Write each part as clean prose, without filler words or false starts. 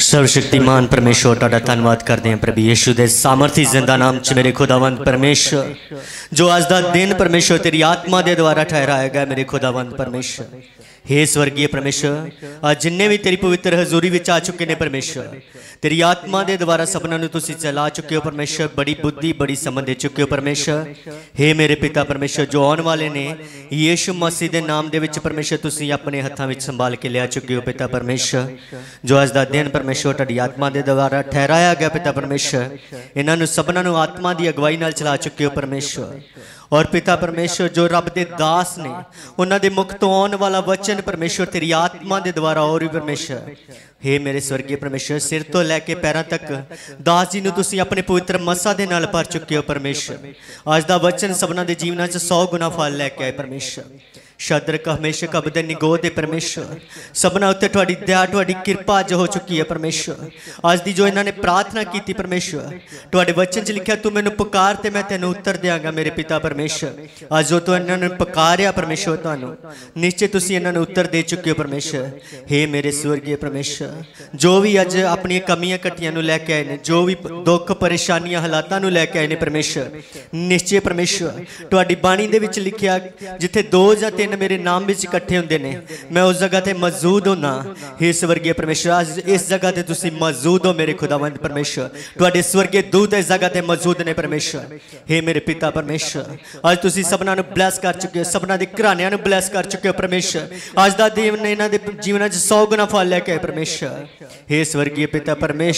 सर्वशक्तिमान परमेश्वर तुहाडा धन्नवाद करते हैं प्रभु यीशु दे सामर्थी जिंदा नाम च मेरे खुदावंद परमेश्वर जो आज दा दिन परमेश्वर तेरी आत्मा दे द्वारा ठहराया गया मेरे खुदावंद परमेश्वर। हे स्वर्गीय परमेश्वर आज जिन्ने भी तेरी पवित्र हजूरी विच आ चुके ने परमेश्वर तेरी आत्मा दे द्वारा सबना नूं तुसीं चला चुके हो परमेश्वर। बड़ी बुद्धि बड़ी समझ दे चुके हो परमेश्वर। हे मेरे पिता परमेश्वर जो आने वाले ने यीशु मसीह दे नाम दे विच परमेश्वर तुसीं अपने हत्थां विच संभाल के लिया चुके हो पिता परमेश्वर। जो आज दा दिन परमेश्वर तुहाडी आत्मा दे द्वारा ठहराया गया पिता परमेश्वर इन्हां नूं सबना नूं आत्मा दी अगवाई नाल चला चुके हो परमेश्वर। और पिता परमेश्वर जो रब दे दास ने उन्हां दे मुख तो आने वाला वचन परमेश्वर तेरी आत्मा दे द्वारा और भी परमेश्वर। हे मेरे स्वर्गीय परमेश्वर सिर तो लैके पैरों तक दास जी नूं तुसीं अपने पवित्र मसा दे नाल भर चुके हो परमेश्वर। आज दा वचन सबना दे जीवनां च 100 गुना फल लैके आए परमेश्वर। शद्रक हमेशा अबदनीगो दे परमेश्वर सबना उत्ते तुहाडी दया तुहाडी कृपा जो हो चुकी है परमेश्वर। आज दी जो इन्हां ने प्रार्थना की परमेश्वर तुहाडे वचन च लिखिया तू मैनूं पुकार ते मैं तैनूं उत्तर देंगा मेरे पिता परमेश्वर। आज जो तू इन्हां ने पुकारिया परमेश्वर तुहानूं निश्चय तुसीं इन्हां नूं उत्तर दे चुके हो परमेश्वर। हे मेरे स्वर्गीय परमेश्वर जो भी अज अपनी कमियां कटियां नूं लैके आए ने जो भी दुख परेशानियां हालातां नूं लैके आए ने परमेश्वर निश्चय परमेश्वर तुहाडी बाणी दे विच लिखिया जिथे 2 जां 3 मेरे नाम विच इकट्ठे हुंदे ने मैं उस जगह ते मौजूद होना। हे स्वर्गीय परमेश्वर आज इस जगह ते तुसीं मौजूद हो मेरे खुदावंद परमेश्वर। तुहाडे स्वर्गीय दूत इस जगह ते मौजूद ने परमेश्वर। हे मेरे पिता परमेश्वर आज तुसीं सबना नूं ब्लैस कर चुके हो सबना दे घराणियां नूं ब्लैस कर चुके हो परमेश्वर। आज दा दिन इन्हां दे जीवनां च 100 गुना फल लैके आए परमेश्वर। हे स्वर्गीय पिता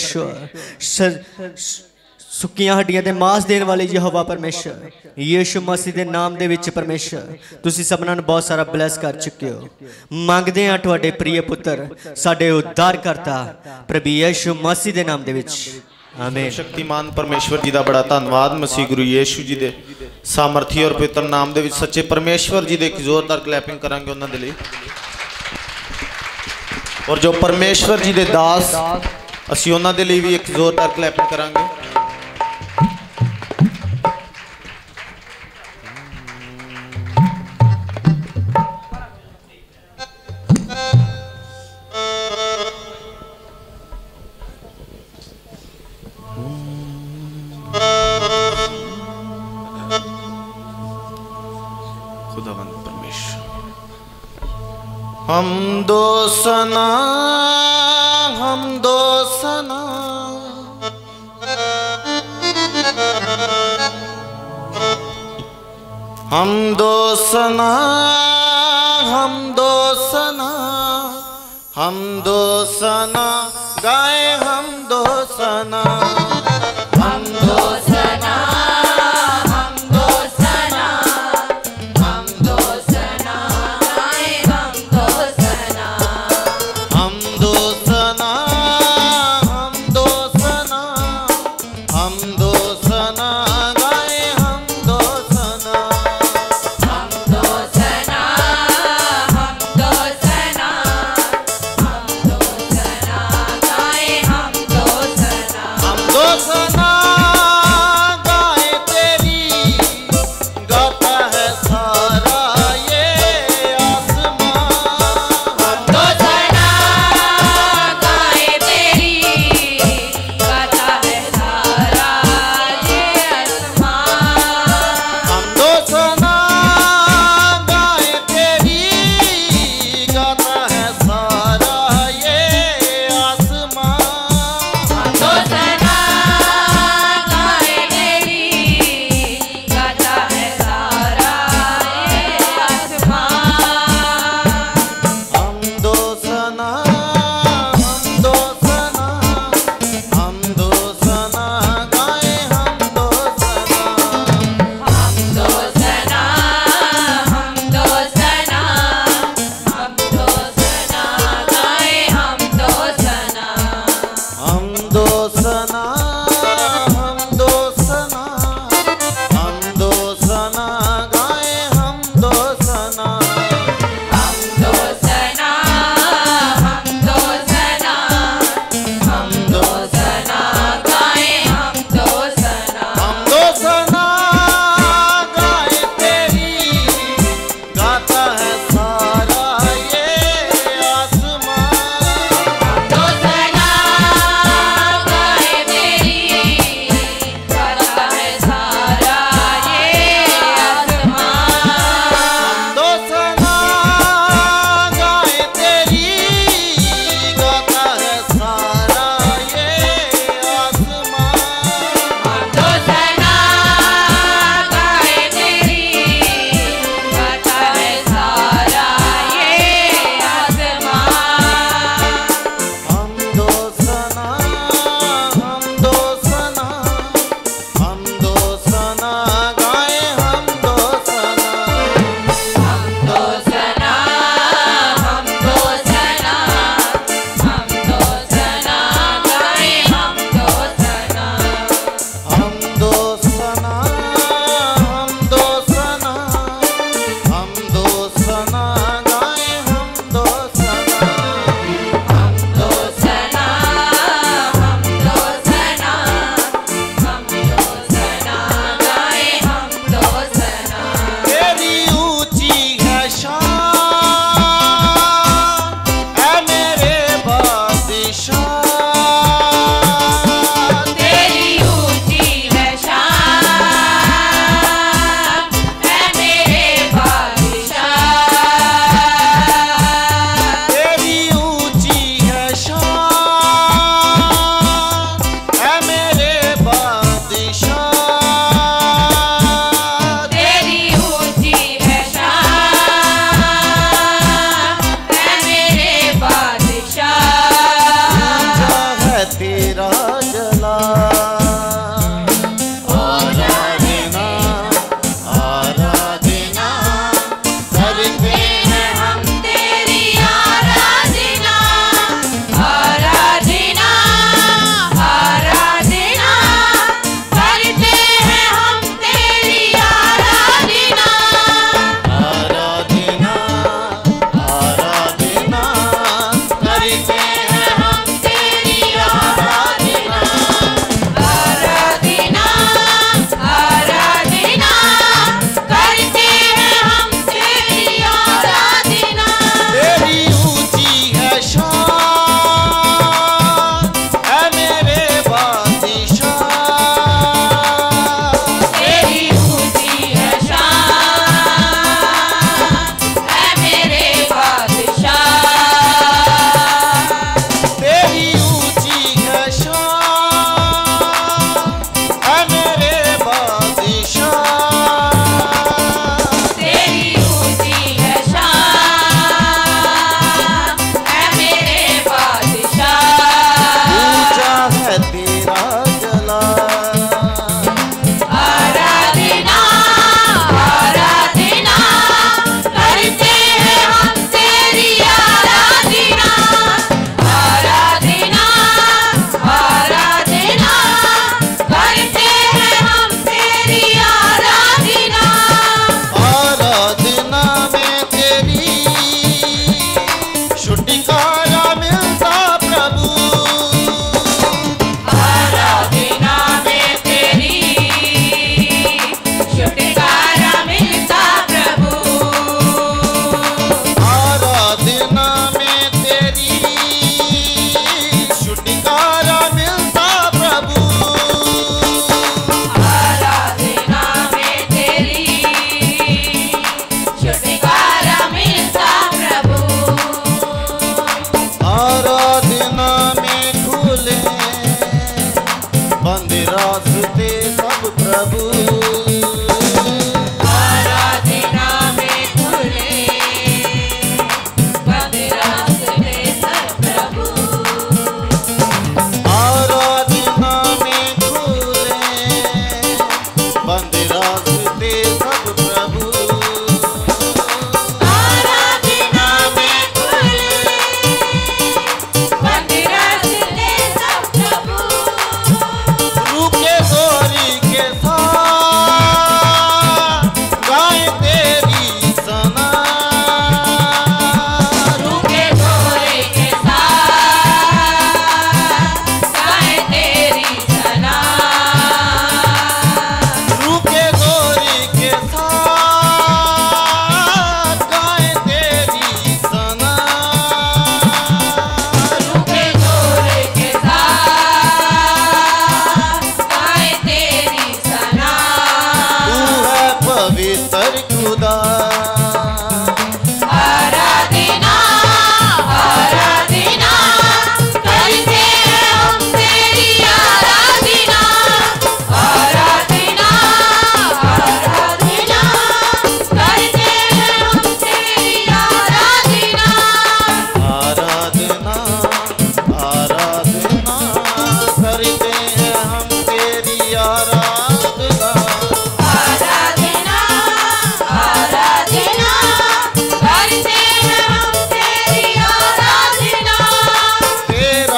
परमेश्वर सुक्कियां हड्डियां ते मांस देने वाले यहोवा परमेश्वर यीशु मसीह दे नाम दे विच परमेश्वर तुसीं सबना नूं बहुत सारा ब्लैस कर चुके हो। मंगदे हां तुहाडे प्रिय पुत्र साडे उद्धारकर्ता प्रभु यीशु मसीह दे नाम दे विच आमीन। शक्तिमान परमेश्वर जी दा बड़ा धन्नवाद मसीह गुरु यीशु जी दे सामर्थी और पवित्र नाम दे विच सच्चे परमेश्वर जी दे एक जोरदार क्लैपिंग करांगे उन्हां दे लई। और जो परमेश्वर जी दे दास असीं उन्हां दे लई भी एक जोरदार क्लैपिंग करांगे। हम दो सना हम दो सना गाए हम दो सना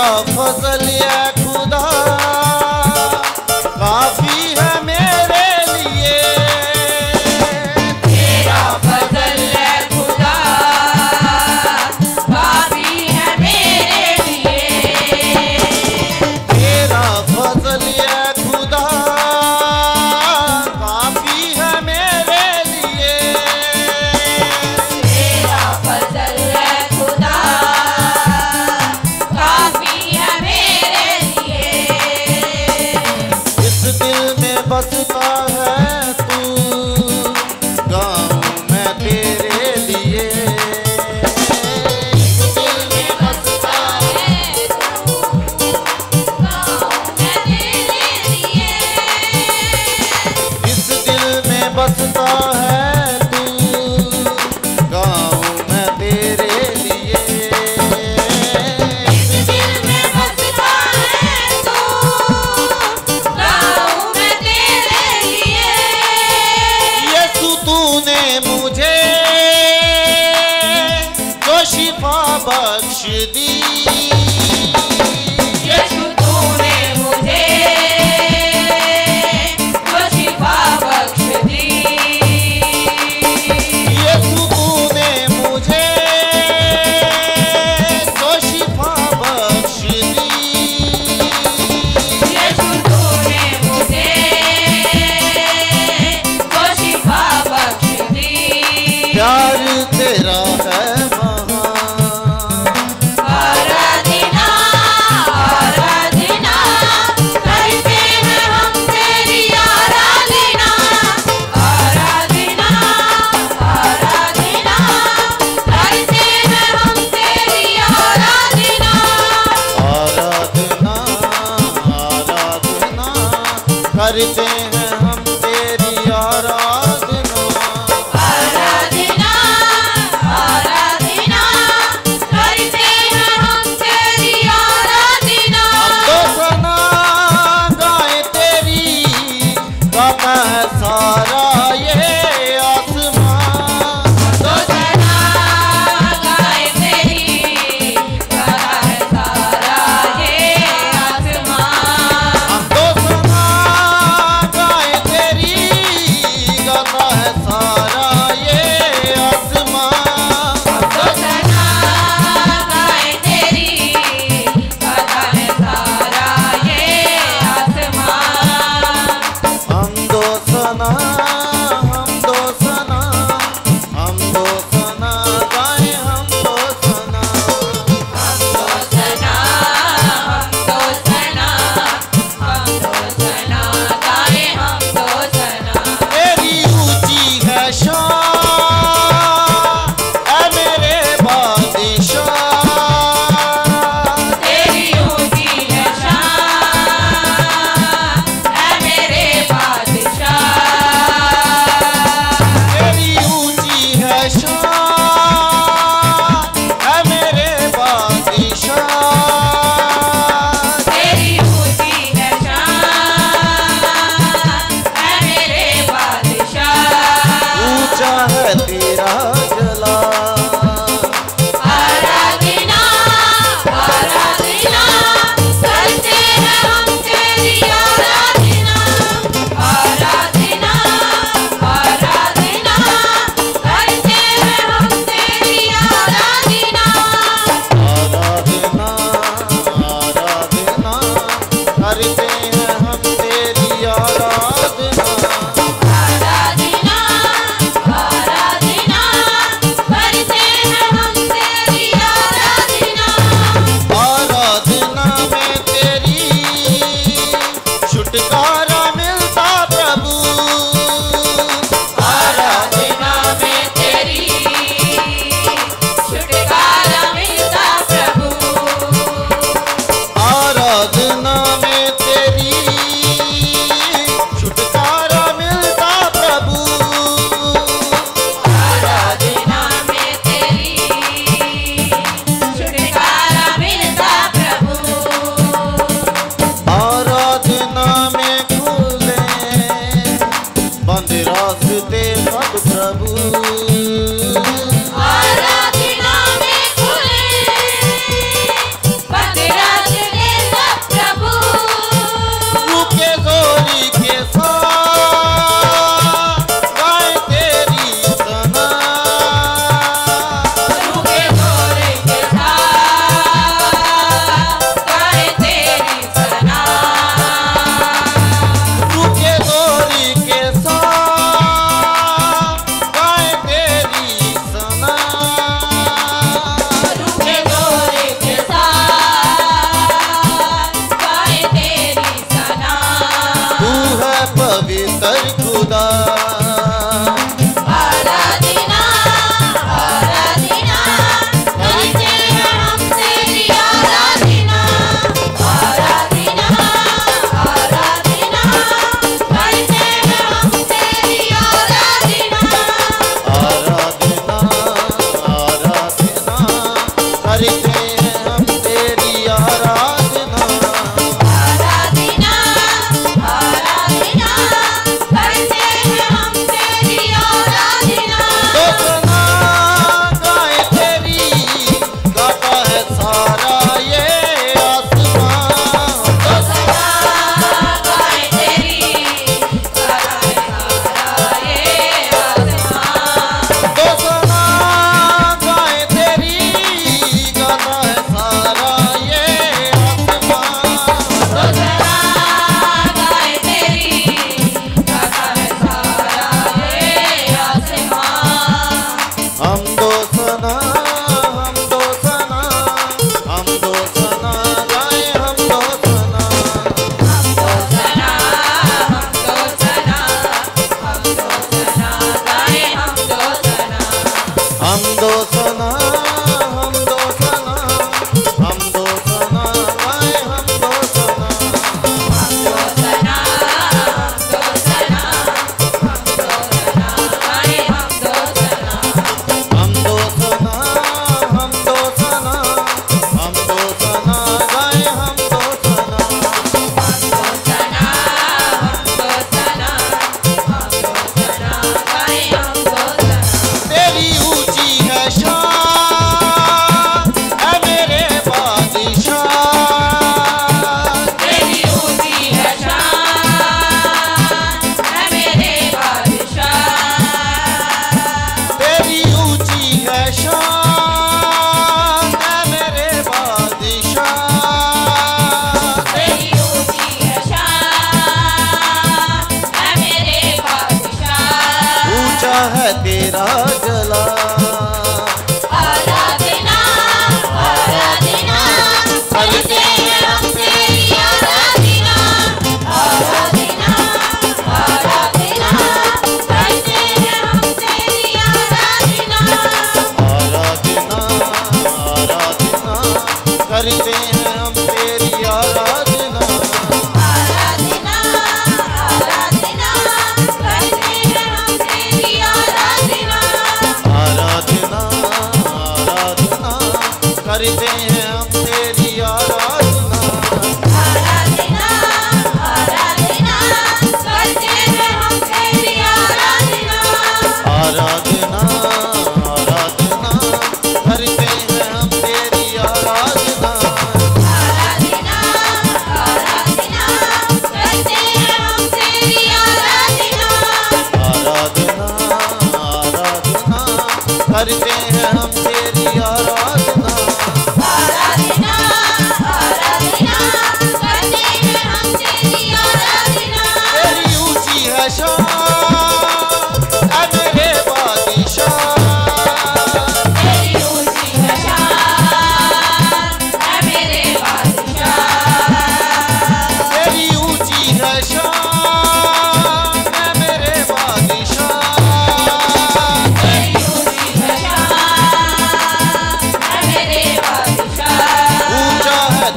तेरा फजल है खुदा काफी है मेरे लिए। तेरा फजल है खुदा काफी है मेरे लिए। तेरा फजल है खुदा काफी है मेरे लिए। तेरा फजल है खुदा काफी है मेरे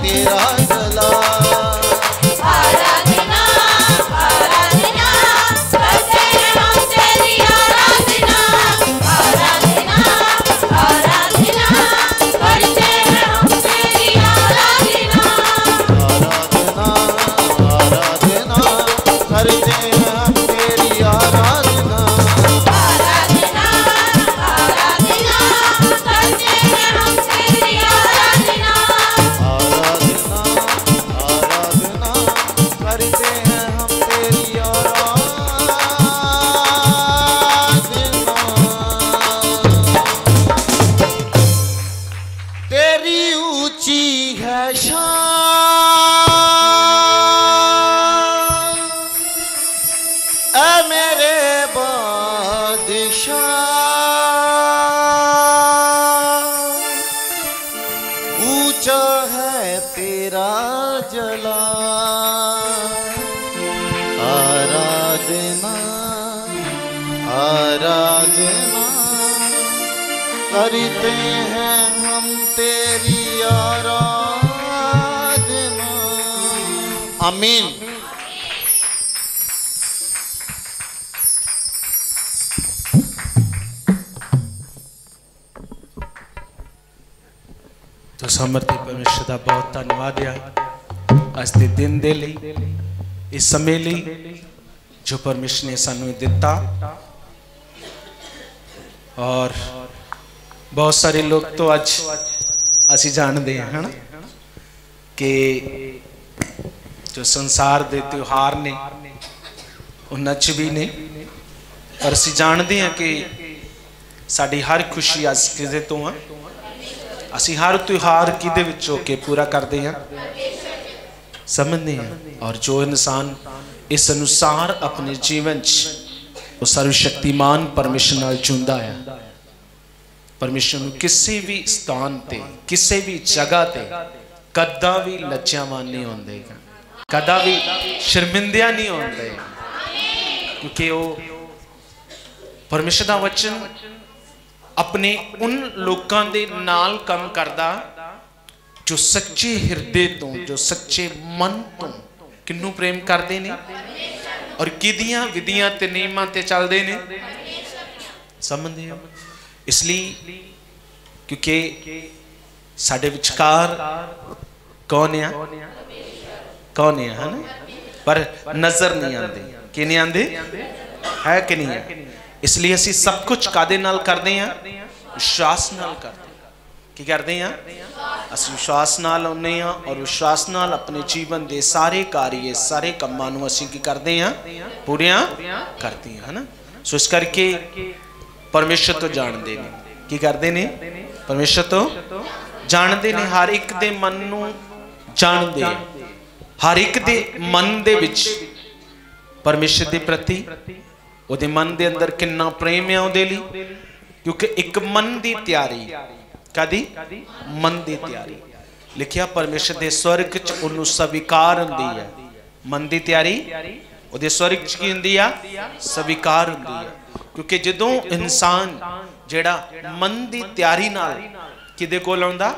तेरा जला। आराधना आराधना करते हैं हम तेरी आराधना। आराधना आराधना करते हैं हम तेरी आराधना। आराधना आराधना करते हैं हम तेरी आराधना। आराधना आराधना करते हैं हम तेरी आराधना। आराधना आराधना करते हैं हम तेरी आराधना। तेरी ऊंची है शान ऐ मेरे बादशाह। ऊंचा है तेरा जला। आराधना आराधना करते हैं हम तेरी आराधना। आमीन। तो समर्थी परमेश्वर का बहुत धन्यवाद है अज के दिन दे लई, इस समय ਲਈ जो परमेश्वर ने सानू दिता। और बहुत सारे लोग तो अज असी जानते हैं है ना कि जो संसार के त्योहार ने उन्हां च भी ने, पर असी जानते हैं कि साडी हर खुशी अज किदे तो है। असी हर त्योहार किदे विच होके पूरा करते हैं, समझते हैं। और जो इंसान इस अनुसार अपने जीवन वो सर्वशक्तिमान परमेश्वर नाल जुंदा है, परमेश्वर नूं किसी भी स्थान ते किसी भी जगह ते कदा भी लज्जावान नहीं होंदे, कदा भी शर्मिंदा नहीं होंदे, क्योंकि वो परमेश्वर दा वचन अपने उन लोगों के नाल काम करदा जो सच्चे हृदय तो, जो सच्चे मन तो किन्नू प्रेम करते ने और किदियां विधियां ते नियमां ते चलते ने, समझते हो। इसलिए क्योंकि साडे विचकार कौन है, कौन है ना, पर नजर नहीं आते, कि नहीं आते है कि नहीं है। इसलिए असी सब कुछ कादे नाल करते हैं, विश्वास नाल करते हैं। की करते हैं, असी विश्वास नाल आउने हैं और विश्वास नाल अपने जीवन के सारे कार्य सारे कामां नूं असी की करते हैं, पूरियां करते हैं, है ना। सो इस करके परमेश्वर तो जानते हैं, की करते हैं, परमेश्वर तो जानते हैं, हर एक दे मन नूं जानते हैं, हर एक दे मन दे विच परमेश्वर के प्रति उहदे मन दे अंदर कितना प्रेम है उहदे लई। क्योंकि एक मन की तैयारी, कदी मन की तैयारी लिखिया परमेश्वर के स्वर्ग च उन्होंने स्वीकार हुंदी है। मन की तैयारी उहदे स्वर्ग च की हुंदी है, स्वीकार हुंदी है। क्योंकि जदों इंसान जेड़ा मन की तैयारी नाल किदे कोल आउंदा,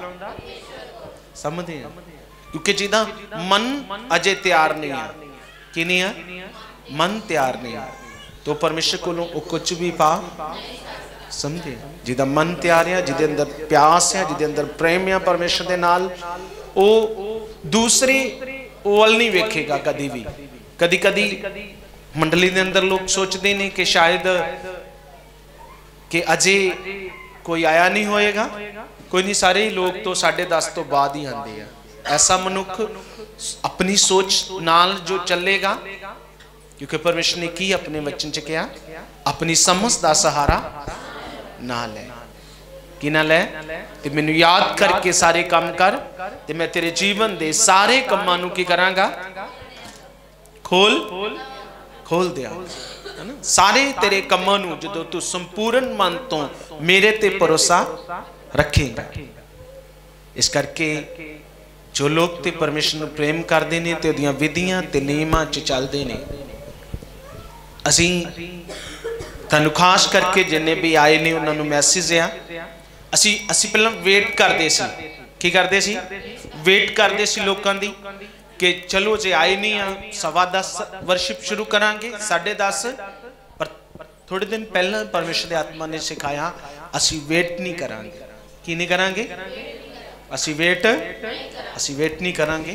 समझदे हैं, क्योंकि जिदा मन अजे तैयार नहीं है, कि नहीं है, मन तैयार नहीं है, तो परमेश्वर को कुछ भी पा समझे। जिदा मन तैयार है, जिदे अंदर प्यास है, जिदे अंदर प्रेम है परमेश्वर के नाल, वो दूसरे वल नहीं वेखेगा कदी भी। कदी कदी मंडली के अंदर लोग सोचते हैं कि शायद कि अजे कोई आया नहीं होएगा, कोई नहीं, सारे लोग तो 10:30 तो बाद ही आते हैं। ऐसा मनुख अपनी सोच नाल जो चलेगा, क्योंकि परमेश्वर ने की अपने वचन च कहा, अपनी समझ का सहारा ना ले, कि ना ले, ते मैनू याद करके सारे काम कर, ते मैं तेरे जीवन दे सारे कामां नू की करांगा, खोल खोल दिया, है ना। सारे तेरे कामां नू जदों तू संपूर्ण मन तो मेरे ते भरोसा रखेगा। इस करके जो लोग ते परमेश्वर नू प्रेम करते हैं ते उहदियां विधियां ते नियमां च चलते हैं। असी तुहानू खास करके जिन्ने भी आए ने उन्होंने मैसेज आ, असी पहला वेट करते सी, की करते सी, वेट करते सी लोगों की कि चलो जे आए नहीं आ 10:15 वर्शिप शुरू करांगे 10:30 पर थोड़े दिन पहला परमेश्वर की आत्मा ने सिखाया असी वेट नहीं करांगे की नहीं करांगे असी वेट नहीं करांगे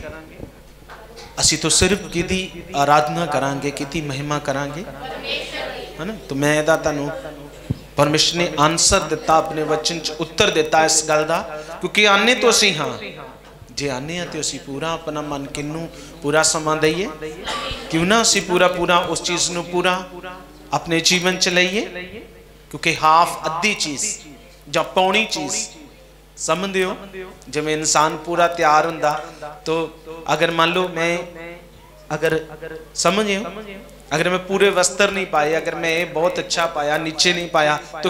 असी तो सिर्फ किदी आराधना करांगे किदी महिमा करांगे है ना। तो मैं तुहानू परमेश्वर ने आंसर दिता अपने वचन च उत्तर दिता इस गल का क्योंकि आने तो असी हाँ जे आने तो असी पूरा अपना मन किनू पूरा समा दईए क्यों ना असी पूरा पूरा उस चीज़ नू पूरा अपने जीवन च लईए क्योंकि हाफ अद्धी चीज़ या पौनी चीज़ समझते हो जिवें इंसान पूरा तैयार हुंदा तो अगर मान लो मैं अगर समझे हो अगर मैं पूरे वस्त्र नहीं पाए अगर मैं बहुत अच्छा पाया नीचे नहीं पाया तो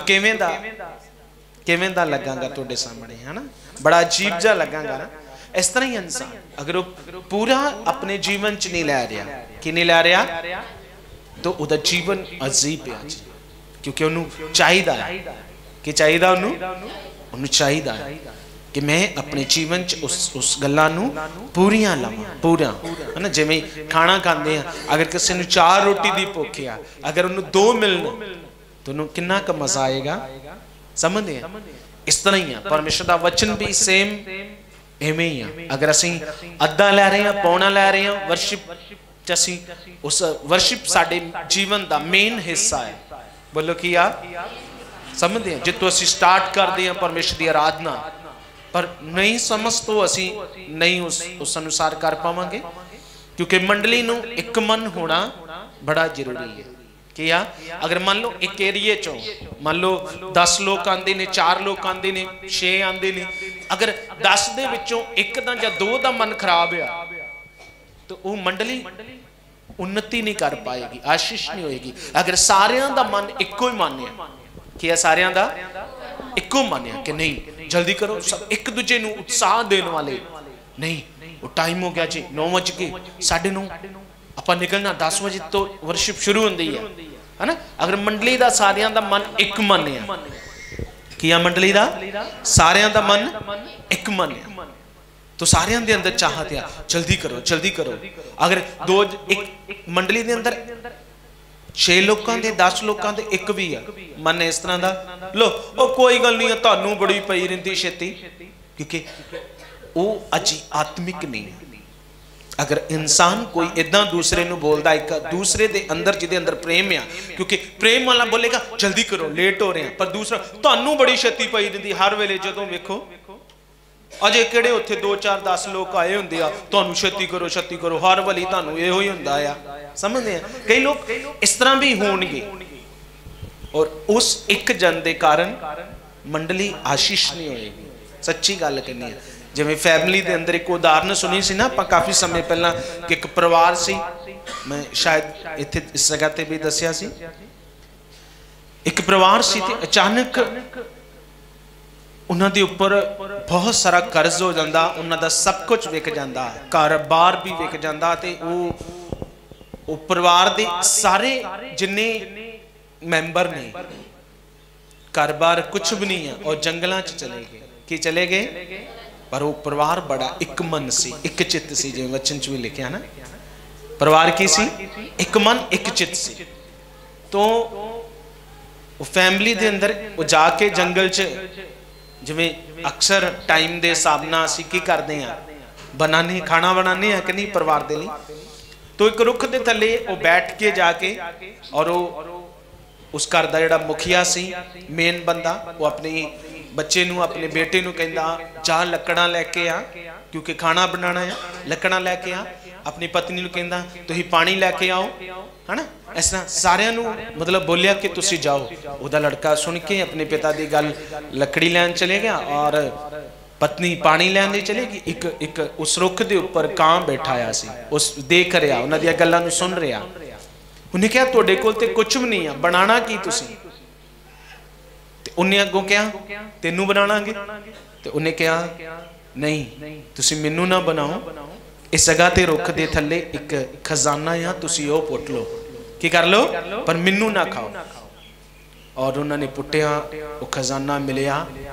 किवें दा लगांगा तुहाडे सामने है ना बड़ा अजीब जा लगांगा ना। इस तरह ही इंसान अगर वो पूरा अपने जीवन च नहीं लै रहा कि नहीं लै रहा तो उहदा जीवन अजीब है क्योंकि उन्होंने चाहिदा कि चाहिदा उन्होंने चाहिदा कि मैं अपने जीवन च उस गल्लां नूं पूरियां लावां पूरा है ना। जिवें खाना खांदे हैं अगर किसी नूं 4 रोटी दी भुख आ अगर उन्होंने 2 मिलन तो उन्होंने कितना क मजा आएगा समझते हैं। इस तरह ही है परमेश्वर का वचन भी सेम इवें ही है अगर असी अद्धा लै रहे हैं पौना लै रहे हैं वर्शिप असी उस वर्शिप साडे जीवन का मेन हिस्सा है बोलो की आ समझते हैं जितों असी स्टार्ट करते हैं परमेश्वर की आराधना पर नहीं समझ तो असी नहीं उस अनुसार कर पावांगे क्योंकि मंडली नूं एक मन होना बड़ा जरूरी है कि आ अगर मान लो एक एरिए चो मान लो 10 लोग आते ने 4 लोग आते ने 6 आते ने अगर 10 दे विचों एक दा या 2 दा मन खराब है तो वो मंडली उन्नति नहीं कर पाएगी आशीष नहीं होएगी। अगर सारियां दा मन इको ही मानिया कि सारियां दा इको मानिया कि नहीं जल्दी करो सब एक दूजे नूं उत्साह देने वाले नहीं वो टाइम हो गया जी 9 बज के 9:30 ਆਪਾਂ निकलना 10 बजे तो वर्शिप शुरू होंदी है ना। अगर मंडली का सारियां दा मन एक मन है कि मंडली का सारियां दा मन एक मन है तो सारियां दे अंदर चाहत है जल्दी करो। अगर 2 एक मंडली दे अंदर 6 लोगों के 10 लोगों के एक भी है मन इस तरह का लो ओ कोई गल नहीं है तुहानू बड़ी पई रहिंदी छेती क्योंकि वो अजी आत्मिक नहीं है। अगर इंसान कोई इदा दूसरे नूं बोलदा एक दूसरे दे अंदर जिदे अंदर प्रेम है क्योंकि प्रेम वाला बोलेगा जल्दी करो लेट हो रहे हैं पर दूसरा तुहानू बड़ी छेती पई रहिंदी हर वेले जदों वेखो अजे किहड़े उत्थे 2 4 10 लोग आए हुंदे आ तुहानू छेती करो हर वाली तुहानू इहो ही हुंदा आ समझदे हैं। कई लोग इस तरह भी होणगे और उस एक जन दे कारण मंडली आशीष नहीं होएगी सच्ची गल करनी है। जिवें फैमिली के अंदर एक उदाहरण सुनी सी ना आपां काफ़ी समय पहला कि एक परिवार सी मैं शायद इत्थे इस जगह ते भी दसिया सी एक परिवार सी ते अचानक उन्हां दे उपर बहुत सारा कर्ज हो जाता उन्हां दा सब कुछ विक जाता घर बार भी विक जाता ते वो परिवार दे सारे जिन्ने मैंबर ने घर बार कुछ भी नहीं है और जंगलों च चले गए कि चले गए पर वो परिवार बड़ा एक मन सी एक चित्त सी जिवें वचन च भी लिखिया ना परिवार की सी एक मन एक चित्त सी। तो वो फैमिली दे अंदर वो जाके जंगल च जिवें अक्सर टाइम दे हिसाब नाल असीं की करदे हां बनाने खाना बनाने हैं कि नहीं परिवार दे लई तो एक रुख दे थल्ले वो बैठ के जाके और वो उस घर दा जिहड़ा मुखिया सी मेन बंदा वो अपनी बच्चे नूं अपने बेटे नूं कहंदा जा लकड़ां लैके आ क्योंकि खाना बनाना है लकड़ां लैके आ अपनी पत्नी नूं कहंदा तुसीं पानी लैके आओ है ना। इस तरह सारियां नूं मतलब बोलिया कि तुसीं जाओ उहदा लड़का सुन के अपने पिता दी गल लकड़ी लैन चले गया और पत्नी पानी लैन चलेगी एक उस रुख दे उपर कां बैठा आ सी उस देख रहा उन्हां दी गल्लां नूं सुन रहा उन्हें कहा तुहाडे कोल ते कुछ भी नहीं है बनाना की तुसीं उन्हें अगों कहा तेनू बनावांगे तो उन्हें कहा नहीं तुसीं मैनू ना बनाओ इस जगह ते रुख दे थल्ले एक खजाना आ तुसीं ओह पुट लो की कर लो पर मैनू ना खाओ और उन्होंने पुट्टिया वो खजाना मिलिया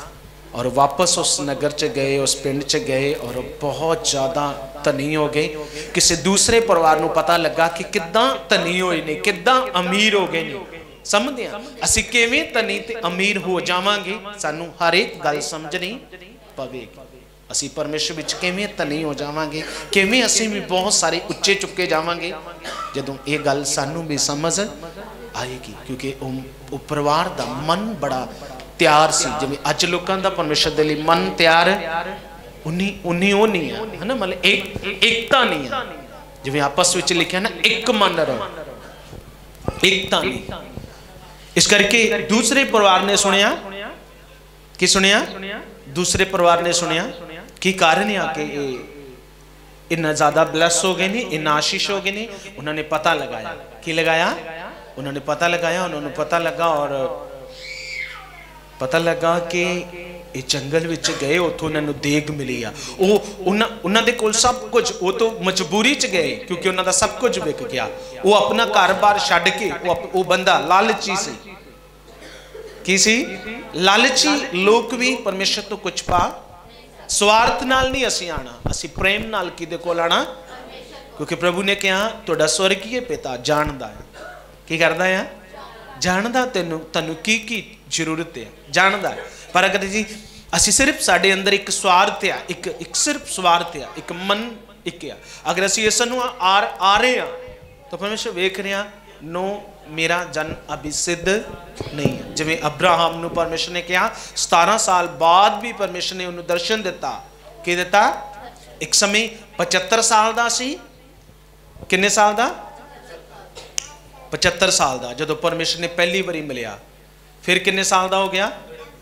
और वापस उस नगर च गए, उस पिंड च गए और बहुत ज़्यादा धनी हो गए। किसी दूसरे परिवार को पता लगा कि किद्दां धनी होए ने, किद्दां अमीर हो गए ने। समझदे आ असीं किवें धनी ते अमीर हो जावांगे, सानू हर एक गल समझनी पवेगी। असी परमेश्वर विच किवें धनी हो जावांगे, किवें असीं भी बहुत सारे उच्चे चुके जावांगे, जदों ये गल सानू भी समझ आएगी। क्योंकि वो परिवार दा मन बड़ा तैयार सी। जिवें अज लोकां दा परमेश्वर दे लई मन तैयार उन्नी वो नहीं है ना, मतलब एकता नहीं है। जिवें आपस विच लिखिया ना, एक मन रहो, एकता नहीं। इस करके दूसरे परिवार ने सुनिया कि सुनिया, दूसरे परिवार ने सुनिया कि कारण आ के इन्ना ज्यादा ब्लैस हो गए नहीं, इन्ना आशीष हो गए नहीं। उन्होंने पता लगाया, कि लगाया, उन्होंने पता लगाया, उन्होंने पता लगा और पता लगा कि ये जंगल विच गए, उतों उन्होंने देग मिली आ। उन्होंने दे कोल सब कुछ, वो तो मजबूरी च गए क्योंकि उन्होंने सब कुछ विक गया। वो अपना घर बार छड्ड के, वो बंदा लालची सी, की सी लालची। लोग भी परमेश्वर तो कुछ पा, स्वार्थ नाल नहीं असी आना, असी प्रेम नाल किदे कोल आना। क्योंकि प्रभु ने कहा तुहाडा स्वर्गीय पिता जानदा है, की करदा है, जानदा तैनू की जरूरत है, जानदा है। पर अगर जी असी सिर्फ साडे अंदर एक स्वार्थ है, एक सिर्फ स्वार्थ है, एक मन एक है, अगर असी इस नूं आ रहे हैं तो परमेश्वर वेख रहे हैं नो मेरा जन्म अभी सिद्ध नहीं है। जिवें अब्राहम नूं परमेश्वर ने कहा 17 साल बाद भी परमेश्वर ने उन्हें दर्शन दिता, कि दिता, एक समय 75 साल दा सी, किन्ने साल दा, 75 साल दा जदों परमेश्वर ने पहली बारी मिलिया। फिर किन्ने साल दा हो गया,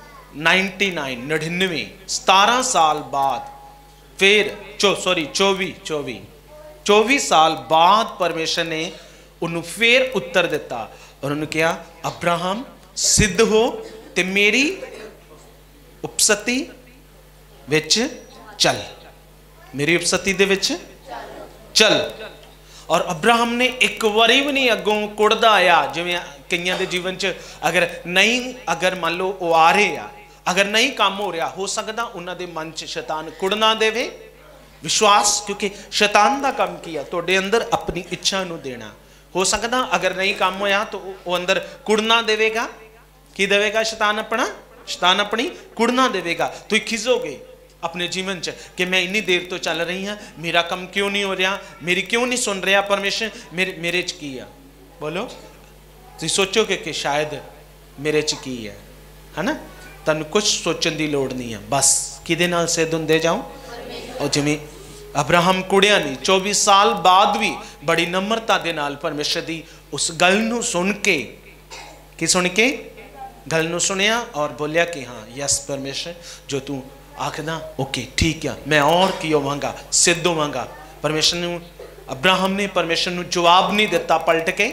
99 17 साल बाद फिर 24 साल बाद परमेश्वर ने उन्होंने फिर उत्तर दिता और उन्होंने कहा अब्राहम सिद्ध हो ते मेरी उपसती विच चल, मेरी उपसती दे विच चल। और अब्राहम ने एक वारी भी नहीं अगों कुड़दा आया। जिवें कईयां दे जीवन च अगर मान लो वो आ रहे आ, अगर नहीं काम हो रहा, हो सकता उन्होंने मन च शैतान कुड़ना देवे विश्वास, क्योंकि शैतान का काम किया तुहाडे अंदर अपनी इच्छा नूं देना। हो सकता अगर नहीं काम होया तो वो अंदर कुड़ना देवेगा, की देवेगा शैतान अपनी कुड़ना देवेगा। तो खिजोगे अपने जीवन च कि मैं इन्नी देर तो चल रही हाँ, मेरा काम क्यों नहीं हो रहा, मेरी क्यों नहीं सुन रहा परमेश्वर, मेरे च की है। बोलो, तुम सोचोगे कि शायद मेरे च की है ना। तुहानूं कुछ सोचने की लोड़ नहीं है, बस किदे नाल सिद्ध हुंदे जाओ। और जिवें अब्राहम कुड़िया नहीं, 24 साल बाद भी बड़ी नम्रता दे नाल परमेश्वर दी उस गल नूं सुन के, कि सुन के गल नूं सुनिया और बोलिया कि हाँ यस परमेश्वर जो तू आखदा ओके ठीक है, मैं और की होवांगा, सिद्ध होवांगा। परमेश्वर ने, अब्राहम ने परमेश्वर नूं जवाब नहीं दिता पलट के,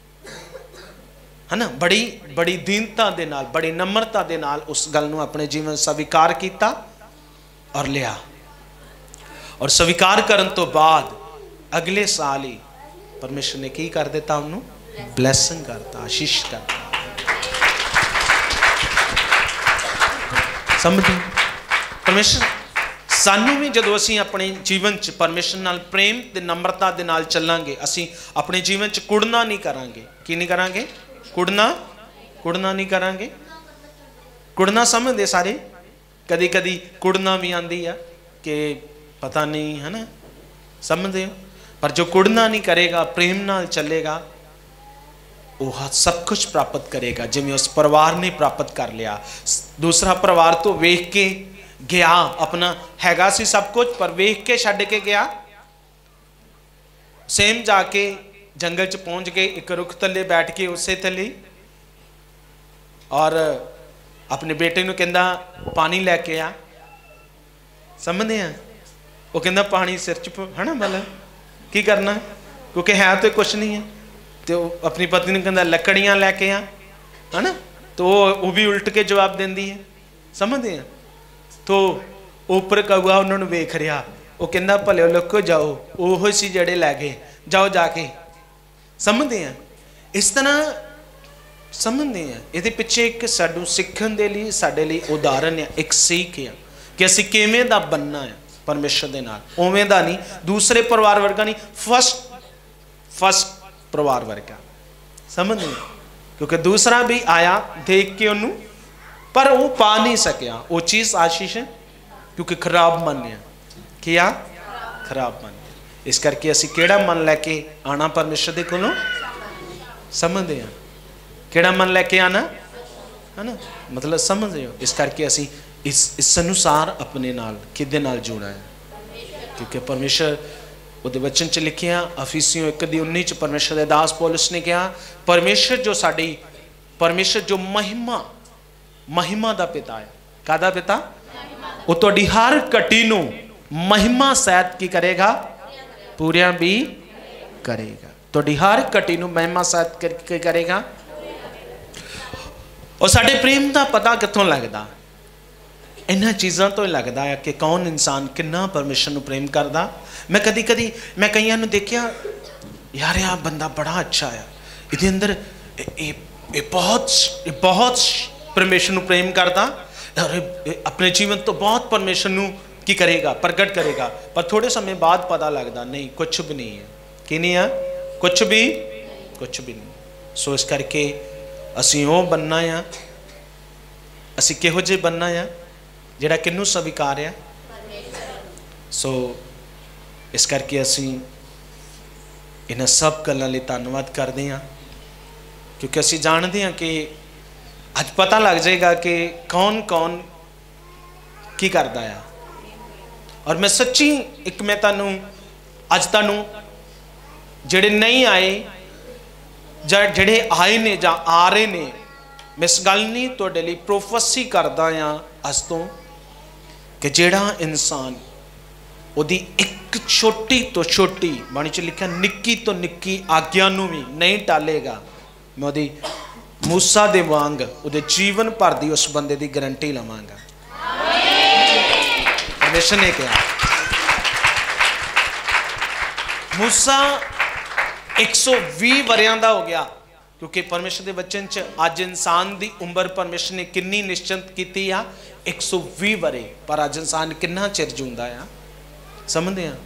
है ना। बड़ी दीनता दे नाल, बड़ी नम्रता दे नाल उस गल नूं अपने जीवन स्वीकार किया और लिया। और स्वीकार करन तो बाद अगले साल ही परमेश्वर ने की कर दिता, उन्होंने ब्लैसिंग करता, आशीष करता। समझो परमेश्वर सानू भी जदों असीं अपने जीवन च परमेश्वर नाल प्रेम ते नम्रता दे नाल चलांगे, असीं अपने जीवन च कुड़ना नहीं करांगे। की नहीं करांगे, कुड़ना नहीं करांगे। कुड़ना समझदे सारे, कदी कदी कुड़ना भी आंदी है कि पता नहीं, है ना, समझते हो। पर जो कुड़ना नहीं करेगा, प्रेम नाल चलेगा, वह सब कुछ प्राप्त करेगा। जिवें उस परिवार ने प्राप्त कर लिया। दूसरा परिवार तो वेख के गया, अपना हैगा सी सब कुछ, पर वेख के छड्ड के गया। सेम जाके जंगल च पहुंच गए, एक रुख थले बैठ के उसे थले, और अपने बेटे नूं कहंदा पानी लैके आ। समझते हैं, वो कहना पानी सिर च, है ना, मतलब की करना, क्योंकि है तो कुछ नहीं है। तो अपनी पत्नी ने कहना लकड़ियाँ लैके आ, है ना, तो वो भी उल्ट के जवाब देंदी है। समझते हैं। तो ऊपर कौआ उन्होंने वेख रहा, वो कहना भले लोको जाओ, वो सी जड़े लै गए, जाओ जाके। समझते हैं। इस तरह समझते हैं ये पिछे एक साडू सीखण दे लिए साडे लिए उदाहरण है, एक सीख है कि असीं किवें दा बनना है परमेश्वर दे नाल, उवें दा नहीं, दूसरे परिवार वर्गा नहीं, फर्स्ट परिवार वर्गा। समझते हैं? क्योंकि दूसरा भी आया देख के उन्होंने, पर वो पा नहीं सकिया वो चीज़ आशीष है, क्योंकि खराब मन है। क्या खराब मन, इस करके असीं केड़ा मन लैके आना परमेश्वर दे कोलों? समझते हैं? केड़ा मन लैके आना है ना, मतलब समझ रहे हो? इस करके असीं इस अनुसार अपने नाल किदे नाल जुड़ना है, क्योंकि परमेश्वर उहदे वचन च लिखिया अफीसियों 1:19 परमेश्वर दे दास पौलुस ने कहा परमेश्वर जो साडी परमेश्वर जो महिमा दा पिता है, कादा पिता? वो तुहाडी हर घटी नूं महिमा सहित की करेगा, पूरिया भी करेगा। तुहाडी हर घटी नूं महिमा सहित की करेगा। और साडे प्रेम का पता कित्थों लगदा? इन्हां चीज़ों तो ही लगता है कि कौन इंसान कितना परमेश्वर नूं प्रेम करदा। मैं कदी मैं कईयां नूं देखिया, यार यह बंदा बड़ा अच्छा है, इहदे अंदर बहुत परमेश्वर नूं प्रेम करदा और अपने जीवन तो बहुत परमेश्वर नूं की करेगा, प्रगट करेगा, पर थोड़े समय बाद पता लगता नहीं कुछ भी नहीं है। कि नहीं है? कुछ भी नहीं। सो इस करके असीं वो बनना आ, असीं किहो जे बनना आ जिहड़ा किन्नू स्वीकार है। सो इस करके असीं इन्हां सब गल्लां लई धन्नवाद करते हैं, क्योंकि असीं जानते हैं कि अज पता लग जाएगा कि कौन कौन की करता है। और मैं सच्ची एक मैं तुहानूं अज तुहानूं जिहड़े नहीं आए जिहड़े आए ने जां आ रहे ने, मैं इस गल नहीं तुहाडे लई प्रोफेसी करदा आ अज तो कि जिहड़ा इंसान उहदी एक छोटी तो छोटी बाणी च लिखिया निक्की तो निक्की आग्या नूं भी नहीं टालेगा, मैं उहदी मूसा दे वांग उहदे जीवन भर दी उस बंदे दी गारंटी लवांगा। परमेश्वर ने कहा मूसा 120 वरियां दा हो गया, क्योंकि परमेश्वर के वचन च अज इंसान की उम्र परमेश्वर ने कितनी निश्चित की आ 120 वरे, पर अज इंसान कितना चिर जींदा आ समझते हैं?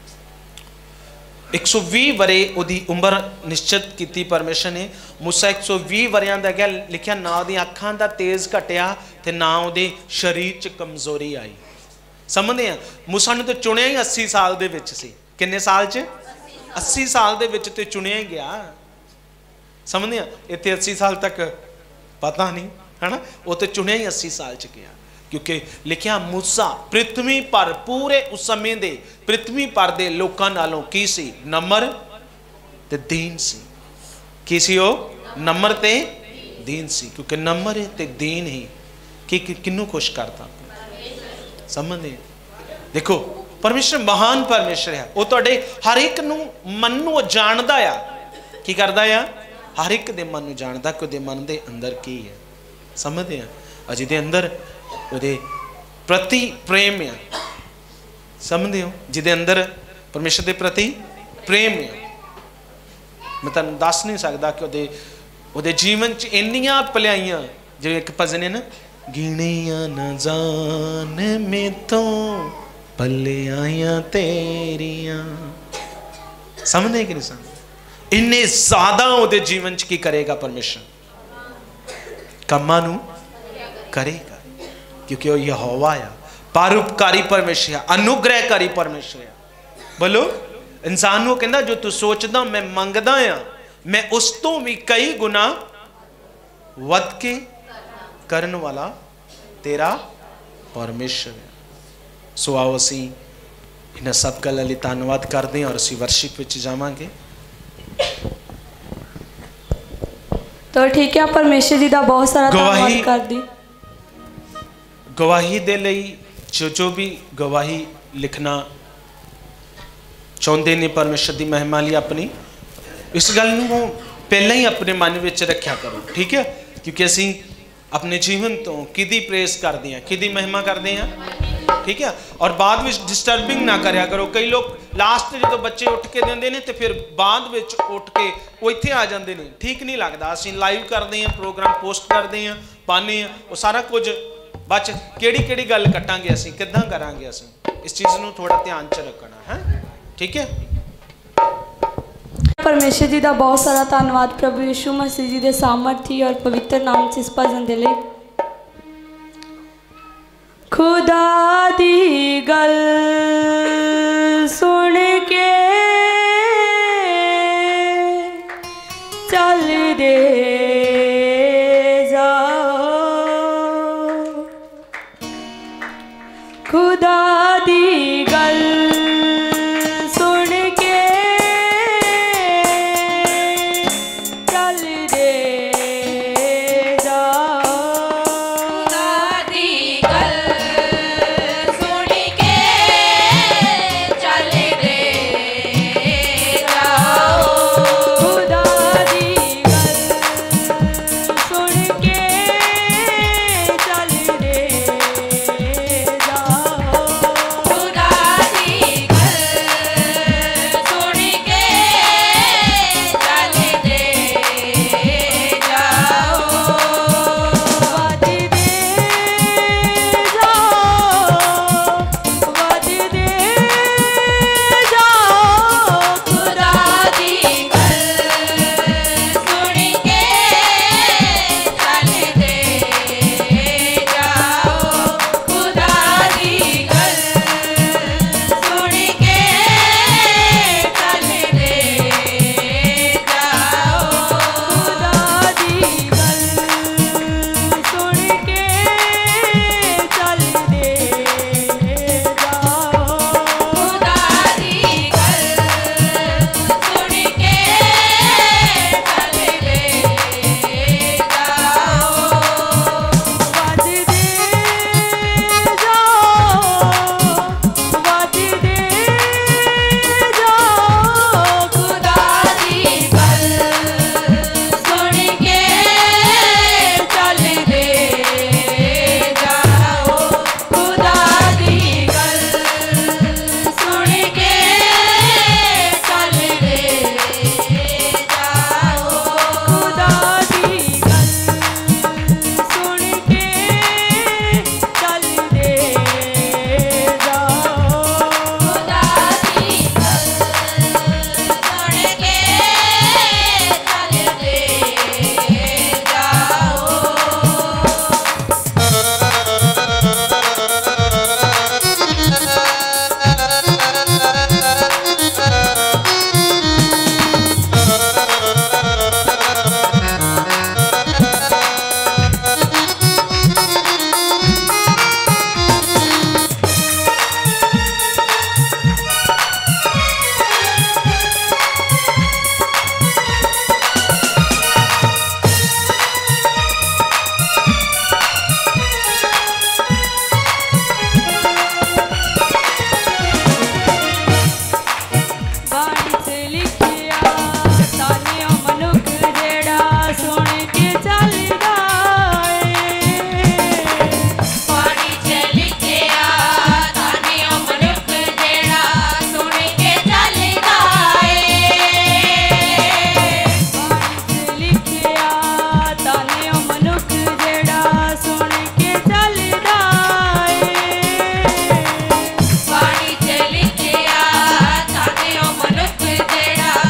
120 वरे उहदी उम्र निश्चित की परमेश्वर ने। मूसा 120 वरियां दा गया लिखिया, ना उहदी अखां दा तेज घटिया ते ना उहदे शरीर च कमजोरी आई। समझते हैं? मूसा ने तो चुनिया ही 80 साल दे विच सी। किन्ने साल च? 80 साल दे विच ते चुनिया ही गया। समझते हैं? इतने 80 साल तक पता नहीं है ना, वो तो चुनिया ही 80 साल च गया, क्योंकि लिखिया मूसा पृथ्वी पर पूरे उस समय दे पृथ्वी पर दे लोकां नालों की सी? नम्र ते दीन सी। की सी वो? नम्र ते दीन सी, क्योंकि नम्र ते दीन ही कि किन्नू खुश करता। समझते? देखो परमेश्वर महान परमेश्वर है, वो तुहाडे हर एक नू मन नू जानदा आ। की करदा आ? हर एक दे मन नू जानदा कि उहदे मन दे अंदर की है। समझते हैं? और जिहदे अंदर उहदे प्रति प्रेम है, समझते हो? जिहदे अंदर परमेश्वर के प्रति प्रेम है, मैं तुहानूं दस नहीं सकता कि उहदे जीवन च इन्नियां भलाइयां, जिवें एक भजन है ना, गिणियां न जान में तो भलाइयां तेरियां। समझते कि नहीं समझते? इन्ने ज्यादा उहदे जीवन च की करेगा परमेश्वर? कम्मां नूं करेगा, क्योंकि वो यहोवा है, परोपकारी परमेश्वर है, अनुग्रहकारी परमेश्वर है। बोलो, इंसान को कहता जो तू सोचदा मैं मंगदा आ, मैं उस तो भी कई गुना वध के करन वाला तेरा परमेश्वर है। सो आओ असी इन्हां सब गल्लां लई धन्नवाद करते हैं और असी वर्शिप विच जावांगे। तो ठीक है, परमेश्वर जी का बहुत सारा धन्यवाद कर दी। गवाही दे लई जो भी गवाही लिखना चाहते ने परमेश्वर की महिमा लिए अपनी इस गल को पहले ही अपने मन में रखा करो, ठीक है? क्योंकि असी अपने जीवन तो किदी प्रेस करते हैं, किदी महिमा करते हैं? ठीक है। और बाद में डिस्टर्बिंग ना करया करो। कई लोग लास्ट जो बच्चे उठ के देंगे ने तो फिर बाद में उठ के वो इत्थे आ जाते हैं, ठीक नहीं लगता। असीं लाइव करते हैं, प्रोग्राम पोस्ट करते हैं, पाने हैं, वो सारा कुछ बच केड़ी गल कटांगे, असीं किद्दां करांगे, असीं इस चीज़ नूं थोड़ा ध्यान च रखना है, ठीक है। परमेश्वर जी का बहुत सारा धन्यवाद प्रभु यीशु मसीह जी के सामर्थी और पवित्र नाम से इस भजन दे लई। खुदा दी गल सुन के चल दे जाओ, खुदा दी गल सुन के चल दे जाओ, खुदा दी गल सुन के चल दे जाओ, खुदा दी गल सुन के चल दे जाओ, खुदा दी गल सुन के चल दे जाओ, वाद दे जाओ, वाद दे जाओ, खुदा दी गल सुन के चल दे जाओ, खुदा दी गल सुन के चल दे वाद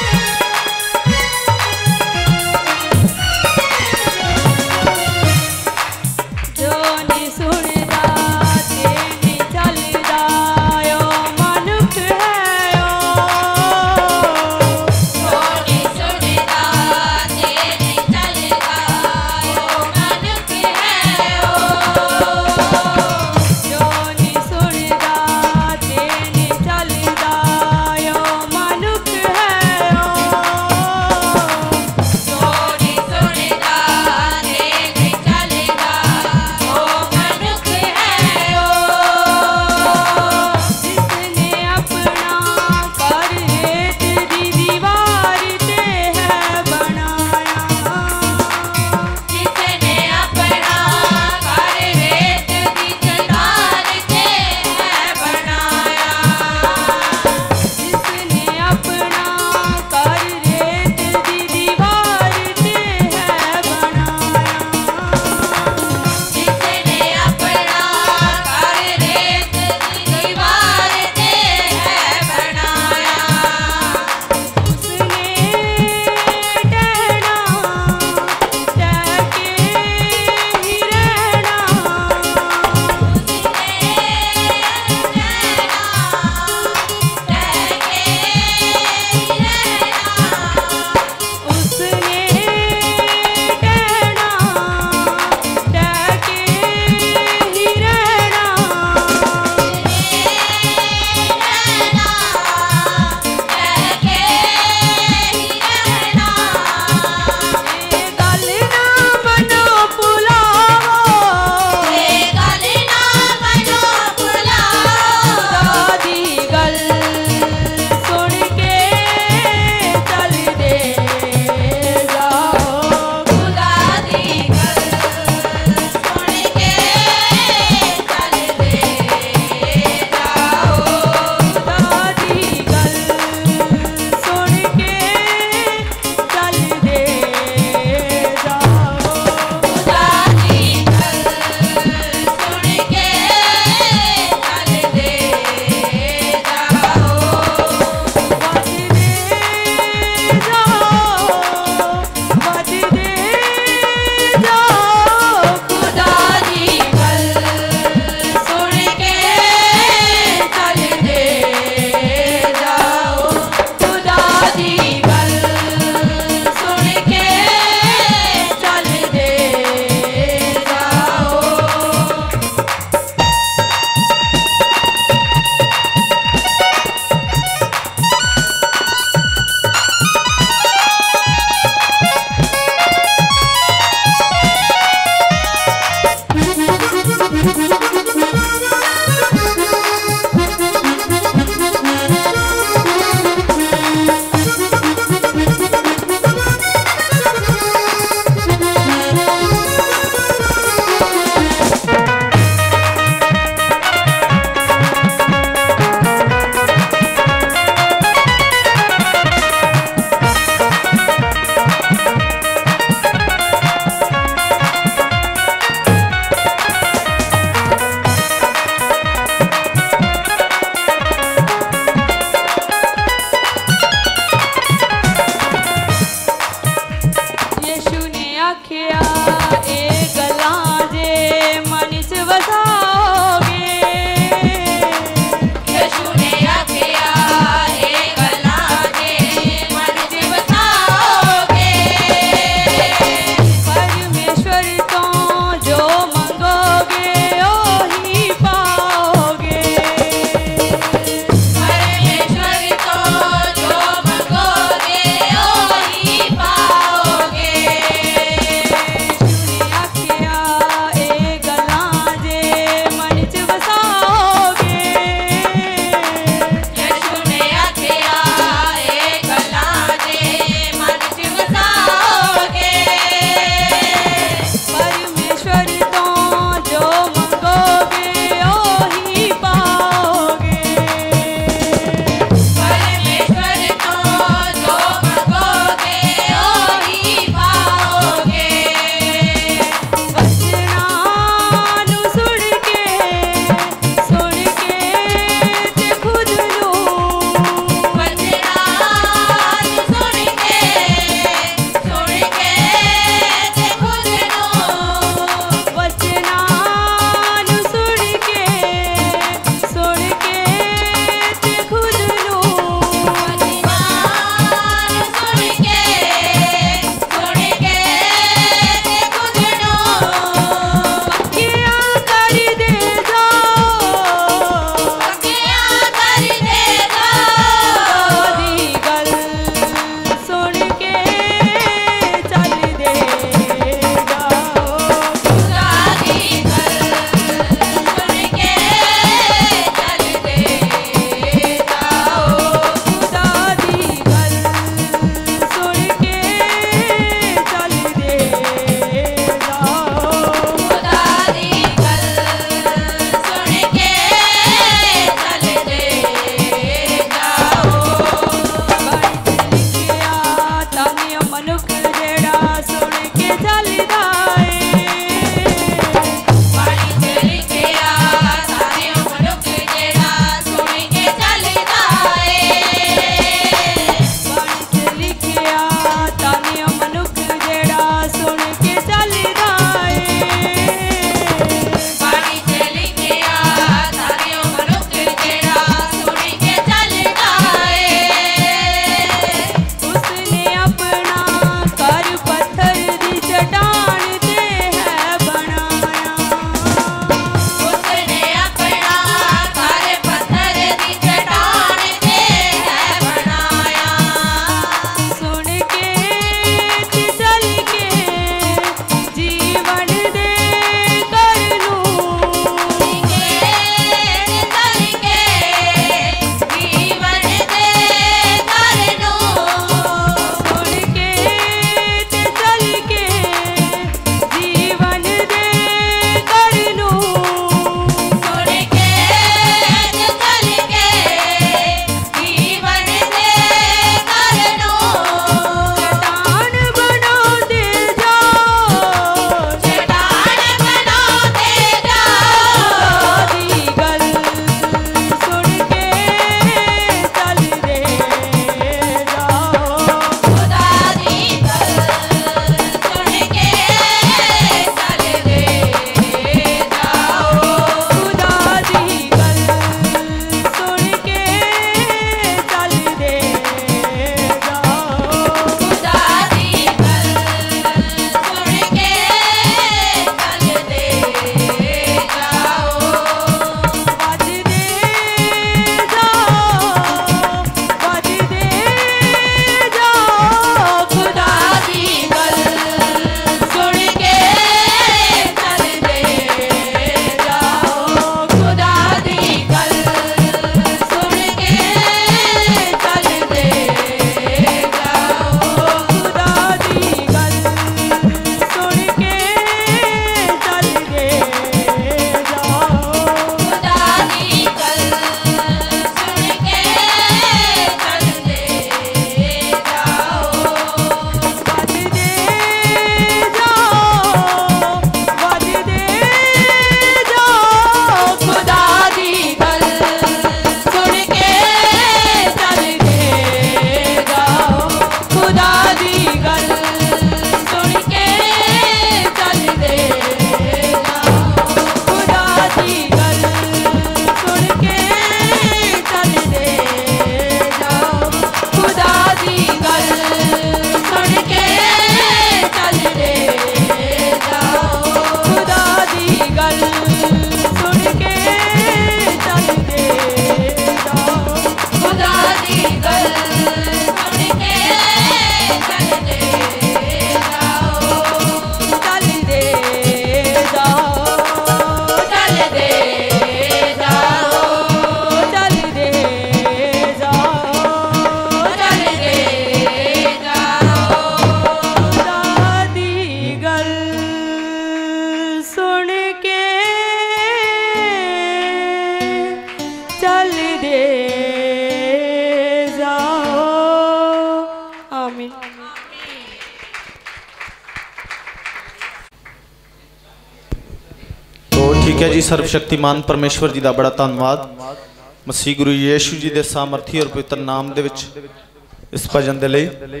ठीक है जी, सर्वशक्तिमान परमेश्वर जी का बड़ा धन्यवाद। मसीह गुरु यीशु जी के सामर्थी और पवित्र नाम दे विच इस भजन दे लई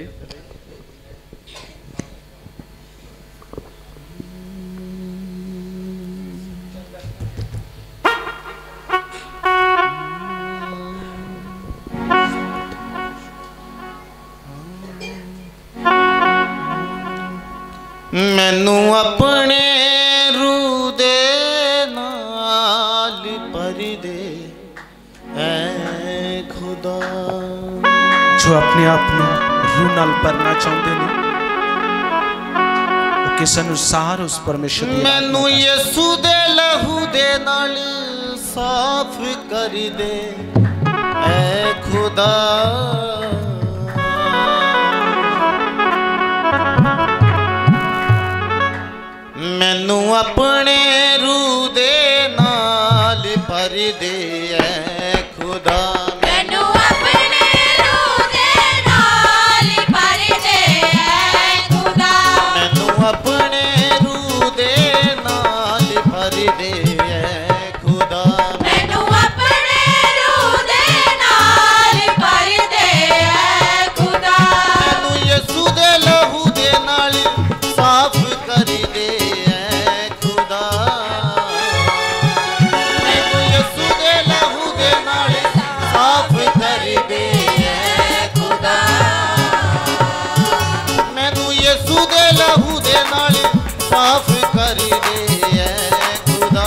मैनू अपने रूह दे नाल भर दे ऐ खुदा। जो अपने आप में रूह नाल भरना चाहते हैं वो किस अनुसार उस परमेश्वर दी मैनू यीशु दे लहू दे नाल साफ कर दे ऐ खुदा। मैनू अपने रूह दे नाल भर दे ऐ खुदा। मैनू अपने रूह दे नाल भर दे ऐ खुदा। मैनू अपने रूह दे नाल भर दे ऐ खुदा। मैनू अपने रूह दे नाल भर दे ऐ खुदा। मैनू यीशु दे लहू दे नाल साफ कर दे ऐ खुदा। मैनू यीशु दे लहू दे नाल साफ कर दे ऐ खुदा। मैनू यीशु दे लहू दे नाल साफ कर दे ऐ खुदा।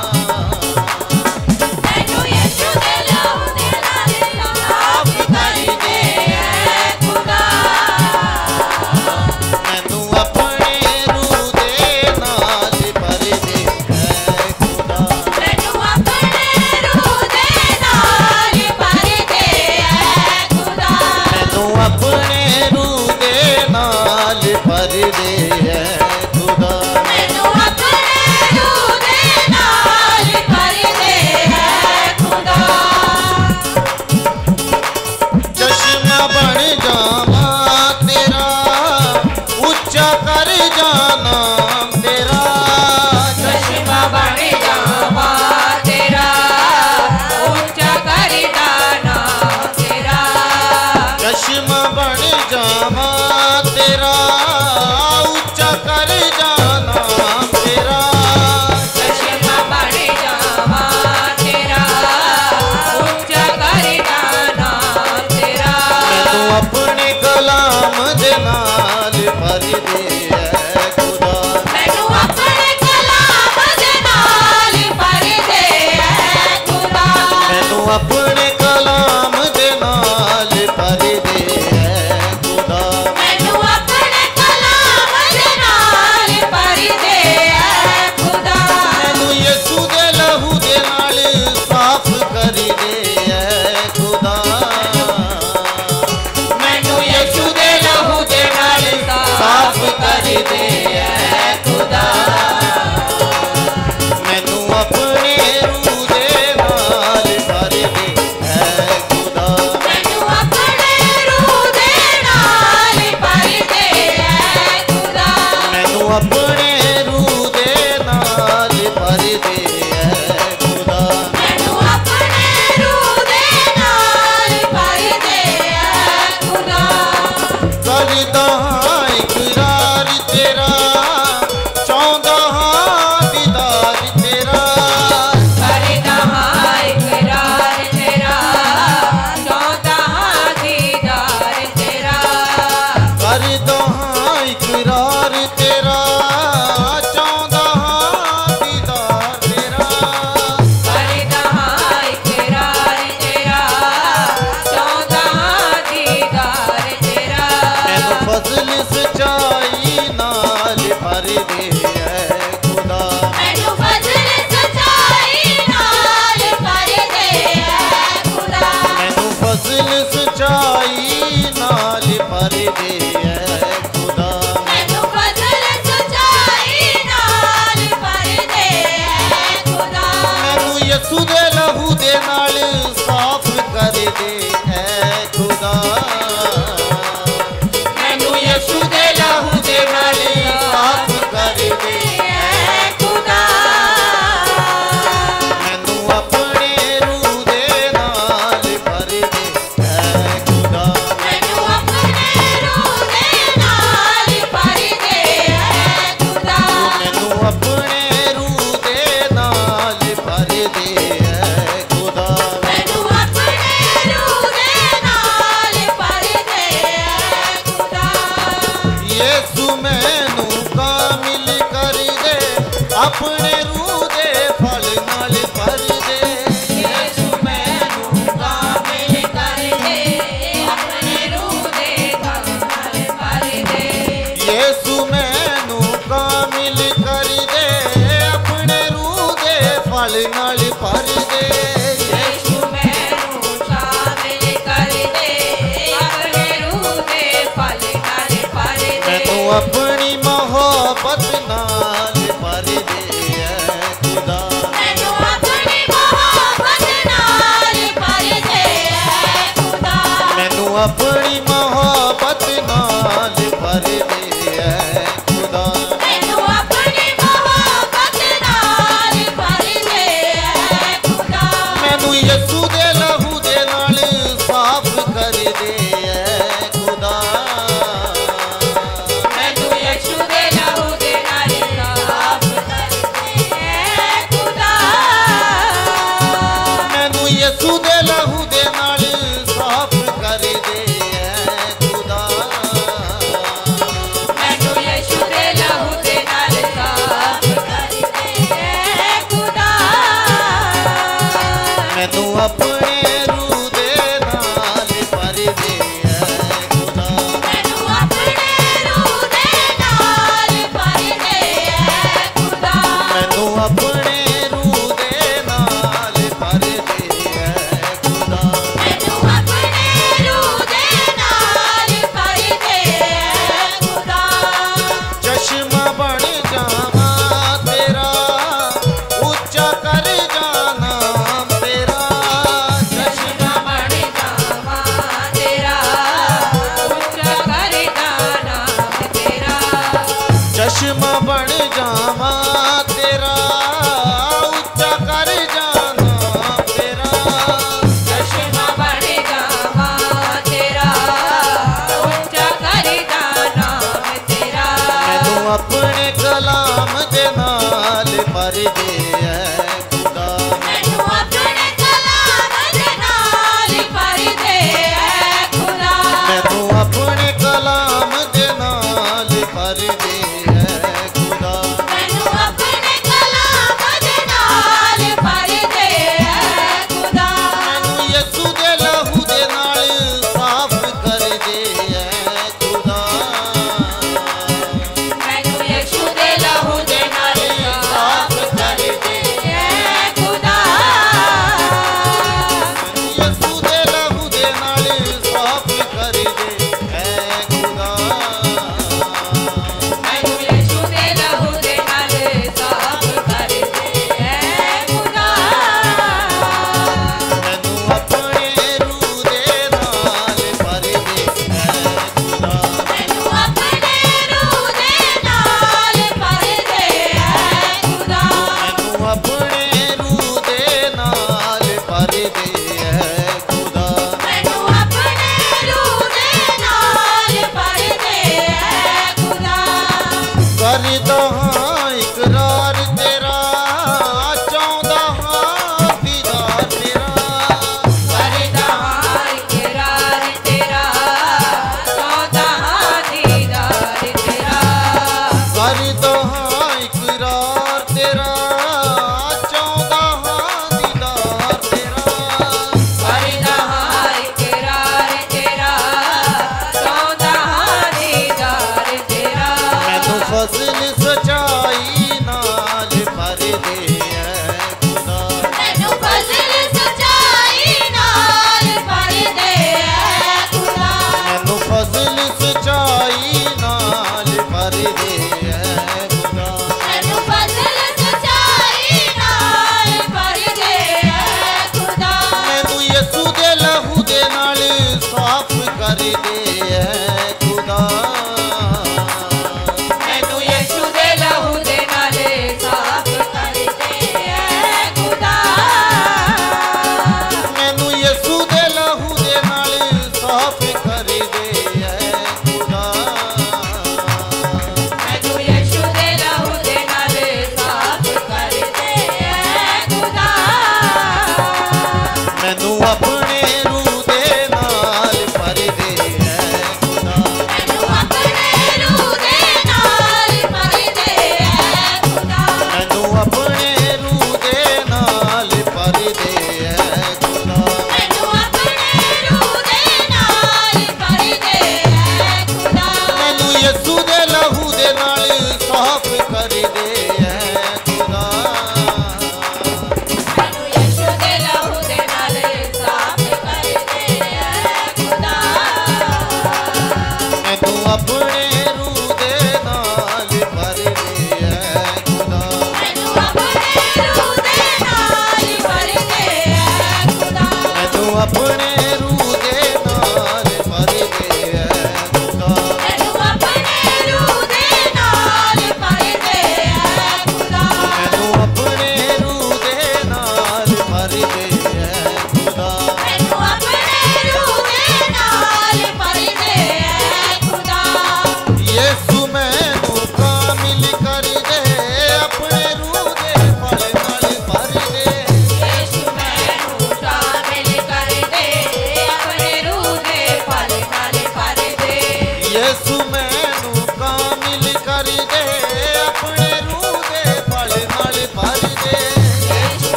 मैनू यीशु दे लहू दे नाल साफ कर दे ऐ खुदा। मैनू अपने रूह दे नाल भर दे ऐ खुदा। मैनू अपने रूह दे नाल भर दे ऐ खुदा। मैनू अपने रूह दे नाल भर दे ऐ खुदा। मैनू अपने रूह दे नाल भर दे ऐ खुदा। चश्मा बन जावा तेरा उच्चा कर जाना तेरा। चश्मा बन जावा तेरा ऊंचा कर दाना तेरा। चश्मा बन जावा तेरा उच्चा कर जाना तेरा। चश्मा बन जावा तेरा ऊंचा कर दाना तेरा। मैनू अपने कलाम दे नाल भर दे ऐ खुदा। मैनू अपने कलाम दे नाल भर दे ऐ खुदा। मैनू अपने कलाम दे नाल भर दे ऐ खुदा। मैनू अपने कलाम दे नाल भर दे ऐ खुदा। मैनू यीशु दे लहू दे नाल साफ कर दे ऐ खुदा। मैनू यीशु दे लहू दे नाल साफ कर दे ऐ खुदा। मैनू अपने रूह दे नाल भर दे अपने रूह दे फल नाल भर दे यीशु मैनू कामिल कर दे अपने रूह दे फल नाल भर दे यीशु मैनू कामिल कर दे अपने रूह दे फल नाल भर दे यीशु मैनू कामिल कर दे अपने रूह दे फल नाल भर दे मैनू अपनी मोहब्बत नाल भर दे खुदा मैनू अपनी मोहब्बत नाल भर दे खुदा मैनू अपनी मोहब्बत नाल भर दे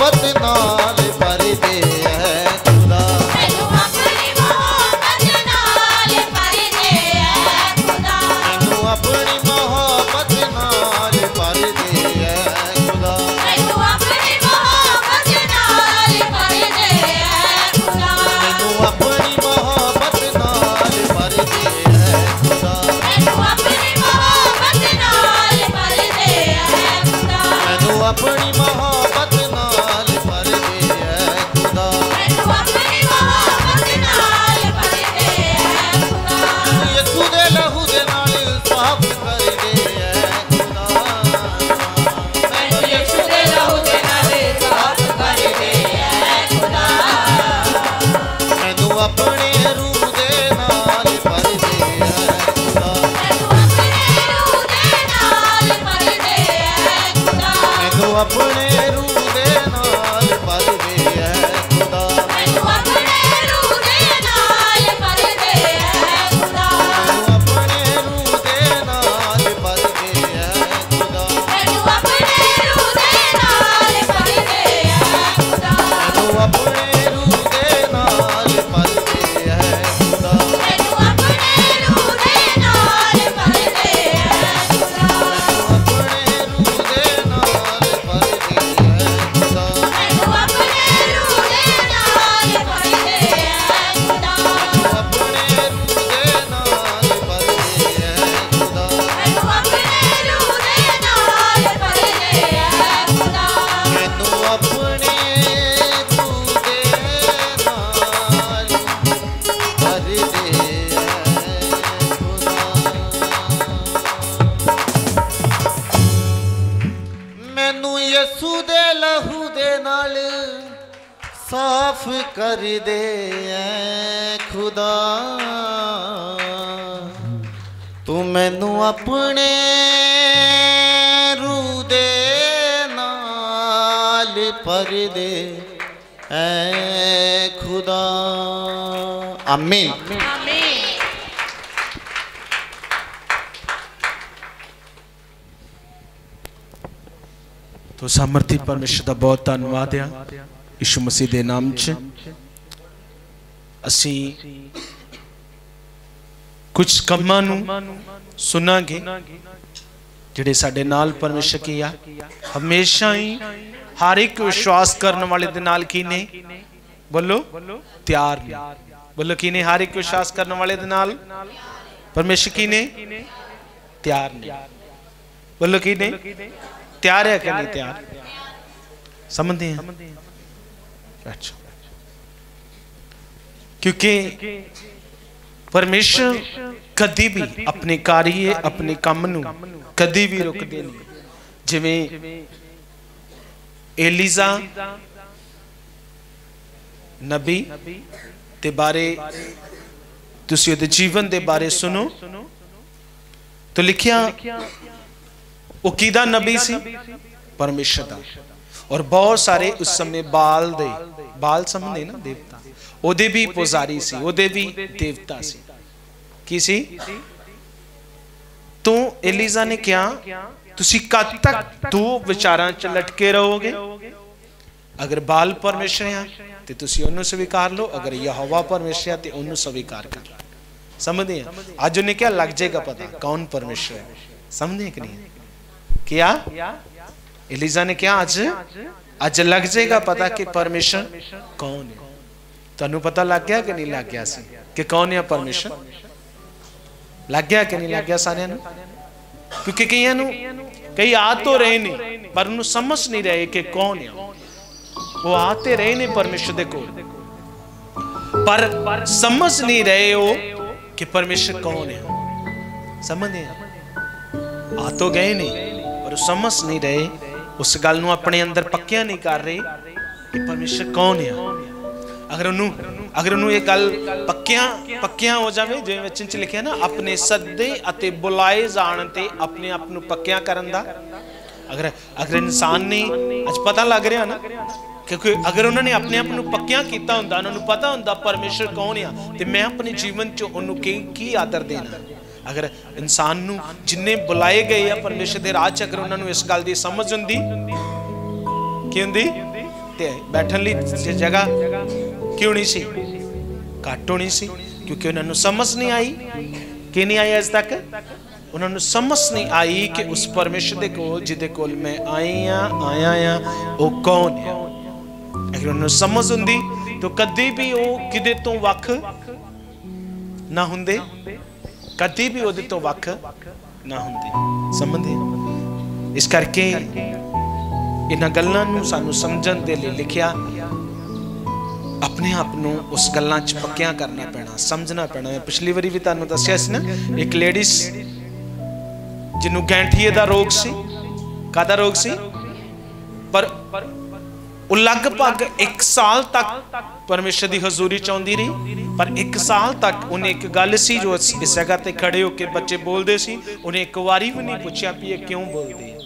मोहब्बत नाल भर दे है खुदा मैनू अपनी मोहब्बत नाल भर दे है खुदा मैनू अपनी मोहब्बत नाल भर दे है खुदा मैनू अपनी मोहब्बत नाल भर दे है खुदा मैनू अपनी मोहब्बत नाल भर दे है खुदा मैनू अपनी मोहब्बत नाल भर दे है खुदा मैनू अपनी मोहब्बत नाल भर दे है खुदा मैनू अपनी मोहब्बत नाल भर दे है खुदा यीशु दे लहू दे नाल साफ कर दे है खुदा मैनू यीशु दे लहू दे नाल साफ कर दे है खुदा मैनू अपने रूह दे नाल भर दे है खुदा मैनू अपने रूह दे नाल भर दे है खुदा मैनू अपने रूह दे नाल भर दे है खुदा मैनू अपने रूह दे नाल भर दे है खुदा मैनू अपने रूह दे नाल भर दे है खुदा मैनू अपने रूह दे नाल भर दे है खुदा मैनू अपने रूह दे नाल भर दे है खुदा मैनू अपने रूह दे नाल भर दे है खुदा अपने रूह दे नाल भर दे है खुदा मैनू अपने रूह दे नाल भर दे है खुदा अपने रूह दे नाल भर दे है खुदा मैनू अपने रूह दे नाल भर दे है खुदा मैनू अपने रूह दे नाल भर दे है खुदा मैनू यीशु दे लहू दे नाल साफ कर दे ऐ खुदा तू मैनू अपने रूह दे नाल भर दे ऐ खुदा आमीन आमीन तो सामर्थी परमेश्वर का बहुत धन्यवाद आ यीशु मसीह के नाम च असी कुछ कमां नूं सुनांगे जिहड़े साडे नाल परमेश्वर की आ हमेशा ही हर एक विश्वास करने वाले दे नाल की ने बोलो तैयार ने बोलो की ने हर एक विश्वास करने वाले दे नाल परमेश्वर की ने तैयार ने बोलो की ने तैयार है कि नहीं तैयार समझते हैं अच्छा क्योंकि परमेश्वर कदी भी अपने कार्य अपने काम नूं कदी भी रुकदे नहीं जिवें एलिजा नबी ते बारे तुसी उहदे जीवन दे बारे सुनो तो लिखिया वो किदा नबी सी परमेश्वर दा और बहुत सारे उस समय बाल समझदे ना देवता ओदे भी पुजारी सी ओदे भी देवता सी की सी तो एलिजा ने क्या तुसी कद तक दो विचारां च लटके रहोगे अगर बाल परमेश्वर है तो तुसी उन्हें स्वीकार लो अगर यहोवा परमेश्वर है तो उन्हें स्वीकार कर लो समझते हैं आज उन्हें क्या लग जाएगा पता कौन परमेश्वर है समझे कि नहीं क्या एलिजा ने क्या आज लग जाएगा पता कि परमेश्वर कौन है तन्नू पता लग गया कि नहीं लग गया सी कि कौन है परमेश्वर लग गया कि नहीं लग गया सारे क्योंकि कई आ तो रहे नहीं पर उन्हें समझ नहीं रहे कि कौन है वो आते रहे नहीं परमेश्वर दे कोल पर समझ नहीं रहे हो कि परमेश्वर कौन है समझे आ तो गए नहीं पर समझ नहीं रहे उस गल नूं अपने अंदर पक्किया नहीं कर रहे कि परमेश्वर कौन है अगर उन्होंने ये गल पक्किया हो जाए जिवें वचन च लिखिया ना अपने सदे अते बुलाए जाण ते अपने आप नूं पक्किया करन दा अगर इंसान ने अज पता लग रहा ना क्योंकि अगर उन्होंने अपने आप नूं पक्किया कीता हुंदा उन्होंने पता हुंदा परमेश्वर कौन है ते मैं अपने जीवन च उन्होंने की आदर देना अगर इंसान नूं जिन्ने बुलाए गए आ परमेश्वर दे राह च अगर उन्होंने इस गल दी समझ हुंदी की हुंदी ते बैठन लई जगह क्यों नहीं सी, घट होनी सी, क्योंकि उन्होंने समझ नहीं आई कि नहीं आई अज तक उन्होंने समझ नहीं आई कि उस परमेश्वर दे कोल जिदे कोल मैं आया वो कौन है। अगर उन्होंने समझ हुंदी तो कदी भी वो किदे तो वख ना हुंदे, कदी भी उहदे तो वख ना हुंदे। समझदे? इस करके इन्हां गल्लां नूं सानूं समझण दे लई लिखिया, अपने आप नूं उस गल्लां च पक्किया करना पैना, समझना पैना। मैं पिछली बारी भी तुहानूं दस्सिया सी ना, एक लेडीज जिन्हों गैंठीए दा रोग सी, कादा रोग सी, पर वो लगभग 1 साल तक परमेश्वर की हजूरी च आउंदी रही। पर 1 साल तक उन्हें एक गल सी जो इस जगह ते खड़े होके बच्चे बोलते सी, उन्हें एक बारी भी नहीं पूछा भी ये क्यों बोलते हैं।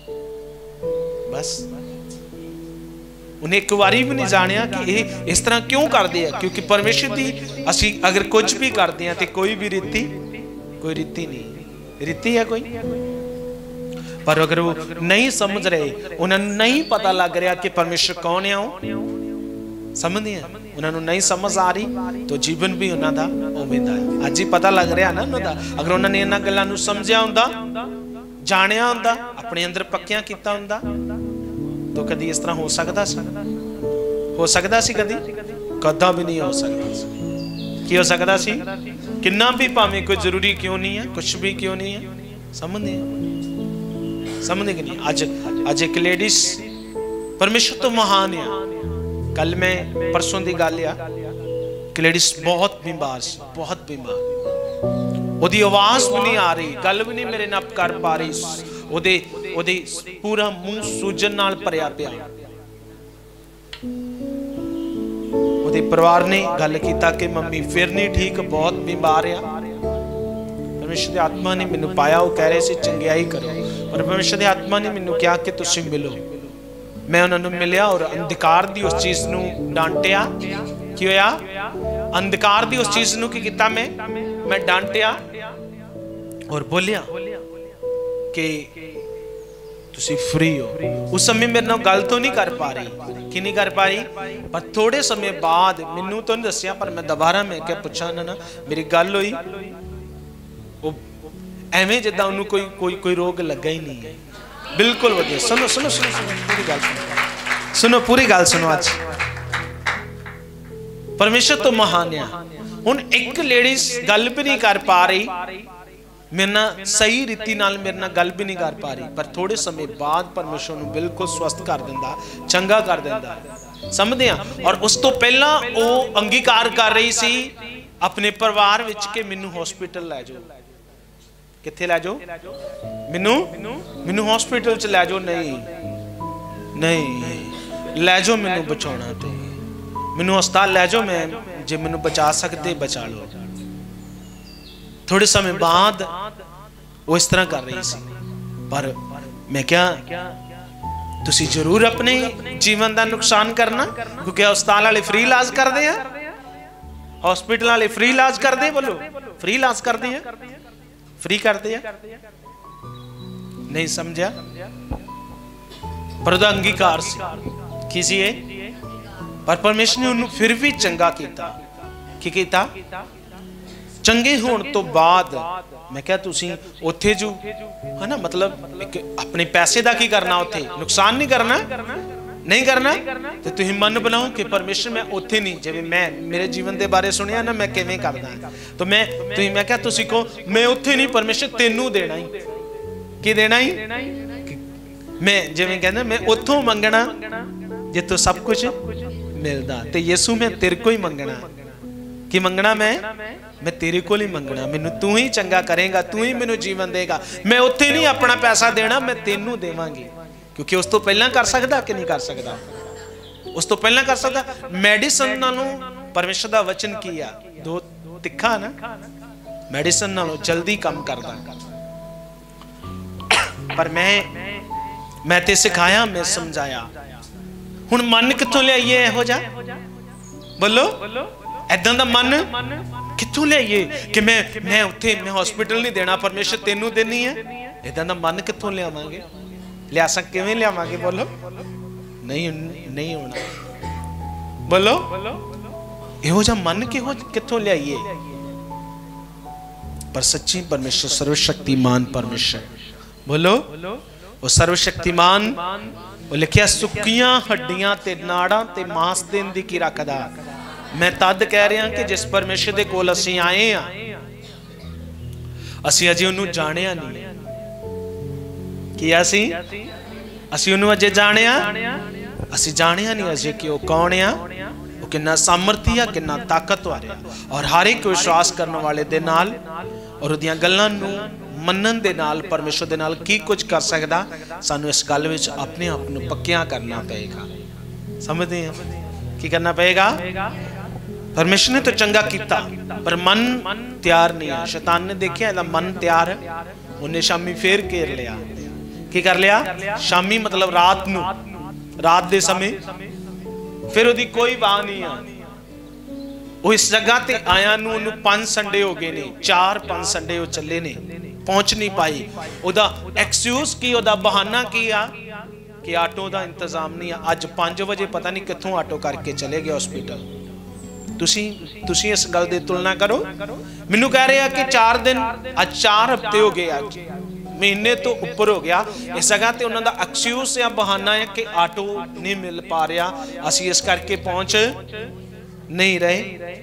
बस उन्हें एक बारी भी नहीं जानिया कि ये इस तरह क्यों करते हैं, क्योंकि परमेश्वर की असी अगर कुछ भी करते हैं तो कोई भी रीति, कोई रीति नहीं, रीति है कोई। पर अगर वो नहीं समझ रहे, उन्हें नहीं पता लग रहा कि परमेश्वर कौन है, समझ नहीं, उन्होंने नहीं समझ आ रही, तो जीवन भी उन्हों का उम्मीद है। अज ही पता लग रहा ना उन्होंने, अगर उन्होंने इन्होंने गल्लां समझिया हुंदा, जानिया हुंदा, अपने अंदर पक्किया किया हुंदा, तो कदी इस तरह हो सकता सी? हो सकता सी? कदी कदा भी नहीं हो सकता। की हो सकता सी? किन्ना भी भावें कोई जरूरी क्यों नहीं है, कुछ भी क्यों नहीं है। समझते समझते कि नहीं? अज एक लेडीज परमेश्वर तो महान है। कल मैं परसों की गल आ, लेडीज बहुत बीमार सी, बहुत बीमार, ओदी आवाज भी नहीं आ रही, गल भी नहीं मेरे नाल कर पा रही, ओदे पूरा मुंह सूजन नाल भरिया पिया। ओदे परिवार ने गल कीता कि मम्मी फिर नहीं ठीक, बहुत बीमार आ। परमेश्वर दी आत्मा ने मैनू पाया, वो कह रहे सी चंगियाई करो, और परमेश्वर दी आत्मा ने मैनू कहा कि तुसीं मिलो। मैं उन्होंने मिलिया और अंधकार दी उस चीज नू डांटिया। की होया? अंधकार दी उस चीज नू की कीता? मैं डांटिया और बोलिया कि तुसी फ्री हो। उस समय मेरे नाल गल तो नहीं कर पा रही, कि नहीं कर पा रही, पर थोड़े समय बाद मैनू तो नहीं दसिया, पर मैं दोबारा मैं क्या पूछा ना, मेरी गल हुई, वो एवें जिद्दां उन्होंने कोई रोग लगा ही नहीं है, बिल्कुल वधिया। सुनो सुनो सुनो सुनो पूरी गल सुनो, सुनो पूरी गल सुनो। आज परमेश्वर तो महान है। हुण एक लेडीज गल भी नहीं कर पा रही, मेरे ना सही रीति नाल मेरे ना गल भी नहीं कर पा रही, पर थोड़े समय बाद परमेश्वर नूं बिल्कुल स्वस्थ कर दिंदा, चंगा कर दिंदा। समझदे आ? और उस तो पहला वो अंगीकार कर रही सी अपने परिवार विच कि मैनू हॉस्पिटल लै जाओ। कित्थे लै जाओ? मैनू हॉस्पिटल च लै जाओ। नहीं नहीं लै जाओ, मैनू बचाउणा, ते मैनू अस्पताल लै जाओ, मैं जे मैनू बचा सकते बचा लो। थोड़े समय बाद वो इस तरह कर रही सी, पर मैं क्या तुसी जरूर अपने जीवन का नुकसान करना, क्योंकि अस्पताल वाले फ्री इलाज करते हैं, हॉस्पिटल वाले फ्री इलाज करते, बोलो फ्री इलाज करते हैं, फ्री करते हैं। नहीं समझा? पर अंगीकार सी, पर परमेश्वर ने उन्होंने फिर भी चंगा किया। की कीता? चंगे होने तो बाद मैं क्या तुसी उत्थे जो है ना, मतलब अपने पैसे का की करना, उत्थे नुकसान नहीं करना, नहीं करना, तो तुम मन बनाओ कि परमेश्वर मैं उत्थे नहीं, जिवें मैं मेरे जीवन के बारे सुनिया ना, मैं किवें करदा, तो मैं क्या तुसी को मैं उत्थे नहीं, परमेश्वर तेनू देना ही, की देना ही, मैं जिवें कहंदा मैं उत्थों मंगना जित्थों सब कुछ मिलदा, ते यीशु मैं तेरे को ही मंगना। की मंगना? मैं तेरे को ही मंगना, मैनू तू ही चंगा करेगा, तू ही मैनू जीवन देगा, मैं उत्थे नहीं अपना पैसा देना, मैं तेनू देवांगी। क्योंकि उस तो पहला कर सकता कि नहीं कर सकता? उस तो पहला कर सकता। मेडिसिन नालों परमेश्वर का वचन किया दो तिखा ना, मेडिसिन नालों जल्दी काम करदा। पर मैं ते सिखाया, मैं समझाया। हुण मन कित्थों लियाइए इहो जा? बोलो ऐदां दा मन कित्थों लियाइए कि मैं उत्थे मैं हॉस्पिटल नहीं देना, परमेश्वर तेनू देनी है। ऐदां दा मन कित्थों लियावांगे? लिया सक किवें लियावांगे? बोलो नहीं होना। बोलो इहो जिहा मन किथों लियाइए? पर सच्ची परमेश्वर सर्वशक्तिमान परमेश्वर, बोलो वो सर्वशक्तिमान, वो लिखिया सुक्कियां हड्डियां ते नाड़ां ते मांस देन दी की रखदा। मैं तद कह रहा कि जिस परमेश्वर दे कोल असीं आए आ, असीं अजे उन्होंने जानिया नहीं कि असीं उन्होंने अजे जानिया, असीं जानिया नहीं अजे कि वो कौन आ, वो कितना सामर्थी आ, कितना ताकतवर आ। और हर एक विश्वास करने वाले दे नाल और उहदियां गल्लां नूं मनन दे नाल परमेश्वर दे नाल की कुछ कर सकदा, सानू इस गल विच अपने आप नूं पक्कियां करना पेगा। समझदे हैं की करना पेगा? परमेश्वर ने तो चंगा किया पर मन तैयार नहीं है। शैतान ने देखिया इहदा मन तैयार है, उन्हें शामी फिर घेर लिया। की कर लिया? शामी मतलब रात नूं, रात दे समय फिर उहदी कोई वाह नहीं आ। वो इस जगह ते आया नूं उन्होंने 5 संडे हो गए ने, 4-5 संडे वो चले ने, पहुंच नहीं पाई। उहदा एक्सक्यूज की, उहदा बहाना की आ कि आटो का इंतजाम नहीं है। अज 5 बजे पता नहीं कित्थों आटो करके चले गए हॉस्पिटल। तुसी इस गल दी तुलना करो। मैनू कह रहे हैं कि 4 दिन, अज 4 हफ्ते हो गए, अज महीने तो ऊपर हो गया। इस जगह ते उन्होंने एक्सक्यूज या बहाना है कि आटो नहीं मिल पा रहा, असी इस करके पहुंच नहीं रहे।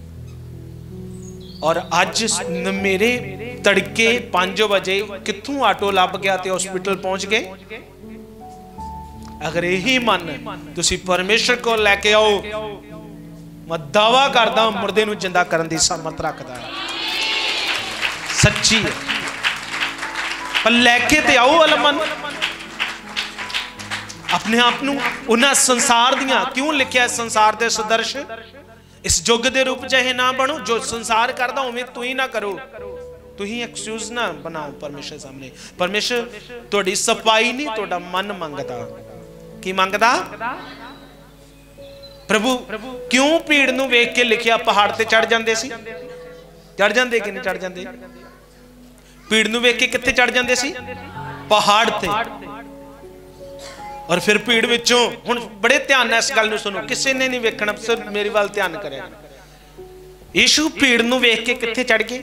और अज मेरे तड़के 5 बजे कित्थों आटो लभ गया ते हॉस्पिटल पहुंच गए। अगर यही मन तुसी परमेश्वर को लैके आओ, मैं दावा करदा मुर्दे नूं जिंदा करन दी सामर्थ रखदा है। सच्ची है, पर लैके ते आओ अलमन अपने आप नूं उन्हां संसार दियां। क्यों लिखिया संसार दे सदर्श, इस युग दे रूप चाहे ना बनो, जो संसार करदा उवें तू ही ना करो। तू ही एक्सक्यूज ना बनाओ परमेश्वर सामने। परमेश्वर तुहाडी सफाई नहीं, तुहाडा मन मंगदा। की मंगदा? प्रभु क्यों भीड़ नूं वेख के लिखिया पहाड़ ते चढ़ जांदे सी? चढ़ जांदे कि नहीं चढ़ जांदे? भीड़ नूं वेख के कित्थे चढ़ जांदे सी? पहाड़ ते। और फिर भीड़ विचों, हुण बड़े ध्यान नाल इस गल नूं सुनो, किसी ने नहीं वेखना, सिर्फ मेरी वाल ध्यान करेगा। यीशु भीड़ नूं वेख के कित्थे चढ़ गए?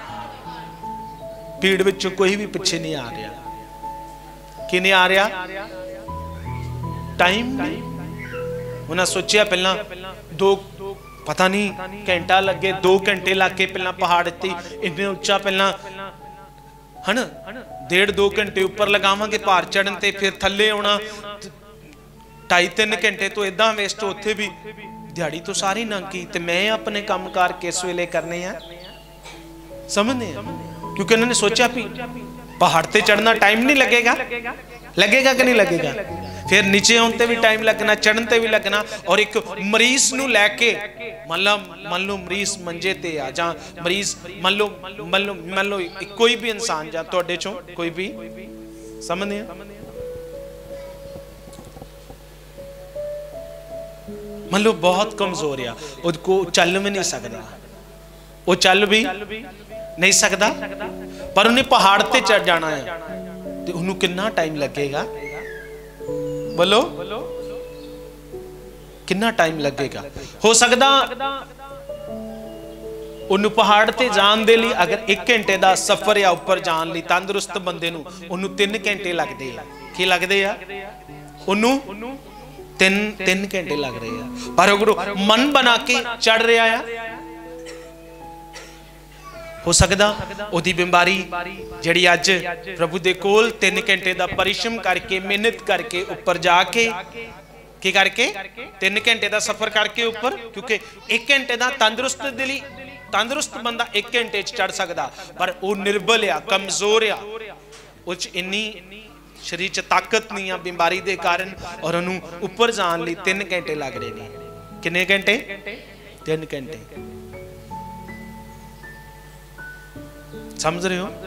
भीड़ विचों कोई भी पिछे नहीं आ रहा। कि नहीं आ रहा? टाइम नहीं। उन्हें सोचा पहला 2 पता नहीं घंटा लगे, 2 घंटे लग के पहला पहाड़ इत्ते इन्ने उच्चा पहला है ना, 1.5-2 घंटे ऊपर लगावांगे भार चढ़न ते, फिर थल्ले आना 2.5-3 घंटे तो इदां वेस्ट। उत्थे भी दिहाड़ी तो सारी लंघी ते मैं अपने काम कार किस वेले करने हैं, समझते हैं? क्योंकि उन्होंने सोचा भी पहाड़ ते चढ़ना टाइम नहीं लगेगा, लगेगा कि नहीं लगेगा? फिर नीचे आने भी टाइम लगना, चढ़ने भी लगना। और एक मरीज नूं लैके मान लो मरीज मंजे ते आ, जां मरीज मान लो कोई भी इंसान जां तुहाडे चों कोई भी, समझदे हैं? मान लो बहुत कमजोर आ, उसको चल भी नहीं सकता, वो चल भी नहीं सकता, पर उन्हें पहाड़ ते चढ़ जाना है तो उन्हें कितना टाइम लगेगा? बोलो कितना टाइम लगेगा? हो सकता उन्हें पहाड़ ते जान दे लई अगर 1 घंटे का सफर या ऊपर जान लई तंदुरुस्त बंदे नूं उन्हें 3 घंटे लगते हैं। की लगते हैं? उन्हें 3 घंटे लग रहे हैं। पर अगर मन बना के चढ़ रहा है, हो सकता ओदी बीमारी जिहड़ी अज प्रभु दे कोल 3 घंटे का परिश्रम करके मेहनत करके ऊपर जाके की करके 3 घंटे का सफर करके ऊपर, क्योंकि 1 घंटे का तंदुरुस्त दिली तंदुरुस्त बंदा 1 घंटे चढ़ सकता, पर वो निर्बल आ, कमजोर आ, उस इन्नी शरीर च ताकत नहीं आ बीमारी के कारण, और उन्होंने ऊपर जाने लई 3 घंटे लग रहे हैं। कितने घंटे? 3 घंटे। समझ रहे हो?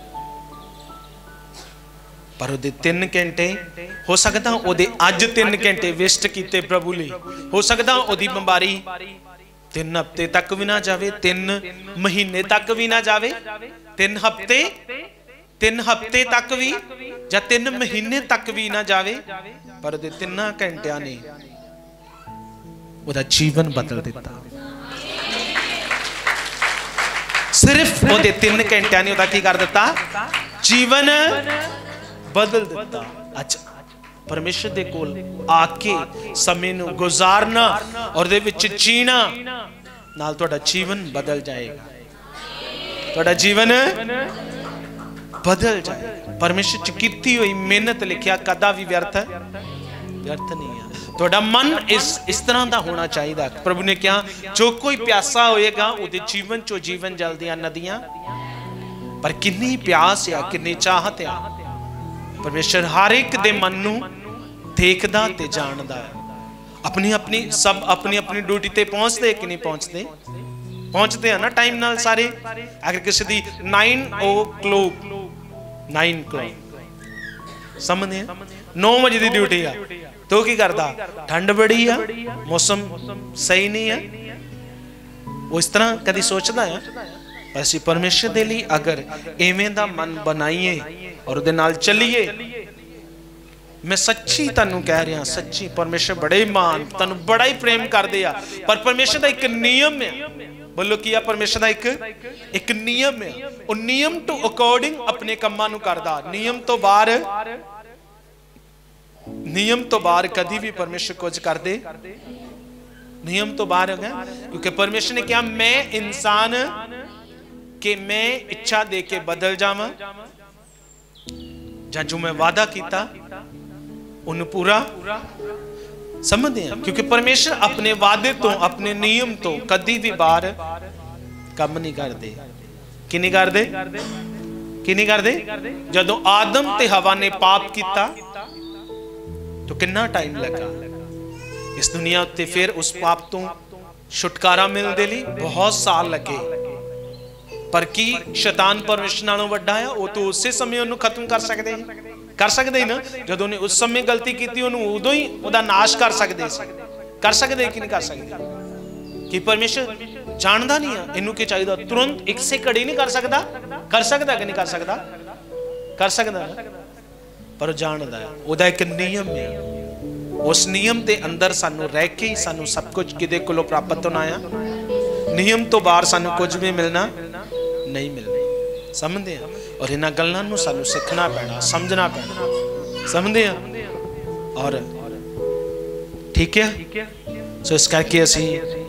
पर उहदे 3 घंटे हो सकता उहदे अज 3 घंटे वेस्ट किए प्रभु लई, हो सकता उहदी बीमारी 3 हफ्ते तक भी ना जावे, 3 महीने तक भी ना जावे, 3 हफ्ते तक भी ਜਾਂ 3 ਮਹੀਨੇ ਤੱਕ ਵੀ ਨਾ ਜਾਵੇ, ਪਰ ਉਹਦੇ 3 ਘੰਟਿਆਂ ਨੇ ਉਹਦਾ ਜੀਵਨ ਬਦਲ ਦਿੱਤਾ। ਸਿਰਫ ਉਹਦੇ 3 ਘੰਟਿਆਂ ਨੇ ਉਹਦਾ ਕੀ ਕਰ ਦਿੱਤਾ? ਜੀਵਨ ਬਦਲ ਦਿੱਤਾ। ਅੱਛਾ, परमेश्वर दे कोल आके समय नूं गुजारना और दे विच जीना नाल तुहाडा जीवन बदल जाएगा, तुहाडा जीवन बदल जाएगा। परमेश्वर च कीती हुई मेहनत लिखिया कदा भी व्यर्थ नहीं है। तुहाडा मन इस तरह का होना चाहिए। प्रभु ने कहा जो कोई प्यासा होएगा उहदे जीवन चो जीवन जलदियां नदियां, पर किन्नी प्यास आ किन्नी चाहत आ। परमेश्वर हर एक दे मन नूं देखदा ते जानदा है। अपनी अपनी सब अपनी अपनी ड्यूटी ते पहुंचते कि नहीं पहुंचते? पहुंचते हैं ना टाइम नाल सारे। अगर किसी दी 9 o'clock समझदे 9 बजे दी ड्यूटी आ तो की करदा? ठंड बड़ी आ, मौसम सही नहीं है, वो इस तरह कदी सोचदा है? ਅਸੀਂ परमेश्वर दे लई अगर इवें दा मन बनाइए और उहदे नाल चलीए, मैं सच्ची तुहानूं कह रहा, सच्ची परमेश्वर बड़े मान तुहानूं बड़ा ही प्रेम करदे आ। पर परमेश्वर दा एक नियम है, बोलो की आ? परमेश्वर दा एक नियम है। वो नियम टू अकॉर्डिंग अपने कम्मां नूं करदा। नियम तो बाहर कदी भी परमेश्वर कुछ करदे नियम तो बाहर है, क्योंकि परमेश्वर ने कहा मैं इंसान कि मैं इच्छा दे के बदल जावां, जां जो मैं वादा कीता उन्हें पूरा समझते हैं। क्योंकि परमेश्वर अपने वादे तो अपने नियम तो कदी भी बाहर कम नहीं करते। कि नहीं करते? कि नहीं करते? जदों आदम ते हवा ने पाप किया तो कितना टाइम लगा इस दुनिया उत्ते, फिर उस पाप तो छुटकारा मिलने लई बहुत साल लगे। पर की शैतान परमेश्वर नालों वड्डा है? वो तो उस समय उन्हें खत्म कर सकते ही ना। जब उन्हें उस समय गलती की उन्होंने उदों ही उहदा नाश कर सकते कि नहीं कर सकते? कि परमेश्वर जानता नहीं है इनू की चाहिए तुरंत एक से घड़ी नहीं कर सकता कि नहीं कर सकता? कर सकता पर जानता है। उहदा एक नियम है, उस नियम के अंदर सानू रह के ही सानू सब कुछ किदे कोलों प्राप्त होना है। नियम तो बाहर सानू कुछ भी मिलना नहीं मिलना। समझते हैं? और इन्हां गल्लां नूं सानू सीखना पैना, समझना पैना। समझते हैं? और ठीक है, सो इस करके असी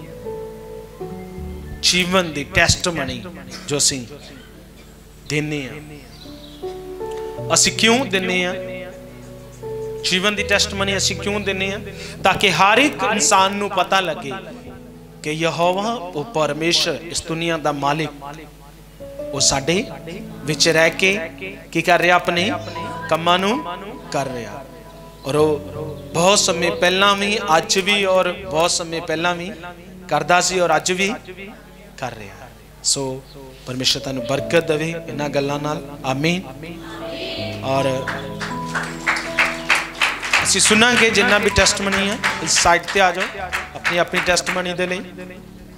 जीवन दी टेस्टमनी जो असी देने असी क्यों देने जीवन दी टेस्टमनी असी क्यों देने ताकि हर एक इंसान नूं पता लगे कि यहोवा वो परमेश्वर इस दुनिया दा मालिक वो साडे विच रह के की कर रहा? अपने कम्मां नूं कर रहा। और वो बहुत समय पहला भी अज भी और बहुत समय पहला भी करदा सी और अज भी कर रहा। सो परमेश्वर तुहानूं बरकत देवे इन्हां गल्लां नाल। आमीन। और असीं सुनांगे जिन्ना भी टेस्टमनी है इस साइड ते आ जाओ अपनी अपनी टेस्टमनी दे लई।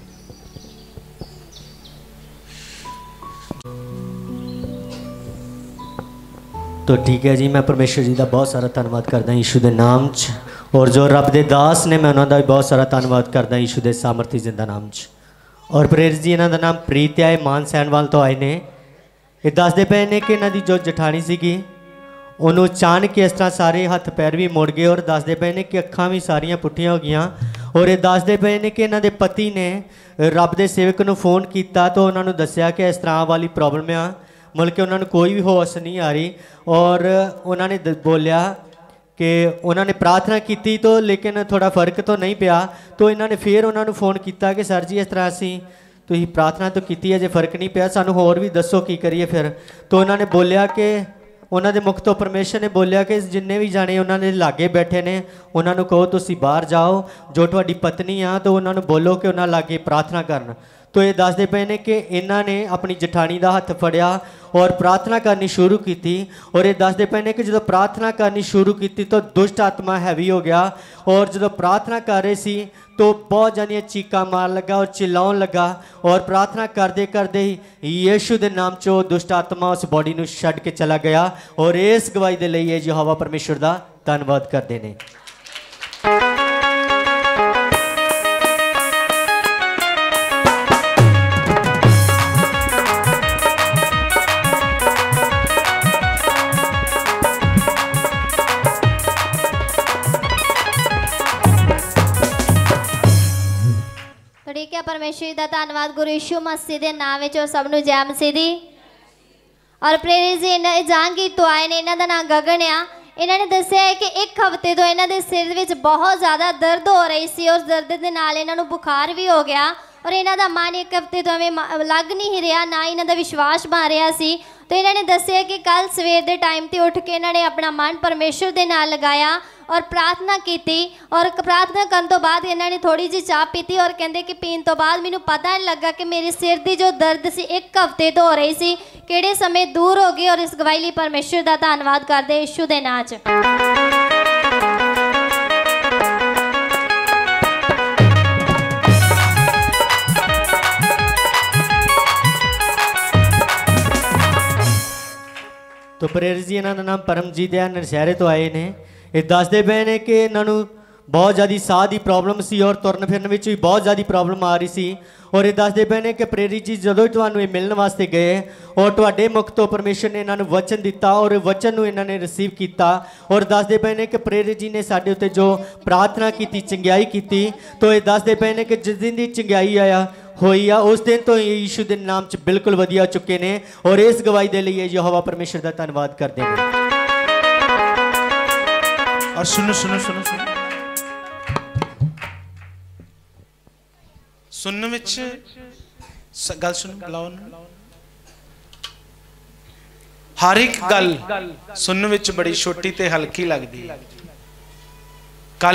तो ठीक है जी, मैं परमेश्वर जी का बहुत सारा धन्यवाद करदा यीशु के नाम च, और जो रब के दास ने मैं उन्होंने भी बहुत सारा धन्यवाद करदा यीशु के सामर्थी जिंदा नाम च। और प्रेरित जी इन्हों का नाम प्रीत है, मान सैनवाल तो आए ने। ये दसदे पे ने कि इन्हों की जो जठानी सीगी उन्होंने अचानक इस तरह सारे हथ पैर भी मुड़ गए और दसदे पे ने कि अखां भी सारियां पुट्ठियां हो गई। और ये दसदे पे ने कि इन्हों के पति ने रब के सेवक नूं फोन किया तो उन्होंने दसिया कि इस तरह वाली प्रॉब्लम आ, मतलब कि उन्होंने कोई भी होश नहीं आ रही। और उन्होंने बोलिया कि उन्होंने प्रार्थना की तो लेकिन थोड़ा फर्क तो नहीं पिया। तो इन्होंने फिर उन्होंने फोन किया कि सर जी इस तरह असी तुसीं प्रार्थना तो की है, जे फर्क नहीं पिया सानू होर भी दसो की करिए फिर। तो उन्होंने बोलिया कि उन्होंने मुख तो परमेश्वर ने बोलिया कि जिन्ने भी जाने उन्होंने लागे बैठे ने उन्होंने कहो तुसीं बाहर जाओ, जो तुहाडी पत्नी आ तो उन्होंने बोलो कि उन्होंने लागे प्रार्थना करन। तो ये दसदे पे ने कि इन्हों ने अपनी जठानी का हथ फड़िया और प्रार्थना करनी शुरू की। और ये दसदे पे ने कि जो प्रार्थना करनी शुरू की तो दुष्ट आत्मा हैवी हो गया और जो प्रार्थना कर रहे सी तो बहुत जानिया चीका मार लगा और चिल्लाउन लगा और प्रार्थना करते करते ही यीशु के नाम चो दुष्ट आत्मा उस बॉडी को छड्ड के चला गया। और इस गवाही के लिए यहोवा परमेश्वर का धन्यवाद करते हैं। ठीक है, परमेश्वर का धन्यवाद गुरु यीशु मसीह के नाम और सबनों जय मसीह दी। और प्रेरित जी इन्हें जान गीत तो आए ने, इन्हों का नाम गगन आ। इन्होंने दसिया है कि एक हफ्ते तो इन्हों के सिर में बहुत ज़्यादा दर्द हो रही सी और दर्द के नाल इन्हों बुखार भी हो गया और इन्हों का मन एक हफ्ते तो एवं लग नहीं रहा, ना इन्हों का विश्वास बन रहा सी। तो इन्होंने दसिया कि कल सवेर के टाइम पर उठ के इन्होंने अपना मन परमेश्वर के नाल लगाया और प्रार्थना की। और प्रार्थना करने तो बाद इन्होंने थोड़ी जी चाह पीती और कहते कि पीने तो बाद मैनू पता नहीं लगा कि मेरे सिर की जो दर्द सी एक हफ्ते तो हो रही सी किहड़े समय दूर हो गई। और इस गवाही लिए परमेश्वर का धन्यवाद करते यीशु के नाम च। तो प्रेरित जी इन्हों का नाम परमजीत है, नरशहरे तो आए ने। ये दसते पे ने कि इन्हों बहुत ज़्यादा साह की प्रॉब्लम सी और तुरन फिरन में भी बहुत ज़्यादा प्रॉब्लम आ रही सी। और ये दसते पे ने कि प्रेरित जी जो तुहानू मिलने वास्ते गए और तुहाडे मुख तो परमेश्वर ने इन्होंने वचन दिता और वचन को इन्होंने रिसीव किया। और दसते पे ने कि प्रेरित जी ने साडे उत्ते जो प्रार्थना की चंगियाई की। तो ये दसते पे ने कि जिस दिन की चंगियाई आया हुई आ उस दिन तो यीशु के नाम च बिल्कुल वधिया चुके ने। और इस गवाही के लिए यहोवा परमेश्वर का धन्यवाद करते हैं। और सुनो सुनो सुनो सुनो सुनने विच गल सुन बुलाओ। हर एक गल सुनने विच बड़ी छोटी ते हल्की लगती है। कल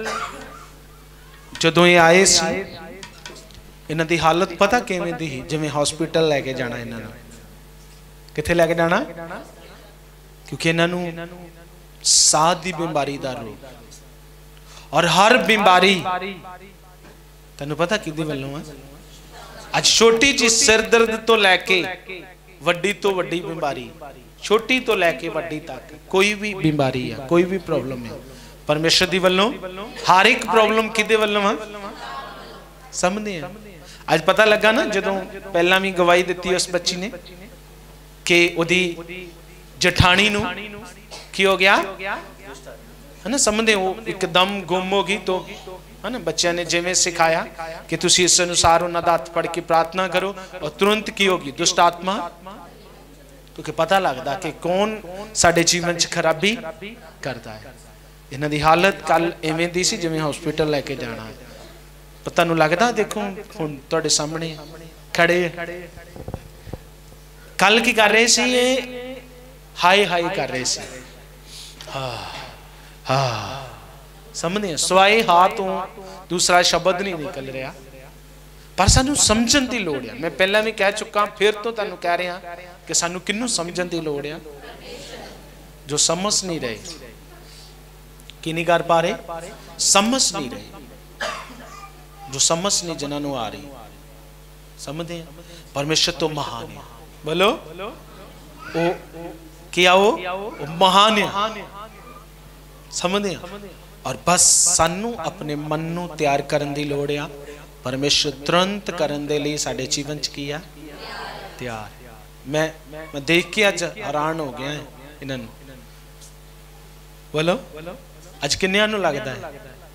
जदों ये आए सी इन्हां दी हालत पता किवें दी ही, जिवें हॉस्पिटल लैके जाना। इन्हां नूं कित्थे लैके जाना? क्योंकि इन्हां नूं साह दी बीमारी दा रोग और हर बीमारी तेनू पता किहदे वल्लों है? अज छोटी जी सिर दर्द तो लैके वड्डी तो वड्डी बीमारी, छोटी तो लैके वड्डी तक कोई भी बीमारी है, कोई भी प्रॉब्लम है, परमेश्वर दी वल्लों हर एक प्रॉब्लम किहदे वल्लों है? समझदे हैं? आज पता लगा ना जदों पहला भी गवाही दी उस बच्ची ने कि उहदी जठानी नूं की हो गया है ना, समझदे हो, एकदम गुम हो गई। तो है ना बच्चों ने जिवें सिखाया कि तुसी इस अनुसार उन्हां दा हत्थ फड़ के प्रार्थना करो और तुरंत की होगी दुष्ट आत्मा। क्योंकि पता लगता कि कौन साडे जीवन च खराबी करता है। इन्हां दी हालत कल इवें दी सी जिवें हॉस्पिटल लैके जाना है। पता नूं लगदा देखो हुण तुहाडे सामने खड़े कल की कर रहे सी, ये हाय हाय कर रहे सी। समझे सवाए हाथों दूसरा शब्द नहीं निकल रहा। पर सानू समझण दी लोड़ है। मैं पहला भी कह चुका फिर तो तुहानू कह रहा कि सानू किन्नू समझण दी लोड़ है? जो समझ नहीं रहे, की नहीं कर पा रहे, समझ नहीं रहे, जो समझ नहीं जिन्होंने आ रही। समझते हैं? परमेश्वर तो महान है। बोलो ओ क्या वो महान है। समझते हैं? और बस सानू अपने मन नू तैयार करने की लोड़ आ। परमेश्वर तुरंत करने दे लिए साडे जीवन च की आ तैयार। मैं देख के अज हैरान हो गया इन्हां नू। बोलो अज किन्नियां नू लगदा है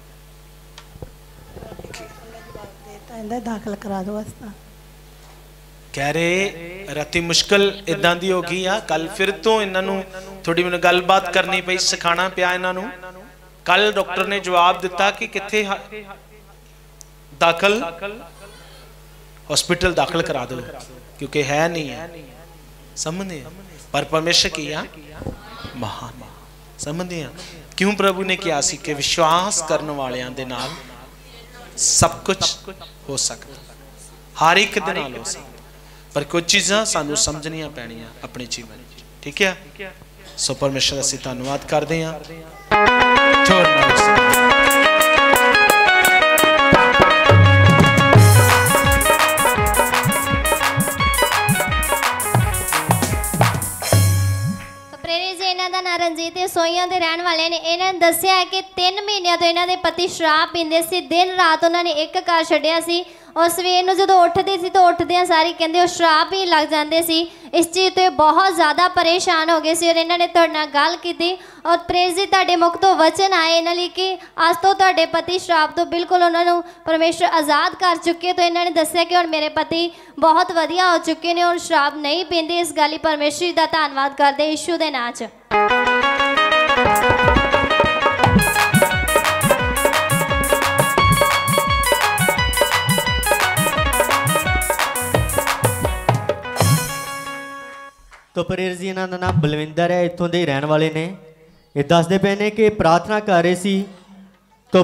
दाखिल करा दो। कह रहे राती मुश्किल इदां दी हो गई आ। कल फिर तो इन्हां थोड़ी मैनूं गलबात करनी पई, सिखाना पिया इन्हां। कल डॉक्टर ने जवाब दिता कि कित्थे दाखिल हॉस्पिटल दाखिल करा दो क्योंकि है नहीं है। समझे? पर परमेश्वर किया महान। समझे? क्यों प्रभु ने किया सी कि विश्वास करने वालियां दे नाल सब कुछ हो सकता। हर एक दे नाल हो सकदा, पर कुछ चीज़ां सानू समझनियां पैणियां अपने जीवन च, ठीक है। सो परमेश्वर असीं धन्नवाद करदे हां। जोर नाल रणजीत सोईयां दे रहन वाले ने इन्होंने दस्सिया है कि 3 महीनों तो इन्हों के पति शराब पींदे सी, दिन रात उन्होंने एक घर छड्डिया सी और सवेर नूं जदों उठदे सी तो उठदियां सारी कहंदे वो शराब पीन लग जाते सी। इस चीज़ तो बहुत ज़्यादा परेशान हो गए सी और इन्होंने तुहाडे नाल गल कीती और प्रेज जी तुहाडे मुख तो वचन आए इन्हां लई कि अज तो तुहाडे पति शराब तो बिल्कुल उन्होंने परमेश्वर आज़ाद कर चुके। तो इन्होंने दस्सिया कि हुण मेरे पति बहुत वधिया हो चुके हैं और शराब नहीं पींदे। इस गल लई परमेश्वर दा धन्नवाद करदे यीशु दे नाम च। तो प्रेर जी इन्हों का नाम बलविंदर है, इतों के रहने वाले ने। ये दसते पे ने कि प्रार्थना कर रहे सी तो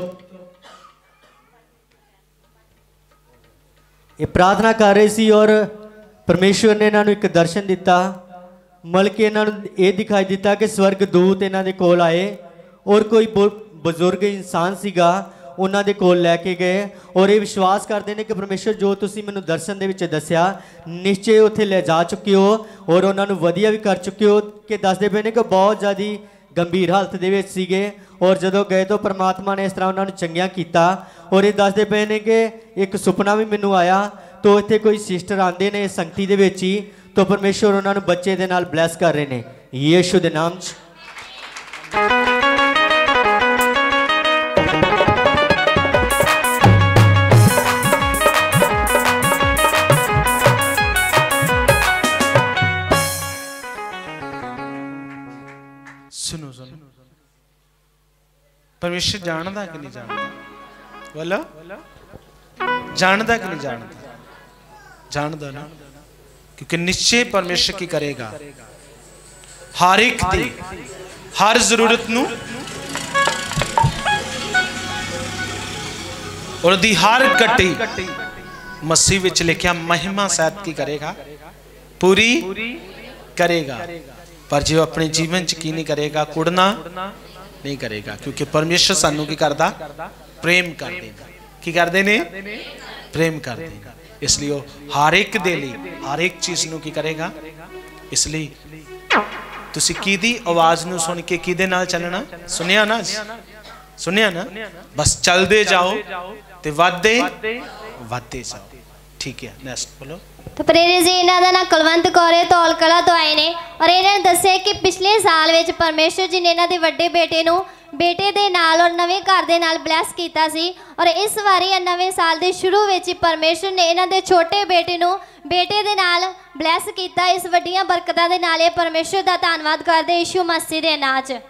ये प्रार्थना कर रहे सी और परमेश्वर ने इन्हों एक दर्शन दिता, मतलब कि इन्हों ये दिखाई दिता कि स्वर्ग दूत इन्हों के कोल आए और कोई बजुर्ग इंसान सीगा उन्हों के कोल लैके गए और ये विश्वास करते हैं कि परमेश्वर जो तुसी मैनू दर्शन दे विच दस्सिया निश्चय उत्थे ले जा चुके हो और उन्होंने वधिया भी कर चुके हो। कि दसदे पे ने कि बहुत ज़्यादा गंभीर हालत दे विच सीगे और जदों गए तो परमात्मा ने इस तरह उन्होंने चंगिया किया। और ये दसदे पे ने कि एक सुपना भी मैनू आया तो इत्थे कोई सिस्टर आते ने संगति दे विच ही, तो परमेश्वर उन्होंने बच्चे दे नाल ब्लैस कर रहे हैं यीशु दे नाम च। सुनो सुनो, परमेश्वर जानता कि नहीं जानता? बोलो, जानता कि नहीं जानता? जानता ना, क्योंकि निश्चय परमेश्वर की करेगा हर एक दी हर जरूरत नू और दी हर कटी मसीह विच लिखिया महिमा सहित की करेगा, पूरी करेगा। पर जो अपने जीवन च की नहीं करेगा, कुड़ना नहीं करेगा, क्योंकि परमेश्वर सानू की करदा प्रेम कर देगा। की करदे ने? प्रेम कर देगा। इसलिए हर एक दे लई हर एक चीज़ नू की करेगा। इसलिए तुसी किहदी आवाज़ नू सुन के किहदे नाल चलना? सुनिया ना, सुनिया ना, बस चलते जाओ ते वधदे जाओ, ठीक है। नेक्स्ट बोलो। तो प्रेरित जी इन्हों का नाम कुलवंत कौर है, धौल कला तो आए ने और इन्होंने दस्सिया कि पिछले साल में परमेश्वर जी ने इन्हों के वड्डे बेटे नू बेटे दे नाल और नवे घर दे नाल ब्लैस कीता सी और इस बारी नवे साल के शुरू में ही परमेश्वर ने इन्हों के छोटे बेटे नू बेटे दे नाल ब्लैस कीता। इस वड्डियां बरकतां दे नाल परमेश्वर का धन्नवाद करदे यीशु मसीह दे नाम च।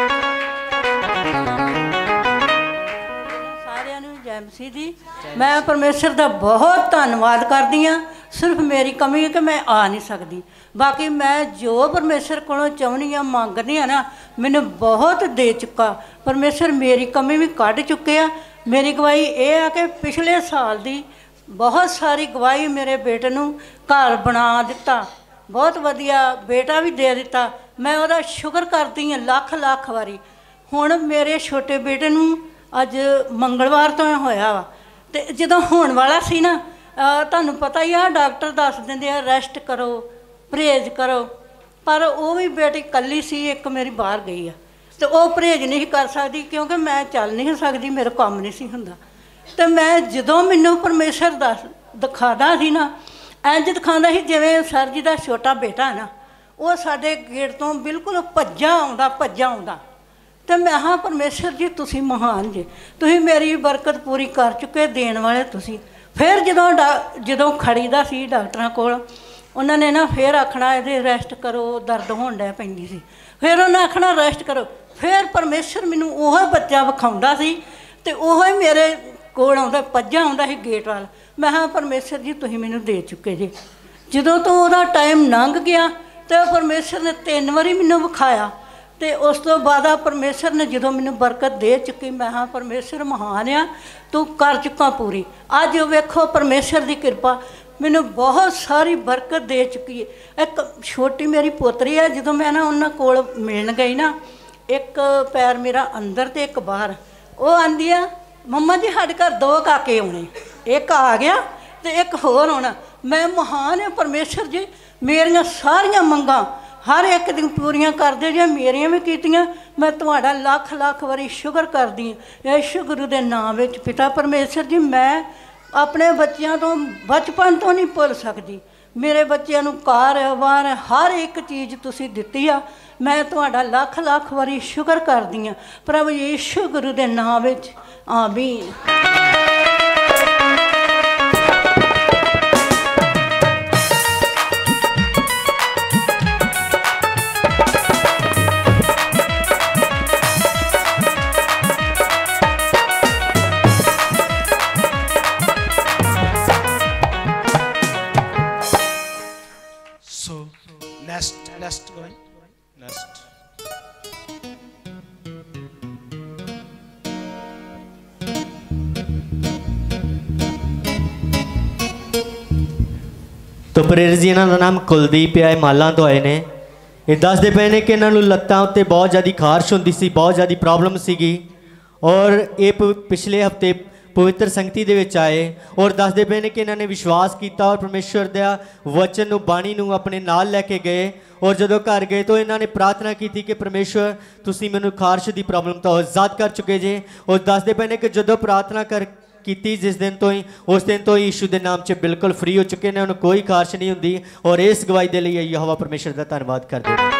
जय मसीह जी। मैं परमेश्वर का बहुत धन्नवाद करदी हाँ। सिर्फ मेरी कमी है कि मैं आ नहीं सकती, बाकी मैं जो परमेश्वर को चाहनी हाँ मंगनी हाँ ना, मैंने बहुत दे चुका। परमेश्वर मेरी कमी भी कढ़ चुके हैं। मेरी गवाही ये है कि पिछले साल की बहुत सारी गवाही मेरे बेटे नू घर बना दिता, बहुत वधिया बेटा भी दे दिता। मैं वह शुक्र करती हाँ लख लख वारी। हुण मेरे छोटे बेटे नू अज मंगलवार तो होया वा, तो जदों होने वाला सी ना, तुहानूं पता ही आ डॉक्टर दस दिंदे आ रेस्ट करो परहेज करो, पर वो भी बेटी कल्ली सी, एक मेरी बाहर गई है तो वो परहेज नहीं कर सकती क्योंकि मैं चल नहीं सकती, मेरा काम नहीं सी हुंदा। तो मैं जदों मैनूं परमेश्वर दस दिखादा सी ना, इंज दिखांदा सी जिवें सर जी का छोटा बेटा है ना, वो साडे गेट तो बिल्कुल भज्जा आउंदा। तो मैं हाँ परमेश्वर जी तुसी महान जी, तुसी मेरी बरकत पूरी कर चुके, देने वाले तुसी। फिर जदों खड़ीदा सी डॉक्टरां कोल, उन्होंने ना फिर आखना ये रेस्ट करो, दर्द होण लग पैंदी सी, फिर उन्हें आखना रेस्ट करो। फिर परमेश्वर मैनू ओह बच्चा विखाउंदा सी ते ओह ही मेरे कोल आउंदा, भज्जा आउंदा सी गेट वाल। मैं हाँ परमेश्वर जी तुसी मैनू दे चुके जी। जदों तो वह टाइम लंघ गया तो परमेश्वर ने 3 वारी मैनू विखाया ਤੇ ਉਸ ਤੋਂ ਬਾਅਦ ਆ ਪਰਮੇਸ਼ਰ ਨੇ ਜਦੋਂ ਮੈਨੂੰ ਬਰਕਤ ਦੇ ਚੁੱਕੀ, ਮੈਂ ਹਾਂ ਪਰਮੇਸ਼ਰ ਮਹਾਨ ਆ, ਤੂੰ ਕਰ ਚੁੱਕਾ ਪੂਰੀ। ਅੱਜ ਵੇਖੋ ਪਰਮੇਸ਼ਰ ਦੀ ਕਿਰਪਾ ਮੈਨੂੰ ਬਹੁਤ ਸਾਰੀ ਬਰਕਤ ਦੇ ਚੁੱਕੀ ਹੈ। ਇੱਕ ਛੋਟੀ ਮੇਰੀ ਪੋਤਰੀ ਹੈ, ਜਦੋਂ ਮੈਂ ਨਾ ਉਹਨਾਂ ਕੋਲ ਮਿਲਣ ਗਈ ਨਾ, ਇੱਕ ਪੈਰ ਮੇਰਾ ਅੰਦਰ ਤੇ ਇੱਕ ਬਾਹਰ, ਉਹ ਆਂਦੀ ਆ ਮੰਮਾ ਜੀ ਸਾਡੇ ਘਰ 2 ਕਾਕੇ ਆਉਣੇ, ਇੱਕ ਆ ਗਿਆ ਤੇ ਇੱਕ ਹੋਰ ਆਉਣਾ। ਮੈਂ ਮਹਾਨ ਹੈ ਪਰਮੇਸ਼ਰ ਜੀ, ਮੇਰੀਆਂ ਸਾਰੀਆਂ ਮੰਗਾਂ हर एक दिन पूरियां कर दे, जो मेरिया भी कीतियां, मैं तुहाडा लख लख वारी शुगर करदी हां। यीशु गुरु दे नाम विच पिता परमेश्वर जी, मैं अपने बच्चों तो बचपन तो नहीं भुल सकती। मेरे बच्चों नूं कार वार हर एक चीज़ तुसीं दित्ती आ, मैं तुहाडा लख लख वारी शुगर करदी हां। प्रभु यीशु गुरु दे नाम विच आमीन। Next going. Next. तो प्रेरित जी इन्हों का नाम कुलदीप है, माला तो आए ने। ये दसते पे ने कि इन्हों लत्तां उत्ते बहुत ज़्यादा खारश होंदी सी, बहुत ज़्यादा प्रॉब्लम सीगी, और ये पिछले हफ्ते पवित्र संगति दे विच आए और दसदे पे ने कि इन्होंने विश्वास किया और परमेश्वर दा वचन नूं बाणी नूं अपने नाल लैके गए। और जदों घर गए तो इन्होंने प्रार्थना की थी कि परमेश्वर तुसीं मैनूं खारश की प्रॉब्लम तो आज़ाद कर चुके जे। और दसदे पे ने कि जदों प्रार्थना कर की जिस दिन तो ही उस दिन तो यीशु के नाम से बिल्कुल फ्री हो चुके हैं, उन्हें कोई खारश नहीं होंगी। और इस गवाही के लिए यहोवा परमेश्वर का धन्यवाद करते हैं।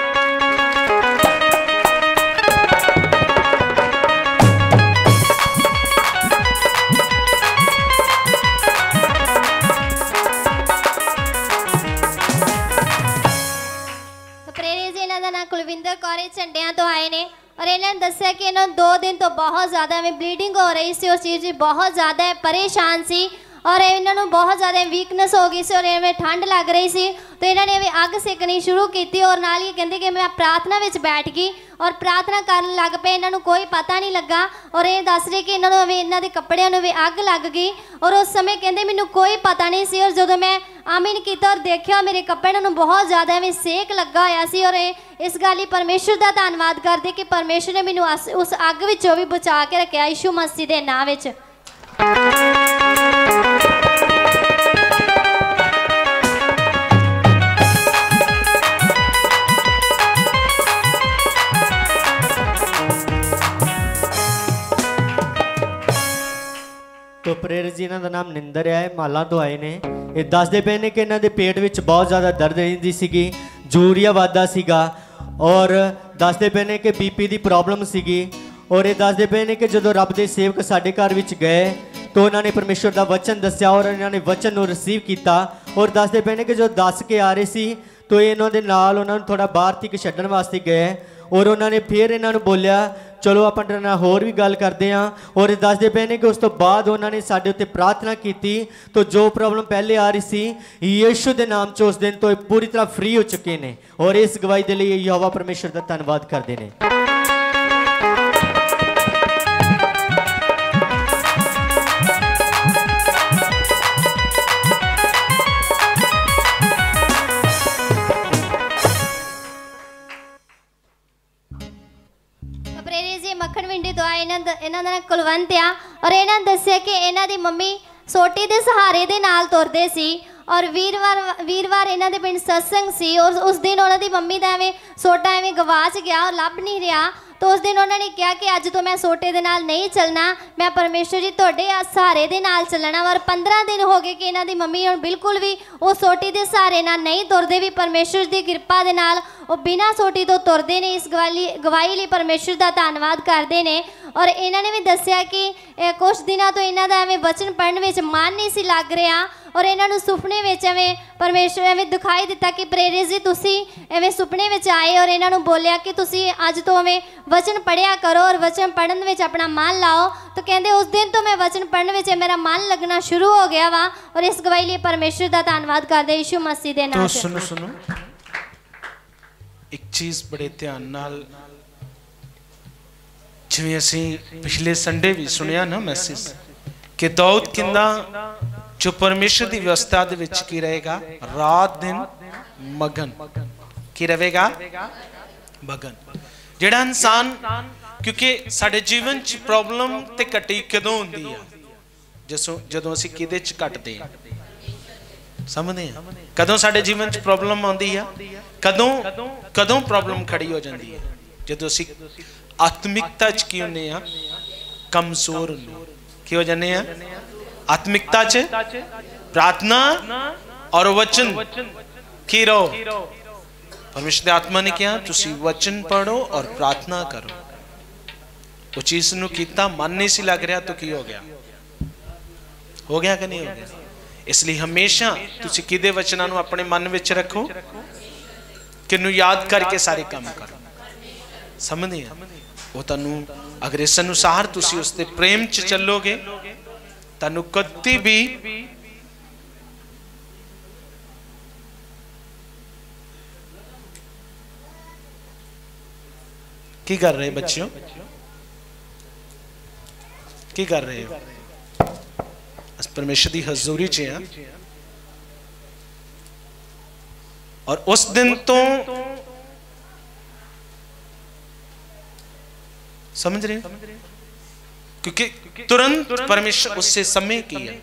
कुलविंदर कौर झंडिया तो आए ने और इन्होंने दसिया कि इन्होंने 2 दिन तो बहुत ज़्यादा में ब्लीडिंग हो रही सी, उस चीज़ की बहुत ज़्यादा परेशान सी और इन्होंने बहुत ज़्यादा वीकनेस हो गई सी और इन्हें ठंड लग रही सी। तो इन्होंने भी अग सेकनी शुरू की और नाल ही कहते कि मैं प्रार्थना में बैठ गई और प्रार्थना करने लग पे, इन्होंने कोई पता नहीं लगा। और ये दस रहे कि इन्होंने भी इन्हों के कपड़िया भी अग लग गई और उस समय कहते मैनू कोई पता नहीं सी। और जो मैं आमीन किया और देखा मेरे कपड़े बहुत ज़्यादा में सेक लगा होया सी। और इस गल परमेश्वर का धन्यवाद करते कि परमेश्वर ने मैनू उस अग विचों भी बचा के रखा यीशु मसीह के नाम विच। तो प्रेरित जी इन्हों का नाम निंदर है, माला तो आए ने। ये दसते पे ने कि इन्हों के पेट में बहुत ज़्यादा दर्द रही सी, यूरिया वादा सीगा और दसते पे ने कि बीपी की प्रॉब्लम सीगी। और ये दसते पे ने कि जो रब के सेवक साढ़े घर में गए तो उन्होंने परमेश्वर का वचन दसिया और इन्होंने वचन को रिसीव किया। और दसते पे ने कि जो दस के आ रहे सी तो इन्होंने नाल उन्होंने थोड़ा बाहर तक छड्डण वास्ते गए और उन्होंने फिर इन्होंने बोलिया चलो आप होर भी गल करते हैं। और दसते पे ने कि उस तो बाद उन्होंने साडे उत्ते प्रार्थना की तो जो प्रॉब्लम पहले आ रही सी यीशु के नाम च उस दिन तो पूरी तरह फ्री हो चुके हैं। और इस गवाही के लिए यहोवा परमेश्वर का धन्यवाद करते हैं। मक्खन विंडी तो आए इन्हों का कुलवंत आ और इन्होंने दसिया कि इन्हों की मम्मी सोटी के सहारे दे नाल तुरदे सी और वीरवार इन्हों के पिंड सत्संग सी और उस दिन उन्होंने मम्मी का एवं सोटा एवं गवाच गया और लभ नहीं रहा। तो उस दिन उन्होंने कहा कि अज तो मैं सोटे दे नाल नहीं चलना, मैं परमेश्वर जी तुहाडे सहारे दे नाल चलना। और 15 दिन हो गए कि इन्हों की मम्मी हुण बिल्कुल भी वो सोटी के सहारे नाल नहीं तुरदे, भी परमेश्वर की कृपा दे नाल वो बिना सोटी तो तुरदे ने। इस गवाही लिए परमेश्वर का धन्यवाद करते हैं। और इन्होंने भी दसिया कि कुछ दिनों तो इन्हों का एवं वचन पढ़ने में मन नहीं सी लग रहा और इन्होंने सुपने में एवं परमेश्वर एवं दिखाई दिता कि प्रेरित जी तुसी एवं सुपने में आए और इन्होंने बोलिया कि तुसी अज तो एवं वचन पढ़िया करो और वचन पढ़ने में अपना मन लाओ। तो कहते उस दिन तो मैं वचन पढ़ने में मेरा मन लगना शुरू हो गया वा। और इस गवाही लिए परमेश्वर का धन्यवाद करते यीशु मसीह के नाम। सुनो सुनो एक चीज़ बड़े ध्यान नाल जिवें असीं पिछले संडे भी सुनिया ना मैसेज कि दाऊद किंदा जो परमेश्वर की व्यवस्था दे विच की रहेगा, रात दिन मगन की रहेगा, मगन। जिहड़ा इंसान, क्योंकि साडे जीवन च प्रॉब्लम ते कटी कदों हुंदी है, जदों असीं किहदे च कटदे हां, समझदे हां? कदों साडे जीवन च प्रॉब्लम आउंदी है, कदों प्रॉब्लम खड़ी हो जाती है, जदों असीं आत्मिकता च की हुंदे हां, कमजोर हुंदे हां। की हो जाने हैं? आत्मिकता च प्रार्थना और वचन की रहो। परमेश्वर की आत्मा ने कहा तुसी वचन पढ़ो और प्रार्थना करो। वो चीज नूं कीता, मन नहीं सी लग रहा तो की हो गया? हो गया कि नहीं हो गया? इसलिए हमेशा तुसी किहदे वचनां नूं अपने मन विच रखो, किनूं याद करके सारे काम करो। समझदे हैं? वो तुहानूं अगर इस अनुसार तुसी उसके प्रेम च चलोगे, तुहानूं कदी भी की कर रहे बच्चों, की कर रहे हो? अस परमेश्वर की हजूरी च हैं और उस दिन तो समझ रहे हो? क्योंकि तुरंत परमेश्वर उससे समय किया,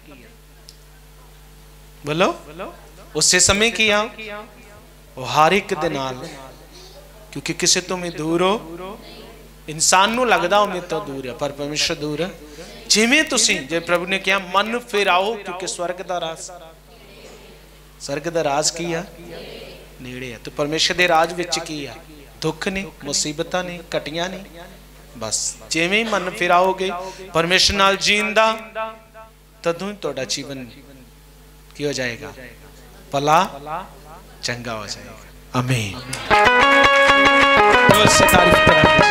बोलो उससे समय किया वो हर एक दे नाल, क्योंकि किसी तो मैं दूर हो, इंसान नूं लगदा मैं तो दूर है, पर परमेश्वर दूर है। जिवें तुसीं, जे प्रभु ने कहा मन फिराओ, क्योंकि स्वर्ग दा राज की है नेड़े है। तो परमेश्वर दे राज विच की है? दुख ने, मुसीबतां ने, कटियां ने। बस जिवें मन फिराओगे परमेश्वर नाल जीण दा, तदों तुहाडा जीवन की हो जाएगा? भला चंगा हो जाएगा। आमीन। तारीफ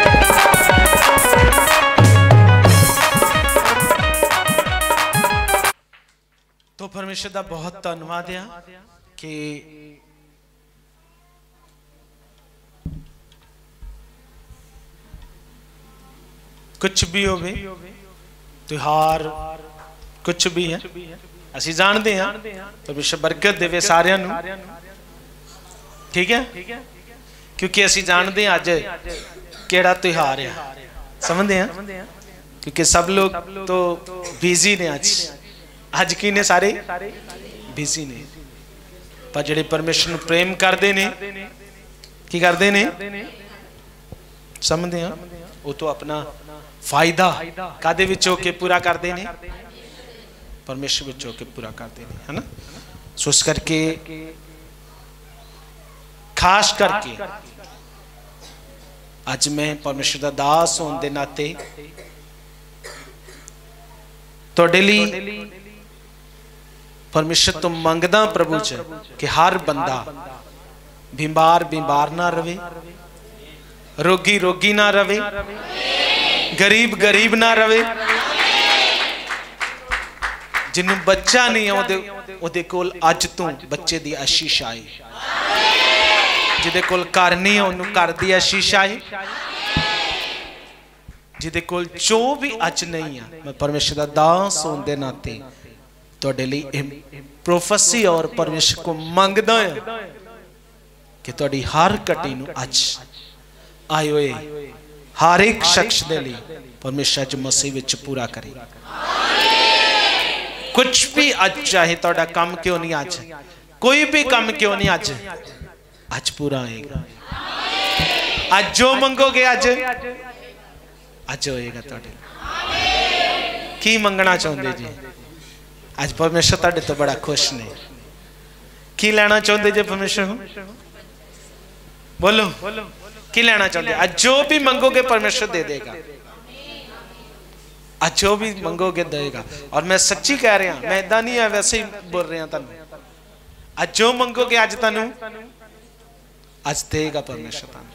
तो परमेश्वर का बहुत धन्यवाद है कि कुछ भी हो, त्योहार कुछ भी है, असी जानते हैं परमेश्वर बरकत देवे सारियां नूं, ठीक है? क्योंकि असी जानते हैं अज केड़ा त्योहार है, समझते हैं? क्योंकि सब लोग तो बिजी ने, अज की ने सारे बिजी ने, पर जिहड़े परमेश्वर नूं प्रेम करते ने की करते ने, समझते हैं? वो तो अपना फायदा कादे विच होके पूरा करते हैं? परमेश्वर विच होके पूरा करते हैं, है ना? सो इस करके खास करके आज मैं परमेश्वर का दास होने के नाते तुहाडे लई परमेश्वर तो मंगदा प्रभु च कि हर बंदा बीमार ना रहे, रोगी रोगी ना रहे, गरीब ना रहे, जिन्होंने बच्चा नहीं है ओदे कोल अज तो बच्चे की आशीष आए, जिदे कोल घर नहीं है उन्होंने घर की आशीष आए, जिदे कोल जो भी अज नहीं है, मैं परमेश्वर का दास होने के नाते तुहाडे लई प्रोफेसी और परमेश्वर को मंगदा है कि तुहाडी हर कटी नूं अज आए हुए हर एक शख्स दे लई परमेश्वर च मसीह विच पूरा करे। कुछ भी अज चाहे तुहाडा काम क्यों नहीं, अज कोई भी काम क्यों नहीं, अज पूरा होएगा। अज जो मंगोगे अज होएगा तुहाडे। की मंगना चाहुंदे जी? आज परमेश्वर तुहाडे तो बड़ा खुश ने। की लेना चाहुंदे जी परमेश्वर को? बोलो की लेना चाहते? आज जो भी मंगोगे परमेश्वर दे देगा, आज जो भी मंगोगे देगा। और मैं सच्ची कह रहा, मैं इदा नहीं है वैसे ही बोल रहा तुम, आज जो मंगोगे आज तुहानू आज देगा परमेश्वर तुहानू।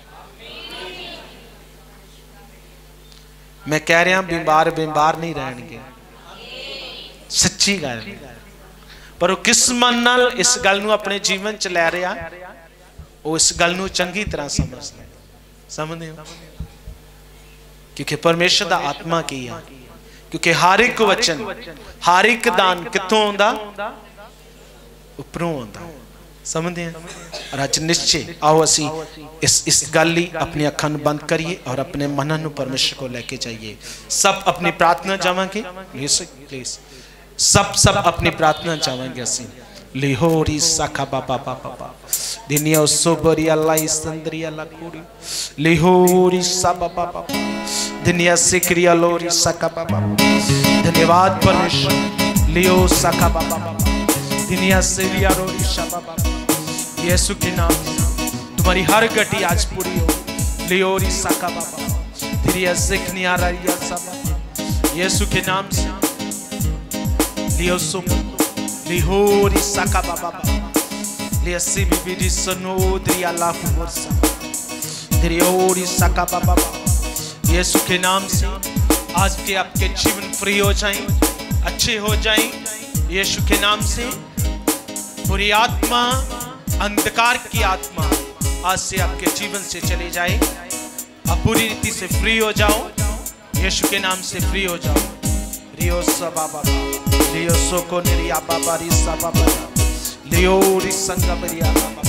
मैं कह रहा बीमार नहीं रहणगे, सच्ची गल। पर वो किस मन नाल इस गल नू अपने जीवन च लै रहा, वो इस गल नू चंगी तरह समझते, समझते हो? क्योंकि परमेश्वर दा आत्मा की है, क्योंकि हर एक वचन हर एक दान कितों आंदा, उपरों आंदा। समझते हैं? और अज निश्चय आओ असी इस गल ही अपनी अखां नूं बंद करिए और अपने मन नूं परमेश्वर को लेके जाइए। सब अपनी प्रार्थना चाहांगे, प्लीज सब अपनी प्रार्थना चाहांगे असी। लिहोरी साखा बाबा बाबा दिनिया सोबरी अल्लाह संदरी अल्लाह कोरी लिहोरी साबा बाबा दुनिया सिक्रिया लोरी सका बाबा। धन्यवाद परमेश्वर। लियो सका बाबा दुनिया सिरिया रोरी शाबा बाबा। यीशु के नाम तुम्हारी हर गटी आज पूरी हो। लियोरी सका बाबा दुनिया सिखनिया रिया साबा। यीशु के नाम से लियो सुम लिहोरी सका बाबा लिया सिबी बिडी सनोद्रिया लाख मोरसा लियोरी सका बाबा। यीशु के नाम से आज के आपके जीवन फ्री हो जाएं, अच्छे हो जाएं। यीशु के नाम से बुरी आत्मा, अंधकार की आत्मा आज से आपके जीवन से चली जाए। आप पूरी रीति से फ्री हो जाओ। यीशु के नाम से फ्री हो जाओ। रियो बाबा लियो सोको निरिया बाबा रिसा बाबा लियो रिसंगा बरिया बाबा।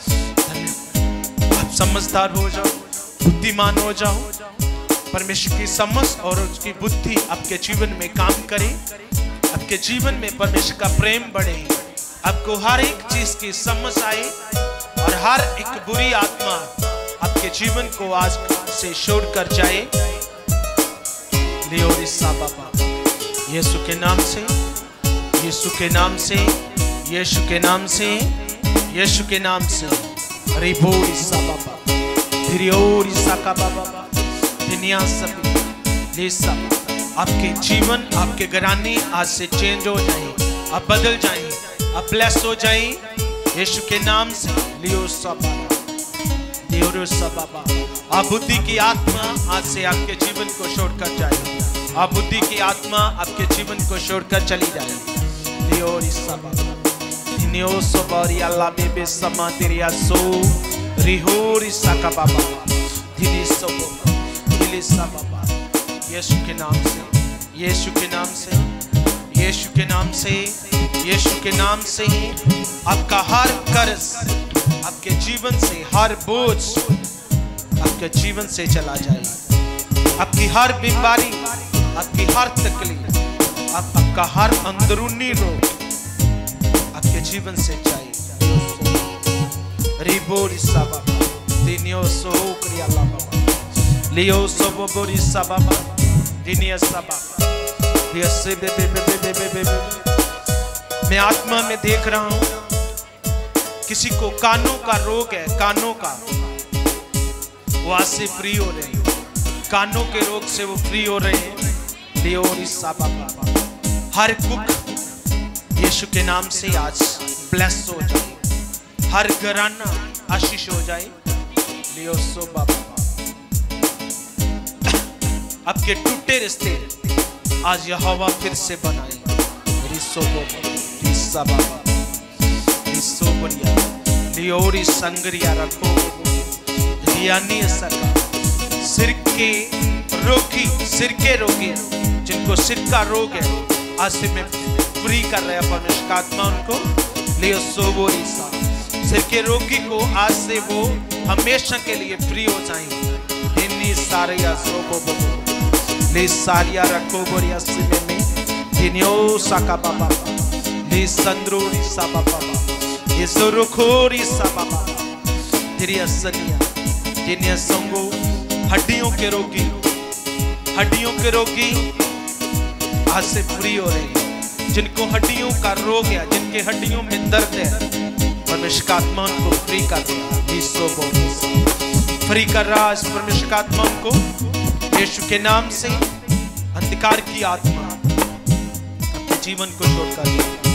आप समझदार हो जाओ, बुद्धिमान हो जाओ। परमेश्वर की समझ और उसकी बुद्धि आपके जीवन में काम करे। आपके जीवन में परमेश्वर का प्रेम बढ़े। आपको हर एक चीज की समझ आए और हर एक बुरी आत्मा आपके जीवन को आज से छोड़ कर जाए। लियो रिसा बाबा यीशु के नाम से, यीशु के नाम से, यीशु के नाम से, यीशु के नाम से। रिबो रिसा बाबा रियो रिसा का बाबा दुनिया सभी सब आपके जीवन, आपके घराने आज से चेंज हो जाए। आप बदल जाएं, आप ब्लेस हो जाएं। यीशु के नाम से लियो सबा लियो सबा। आप बुद्धि की आत्मा आज से आपके जीवन को छोड़कर जाए। आप बुद्धि की आत्मा आपके जीवन को छोड़कर चली जाए। लियो सबा नियो सबरी अल्लाह बेबे समा तेरिया सो रिहोरी सका बाबा दिली सबो बाबा। यीशु के नाम से, यीशु के नाम से, यीशु के नाम से, यीशु के नाम से ही आपका हर कर्ज, आपके जीवन से हर बोझ आपके जीवन से चला जाए। आपकी हर बीमारी, आपकी हर तकलीफ, आपका हर अंदरूनी रोग आपके जीवन से जाए। रिबो रिसा बाबा दिनियो सो क्रिया बाबा लियो सबो बोरी सबा दिनिया सबा लियो से बे। मैं आत्मा में देख रहा हूं किसी को कानों का रोग है, कानों का, वो आज से फ्री हो रहे हैं। कानों के रोग से वो फ्री हो रहे हैं। लियो सबा हर कुक यीशु के नाम से आज ब्लेस हो जाए। हर घराना आशीष हो जाए। लियो सो बाबा आपके टूटे रिश्ते आज यहोवा फिर से बनाए। लियोरी संगरिया रखो रियानी सका सिर के रोगी जिनको सिर का रोग है आज से मैं फ्री कर रहा परमेश्वर का आत्मा उनको। लियो सोबोरी सा सिर के रोगी को आज से वो हमेशा के लिए फ्री हो जाएंगे। इन्हीं सारिया सोबो ले सारिया रखो बोरिया सिले में दिनियो साका बाबा ले संद्रोरी सा बाबा ये सोरुखोरी सा बाबा तेरी असनिया दिनिया संगो हड्डियों के रोगी आज से फ्री हो रहे हैं। जिनको हड्डियों का रोग है, जिनके हड्डियों में दर्द है, परमेश्वर का आत्मा उनको फ्री कर रहा है। फ्री कर रहा है परमेश्वर का आत्मा उनको। यीशु के नाम से अंधकार की आत्मा अपने जीवन को छोड़कर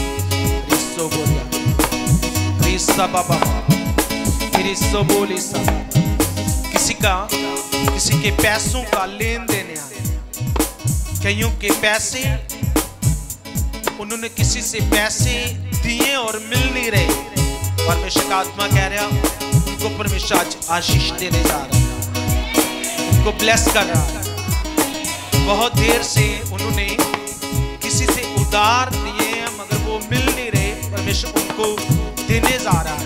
किसी के पैसों का लेन देन है। कईयों के पैसे उन्होंने किसी से पैसे दिए और मिल नहीं रहे। परमेश्वर का आत्मा कह रहा उनको परमेश्वर आज आशीष देने जा रहा है, उनको ब्लेस कर रहा है। बहुत देर से उन्होंने किसी से उधार लिए हैं मगर वो मिल नहीं रहे, परमेश्वर उनको देने जा रहा है।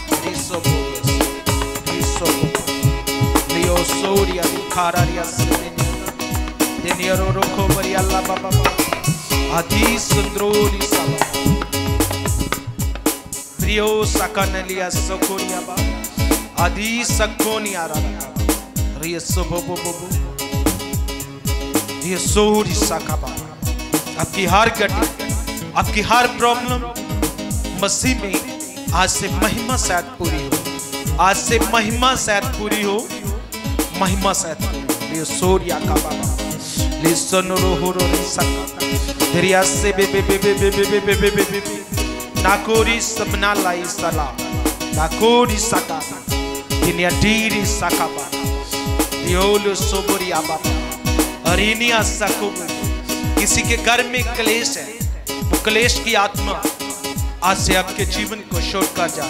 आपकी हर गति, आपकी हर प्रॉब्लम मसीह में आज से महिमा शायद पूरी हो, आज से महिमा शायद पूरी हो, महिमा शायद पूरी हो। ये सोरिया का बाबा ले सोनरो हो रो सका दरिया से बे बे बे बे बे बे बे बे बे बे नाकोरी सबना लाई सला नाकोरी सका किनिया डीरी सका बा दियोलो सोबरिया बाबा अरीनिया सको। किसी के घर में क्लेश है, वो क्लेश की आत्मा आज से आपके जीवन को छोड़ कर जाए।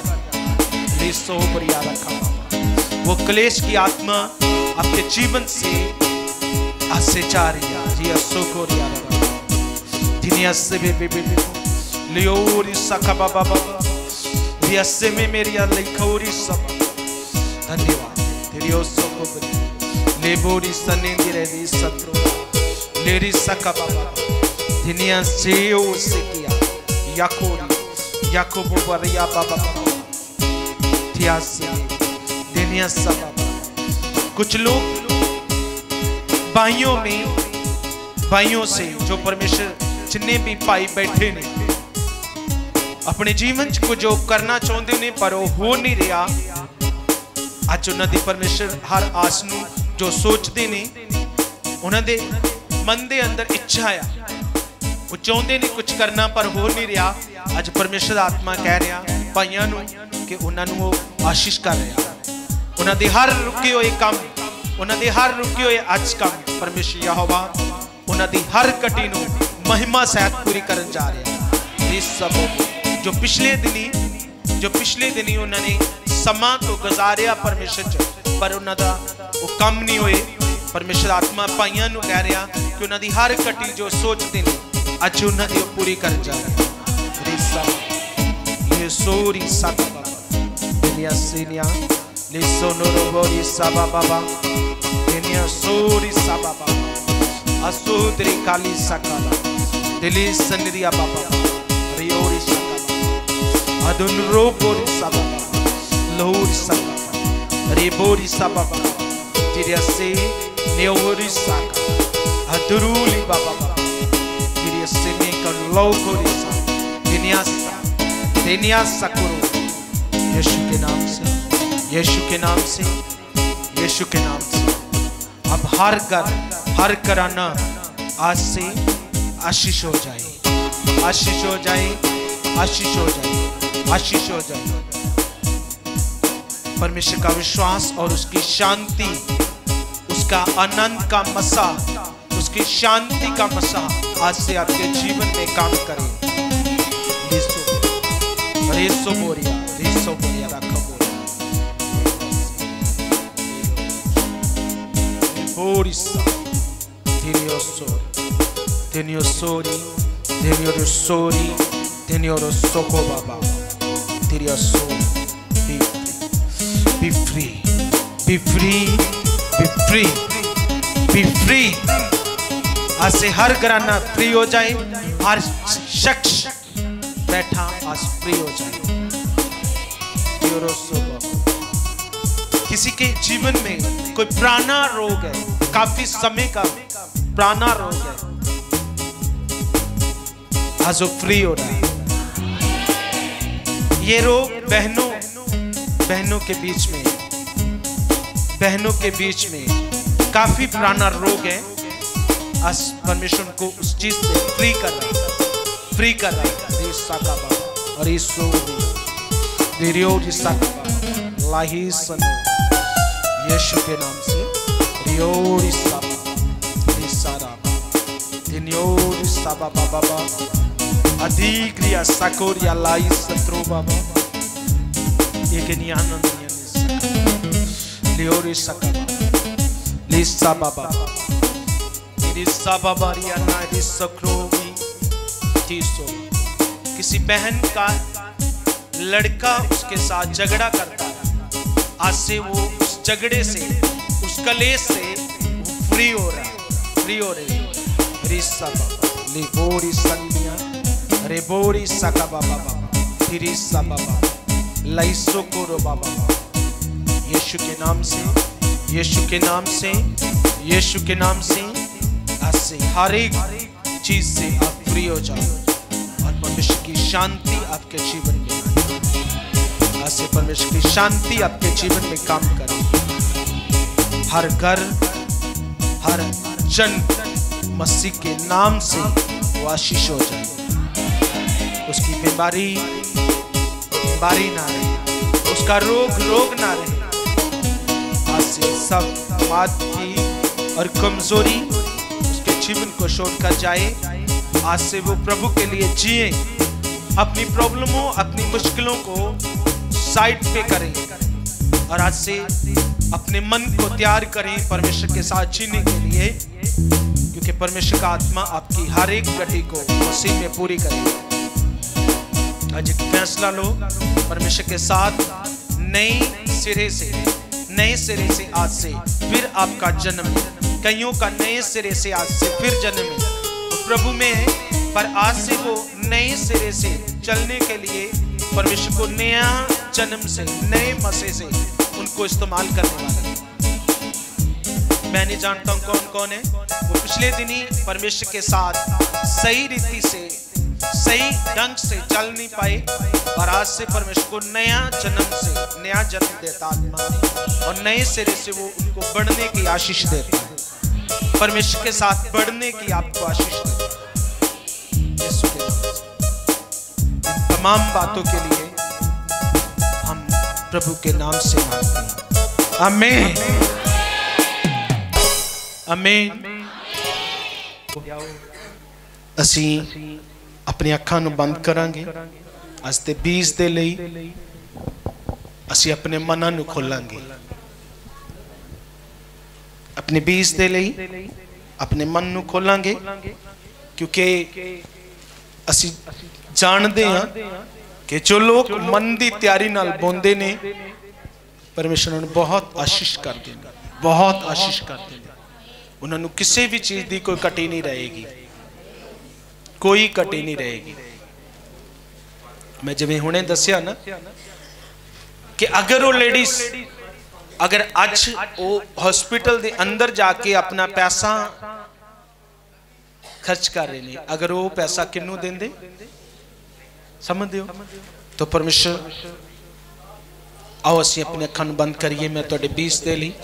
वो क्लेश की आत्मा आपके जीवन से आज से जा रही है। में मेरी धन्यवाद लेबोरी सने शत्रु लेरी सका बाबा दुनिया से किया याकोरी याकोबो बरिया बाबा दुनिया सब। कुछ लोग भाइयों से जो परमेश्वर जिन्हें भी पाई बैठे ने अपने जीवन को जो करना चाहते ने पर वो हो नहीं रहा। आज उन्होंने परमेश्वर हर आस नूं जो सोचते ने उन्होंने मन के अंदर इच्छा है, वो चाहते ने कुछ करना पर हो नहीं रहा। आज परमेश्वर आत्मा कह रहा भाइयों नूं कि उन्होंने वो आशीष कर रहा। उन्होंने हर रुके हुए काम, उन्होंने हर रुके हुए आज काम परमेश्वर यहोवा उन्होंने हर कटी नूं महिमा सहित पूरी करन जा रहा है। इस सब जो पिछले दिनी उन्होंने समा तो गुजारिया परमेश्वर च पर उन्होंने वो काम नहीं हुए। परमेश्वर आत्मा भाइयों नूं कह रहा कि उन्होंने हर कटी जो सोचते हैं अज उन्होंने पूरी कर जा रहा है। ये सोरी साका बाबा दुनिया सीनिया ले सोनोरो बोरी साबा बाबा दुनिया सोरी साबा बाबा असुद्री काली साका दिली सनरिया बाबा रियोरी साका अदुन रो बोरी साबा लोरी साका रिबोरी साबा बाबा तिरिया से नेवरी साका अदुरुली बाबा तिरिया से नेकन लोकोरी साका दुनिया सकुरो यीशु के नाम से, यीशु के नाम से, यीशु के नाम से। अब हर घराना आज से आशीष हो जाए, आशीष हो जाए, आशीष हो जाए, आशीष हो जाए। परमेश्वर का विश्वास और उसकी शांति, उसका आनंद का मसा, उसकी शांति का मसा आज से आपके जीवन में काम करे। रेसो बोरिया रखा बोरिया Soko Baba. Be free. Be free. Be free. Be free. आज से हर घराना फ्री हो जाए, हर शख्स बैठा आज फ्री हो जाए। किसी के जीवन में कोई पुराना रोग है, काफी समय का पुराना रोग है, आज वो फ्री हो रहा है। ये रोग बहनों के बीच में काफी पुराना रोग है। आज परमेश्वर को उस चीज से फ्री कर रहा है। और यीशु के नाम से अधिक्रिया साकोरिया लाई सत्रो बाबा एक नियानंद लियोरी सका लिसा बाबा किसी बहन का लड़का उसके साथ झगड़ा करता है, आज से वो उस झगड़े से, उस कलेश से फ्री हो रहा है, फ्री हो रही है। रिसा बाबा लिबोरी सन्निया रे बोरी सका बाबा बाबा रिसा बाबा लाइसो कोरो बाबा बाबा। यीशु के नाम से, यीशु के नाम से, यीशु के नाम से आज से हर एक चीज से आप फ्री हो जाओ और परमेश्वर की शांति आपके जीवन में आए। आज से परमेश्वर की शांति आपके जीवन में काम करे। हर घर, हर जन मसीह के नाम से वो आशीष हो जाए। उसकी बीमारी बीमारी ना रहे, उसका रोग ना रहे। आज से सब बात की और कमजोरी उसके जीवन को छोड़कर जाए। आज से वो प्रभु के लिए जिए, अपनी प्रॉब्लमों, अपनी मुश्किलों को साइड पे करें और आज से अपने मन को तैयार करें परमेश्वर के साथ जीने के लिए, क्योंकि परमेश्वर का आत्मा आपकी हर एक गति को मसीह में पूरी करेगा। आज एक फैसला लो परमेश्वर के साथ नए सिरे से आज से फिर आपका जन्म। कईयों का नए सिरे से आज से फिर जन्म है, वो प्रभु में है, पर आज से वो नए सिरे से चलने के लिए परमेश्वर को नया जन्म से, नए मसीह से उनको इस्तेमाल करने वाला है। मैं नहीं जानता हूं कौन कौन है वो पिछले दिन ही परमेश्वर के साथ सही रीति से, सही ढंग से चल नहीं पाए, और आज से परमेश्वर को नया जन्म देता आत्मा, और नए सिरे से वो उनको बढ़ने की आशीष देता है। परमेश्वर के साथ बढ़ने की आपको आशीष देता है। यीशु के नाम से इन तमाम बातों के लिए हम प्रभु के नाम से मांगते हैं। आमीन, आमीन। असी अपनी अखां नूं बंद करांगे। अज ते 20 दे लई असी अपने मनां नूं खोलांगे। अपने 20 दे लई अपने मन नूं खोलांगे, क्योंकि असी जानते हैं कि जो लोग मन की तैयारी नाल बोंदे ने परमेश्वर उन्हें बहुत आशीष करते हैं, बहुत आशीष करते हैं। उन्होंने किसी भी चीज की कोई कटी नहीं रहेगी, कोई कटी नहीं रहेगी। मैं जिवें हुणे दस्या ना कि अगर वो लेडीज, अगर अज वो हॉस्पिटल के अंदर जाके अपना पैसा खर्च कर रहे हैं, अगर वो पैसा किन्नू देंदे समझते हो, तो परमेश्वर आओ असी अपने अखां बंद करिए। मैं तुहाडे 20 दे लई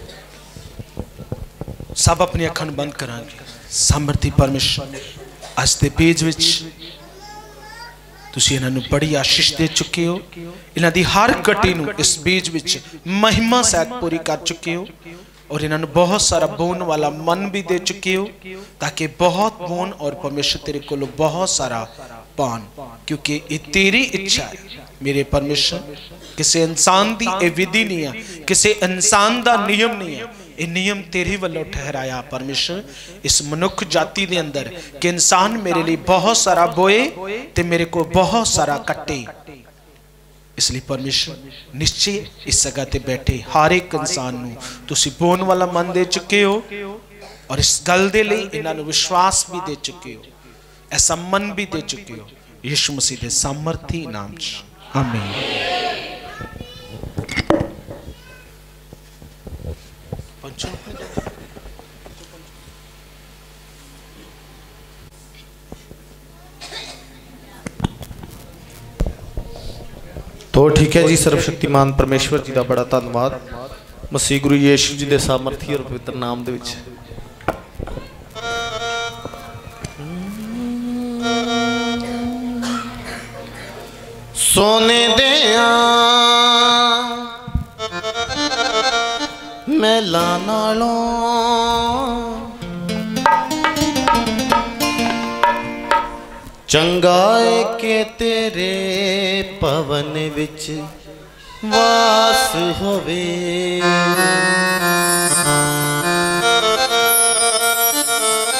सब अपनी अखां बंद करांगे। सामर्थी परमेश्वर अज दे बीज विच तुसीं इन्हां नूं बड़ी आशीष दे चुके हो। इन्हां दी हर गटी नूं इस बीज विच महिमा सहित पूरी कर चुके हो, और इन्हां नूं बहुत सारा बोन वाला मन भी दे चुके हो, ताकि बहुत बोन और परमेश्वर तेरे कोलों बहुत सारा पान, क्योंकि ये तेरी इच्छा है मेरे परमेश्वर। किसी इंसान की यह विधि नहीं है, किसी इंसान का नियम नहीं है, ये नियम तेरे वालों ठहराया परमेश्वर इस मनुख जाति के अंदर, कि इंसान मेरे लिए बहुत सारा बोए ते मेरे को बहुत सारा कटे। इसलिए परमेश्वर निश्चय इस जगह ते बैठे हर एक इंसान नूं तुसीं बोन वाला मन दे चुके हो, और इस गल दे लई इन्हां नूं विश्वास भी दे चुके हो, ऐसा मन भी दे चुके हो। यीशु मसीह के सामर्थी नाम च आमीन। तो ठीक है जी, सर्वशक्तिमान परमेश्वर जी का बड़ा धन्यवाद मसीह गुरु यीशु जी के सामर्थी और पवित्र नाम दे विच। सोने दिया मेला नालों चंगाए के तेरे पवन विच वास होवे।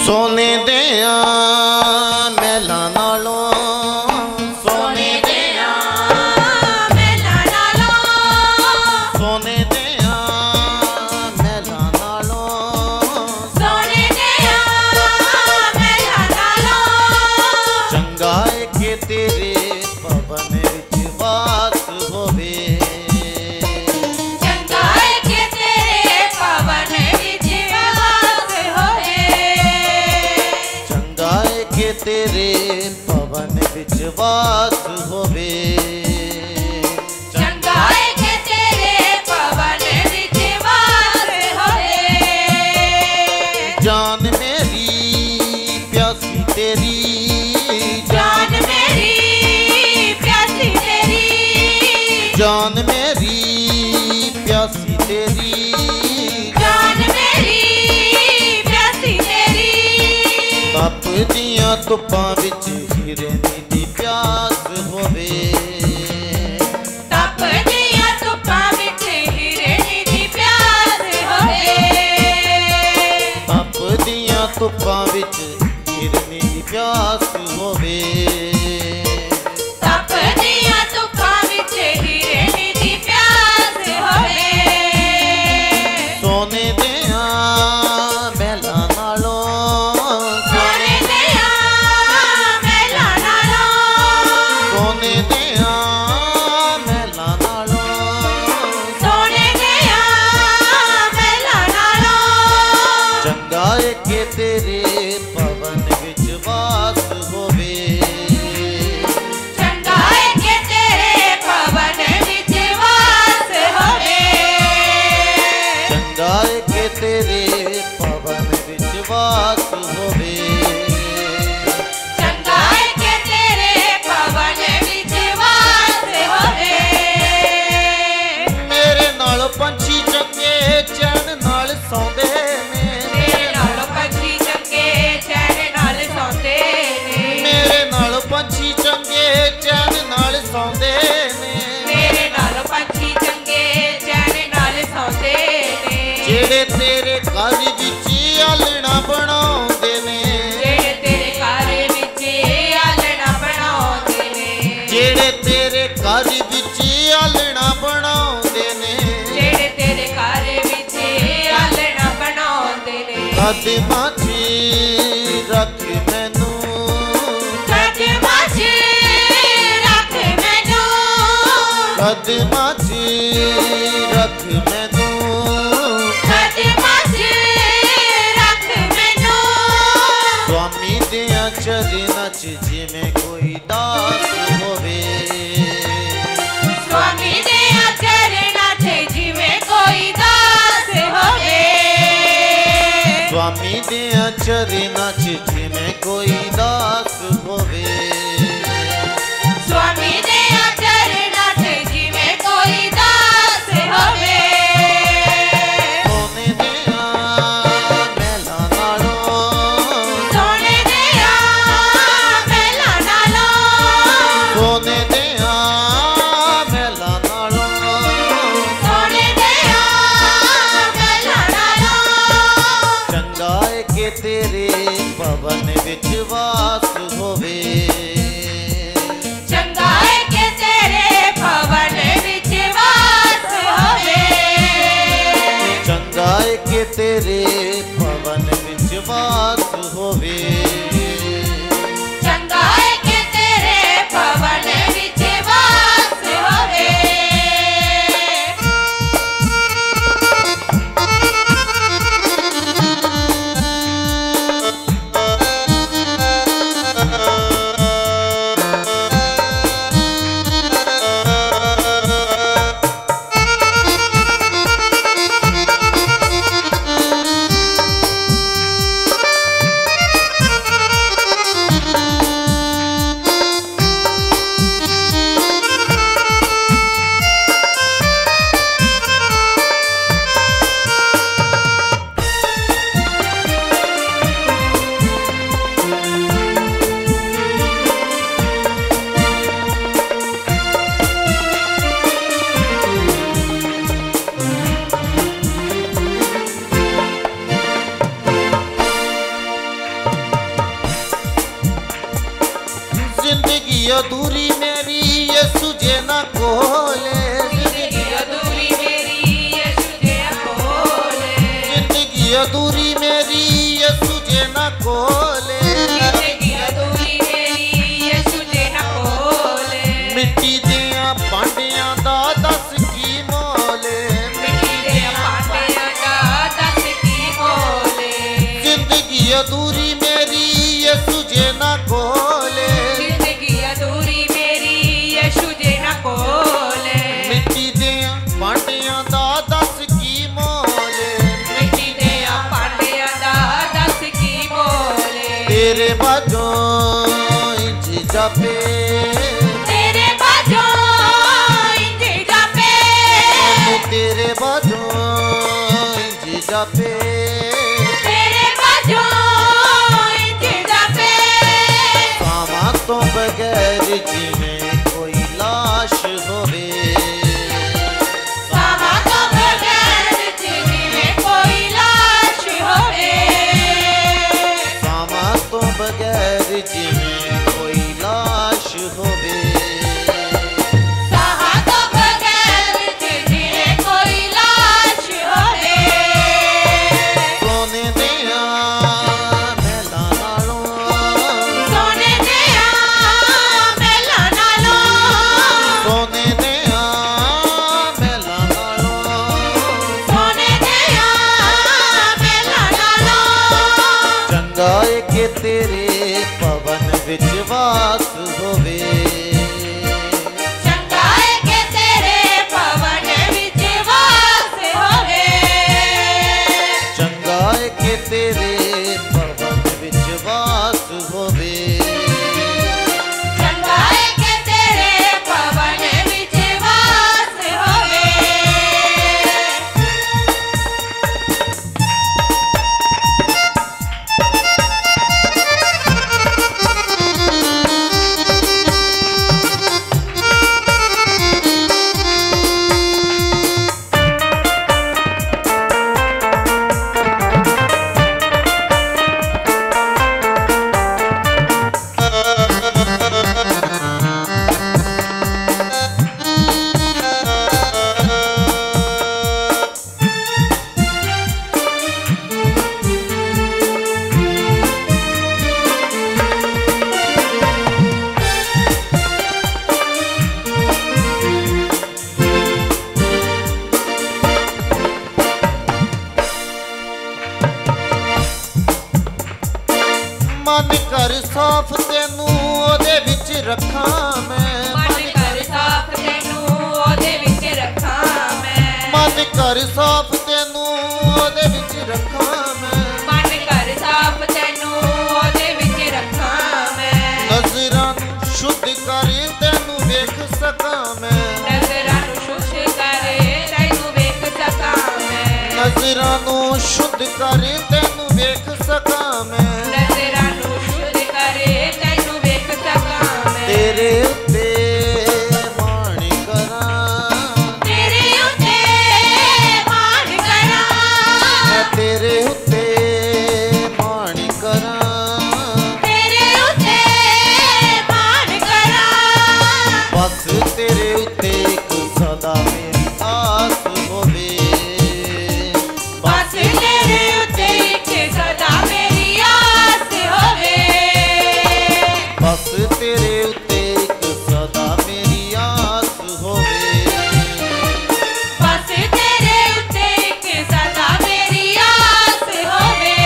सोने दिया महला नालों सोने दिया महला नालों सोने दिया महला नालों सोने दिया महला नालों चंगा है कि तेरे पवन विच वास होवे चंगा है कि तेरे पवन विच वास होवे चंगा है कि तेरे पवन विच वास होवे चंगा है कि तेरे पवन विच वास होवे जान मेरी प्यासी तेरी जान मेरी प्यासी तेरी जान मेरी प्यासी तेरी जान मेरी प्यासी तेरी तप दियां धुप्पां विच हिरनी दी प्यास होवे तप दिया धुप्पां विच हिरनी दी प्यास होवे तप दियां धुप्पां विच हिरनी दी प्यास होवे तप दिया धुप्पां विच हिरनी दी प्यास होवे सोने दिया महला नालों सोने दिया महला नालों सोने दिया महला नालों सोने दिया महला नालों चंगा है कि तेरे पवन विच वास होवे चंगा है कि तेरे पवन विच वास होवे चंगा है कि तेरे पवन विच वास होवे चंगा है कि तेरे पवन विच वास होवे मेरे नाल पंछी चंगे चैन नाल सौंदे ने ਮੇਰੇ ਨਾਲ ਪੰਛੀ ਚੰਗੇ ਚੈਨ ਨਾਲ ਸੌਂਦੇ ਨੇ मेरे नाल पंछੀ चंगे चैन नाल सौंदे ने ਮੇਰੇ ਨਾਲ ਪੰਛੀ ਚੰਗੇ ਚੈਨ ਨਾਲ ਸੌਂਦੇ ਨੇ ਜਿਹੜੇ ਤੇਰੇ ਘਰ ਵਿੱਚ ਆਲਣਾ ਬਣਾਉਂਦੇ ਨੇ ਜਿਹੜੇ ਤੇਰੇ ਘਰ ਵਿੱਚ ਆਲਣਾ ਬਣਾਉਂਦੇ ਨੇ ਜਿਹੜੇ ਤੇਰੇ ਘਰ ਵਿੱਚ ਆਲਣਾ ਬਣਾਉਂਦੇ ਨੇ ਜਿਹੜੇ ਤੇਰੇ ਘਰ ਵਿੱਚ ਆਲਣਾ ਬਣਾਉਂਦੇ ਨੇ ਕਦਮਾਂ 'ਚ ਰੱਖ ਮੈਨੂੰ ਕਦਮਾਂ 'ਚ ਰੱਖ ਮੈਨੂੰ ਕਦਮਾਂ 'ਚ ਰੱਖ ਮੈਨੂੰ ਕਦਮਾਂ 'ਚ ਰੱਖ ਮੈਨੂੰ स्वामी दिया चरना च जिमें कोई दास होवे स्वामी दे चरना च जिवें कोई दास होवे स्वामी दिया चरना च जिमें कोई दास होवे स्वामी दे चरना च जिवें कोई दास होवे सोने दिया महला नालों सोने दिया महला नालों सोने दिया महला नालों सोने दिया महला नालों चंगा है कि तेरे पवन अधूरी मेरी यीशु जे ना खोले, जिंदगी अधूरी मेरी यीशु जे ना खोले, जिंदगी अधूरी मेरी यीशु जे ना खोले, जिंदगी अधूरी मेरी यीशु जे ना खोले, मिट्टी दियां भांडियां दा दस की मोले, मिट्टी दे भांडियां दा दस की मोले, जिंदगी अधूरी मेरी यीशु जे ना खोले, जिंदगी अधूरी मेरी यीशु जे ना खोले, मिट्टी दियां भांडियां दा दस की मोले, मिट्टी दे भांडियां दा दस की मोले, तेरे बाजों इंज जापे, तेरे बाजों इंज जापे, तेरे बाजों इंज जापे, तेरे बाजों इंज जापे, सामा तो बगैर जिमें कोई लाश होवे, सामा तो बगैर जिंदगी कोई लाश होवे, सामा तो बगैर जिमें कोई लाश होवे, सामा तो बगैर जिंदगी कोई लाश होवे, सोने दिया महला नालों, सोने दिया महला नालों, सोने दिया महला नालों, सोने दिया महला नालों, चंगा है कि तेरे पवन विच वास होवे, चंगा है कि तेरे पवन विच वास होवे, चंगा है कि तेरे पवन विच वास होवे, चंगा है कि तेरे पवन विच वास होवे, मन कर साफ तेनू ओदे विच रखां मैं, मन कर साफ तैनू ओदे विच रखां मैं, मन कर साफ तेनू ओदे विच रखां मैं, मन कर साफ तैनू ओदे विच रखां मैं, नजरां नूं शुद्ध कर तेनू वेख सकां मैं, नज़रां नूं शुद्ध करे तैनू वेख सकां मैं, नजरां नूं शुद्ध कर तेनू वेख सकां मैं, नज़रां नूं शुद्ध करे तैनू वेख सकां मैं, तेरे उत्ते मान करां, तेरे उत्ते मान करां, मैं तेरे उत्ते मान करां, तेरे उत्ते मान करां, बस तेरे उत्ते एक सदा मेरी आस होवे, बस तेरे उत्ते एक सदा मेरी आस होवे, बस तेरे उत्ते एक सदा मेरी आस होवे, बस तेरे उत्ते एक सदा मेरी आस होवे,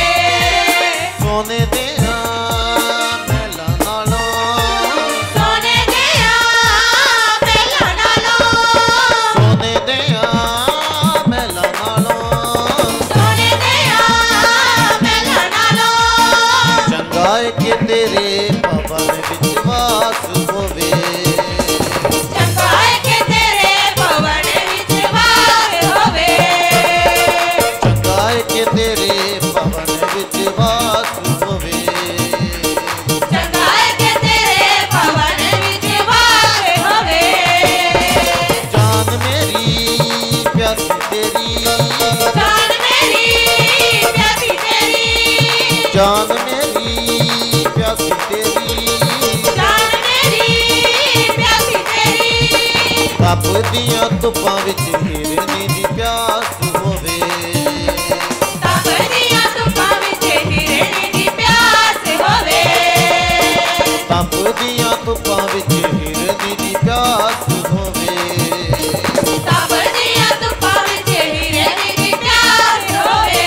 सोने दिया महला नालों, सोने दिया महला नालों, सोने दिया महला नालों, सोने दिया महला नालों, चंगा है कि तेरे पवन विच वास होवे, चंगा है कि तेरे पवन विच वास होवे, चंगा है कि तेरे पवन विच वास होवे, चंगा है कि तेरे पवन विच वास होवे, जान मेरी प्यासी तेरी, जान मेरी प्यासी तेरी, जान मेरी प्यासी तेरी, जान मेरी ਤਪਦੀਆਂ ਧੁੱਪਾਂ ਵਿੱਚ ਹਿਰਨੀ ਦੀ ਪਿਆਸ ਹੋਵੇ ਤਪਦੀਆਂ ਧੁੱਪਾਂ ਵਿੱਚ ਹਿਰਨੀ ਦੀ ਪਿਆਸ ਹੋਵੇ ਤਪਦੀਆਂ ਧੁੱਪਾਂ ਵਿੱਚ ਹਿਰਨੀ ਦੀ ਪਿਆਸ ਹੋਵੇ ਤਪਦੀਆਂ ਧੁੱਪਾਂ ਵਿੱਚ ਹਿਰਨੀ ਦੀ ਪਿਆਸ ਹੋਵੇ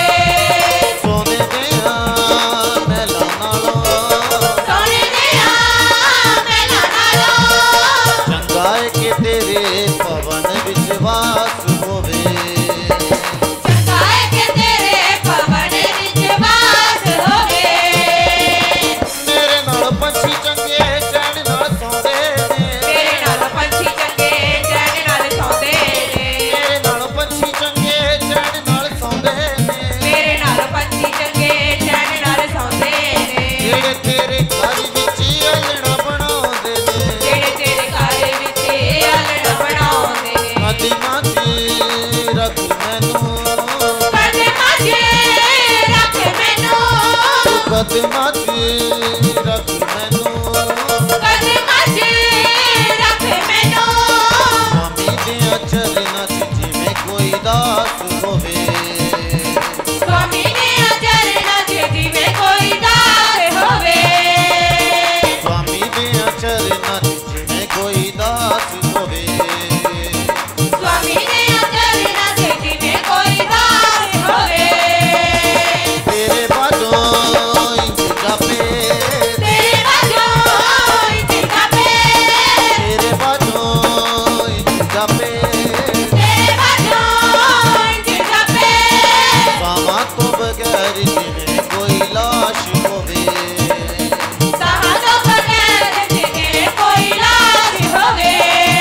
ਸੋਨੇ ਦੀਆਂ ਮਹਿਲਾਂ ਨਾਲੋਂ ਸੋਨੇ ਦੀਆਂ ਮਹਿਲਾਂ ਨਾਲੋਂ ਚੰਗਾ ਏ ਕਿ ਤੇਰੇ ਪਵਨ ਵਿੱਚ ਵਾਸ ਹੋਵੇ ਚੰਗਾ ਏ ਕਿ ਤੇਰੇ ਪਵਨ ਵਿੱਚ ਵਾਸ ਹੋਵੇ ਮੇਰੇ ਨਾਲ ਪੰਛੀ ਚੰਗੇ ਚੈਨ ਨਾਲ ਸੌਂਦੇ ਨੇ ਤੇਰੇ ਨਾਲ ਪੰਛੀ ਚੰਗੇ ਚੈਨ ਨਾਲ ਸੌਂਦੇ ਨੇ ਮੇਰੇ ਨਾਲ ਪੰਛੀ ਚੰਗੇ ਚੈਨ ਨਾਲ ਸੌਂਦੇ ਨੇ ਮੇਰੇ ਨਾਲ ਪੰਛੀ ਚੰਗੇ ਚੈਨ ਨਾਲ ਸੌਂਦੇ ਨੇ ਜਿਹੜੇ ਤੇਰੇ ਘਰ ਵਿੱਚ ਆਲਣਾ ਬਣਾਉਂਦੇ ਨੇ ਜਿਹੜੇ ਤੇਰੇ ਘਰ ਵਿੱਚ ਆਲਣ ਬਣਾਉਂਦੇ ਨੇ ਮਾਤੀ ਮਾਤੀ ਰੱਖ ਮੈਨੂੰ ਕਦੇ ਮਾਝੇ ਰੱਖ ਮੈਨੂੰ ਕਦੇ ਮਾਤੀ ਰੱਖ ਮੈਨੂੰ ਕਦੇ ਮਾਝੇ ਰੱਖ ਮੈਨੂੰ ਮਾਮੀ ਦੇ ਚਰਨਾਂ 'ਚ ਜਿਵੇਂ ਕੋਈ ਦਾਸ ਹੋਵੇ ਸਵਾਮੀ ਨੇ ਅਚਰਨਾਂ 'ਚ ਜਿਵੇਂ ਕੋਈ ਦਾਸ ਹੋਵੇ स्वामी दे चरना जिमें कोई दास होवे ਸਵਾਮੀ ਨੇ ਅਚਰਨਾਂ 'ਚ ਜਿਵੇਂ ਕੋਈ ਦਾਸ ਹੋਵੇ तेरे बाजों इंज जापे ਤੇਰੇ ਬਾਝੋਂ ਇੰਜ ਜਾਪੇ तेरे बाजों इंज जापे ਤੇਰੇ ਬਾਝੋਂ ਇੰਜ ਜਾਪੇ सामा तो बगैर जिमें कोई लाश होवे ਸਾਹਾਂ ਤੋਂ ਬਗੈਰ ਜਿਵੇਂ ਕੋਈ ਲਾਜ ਹੋਵੇ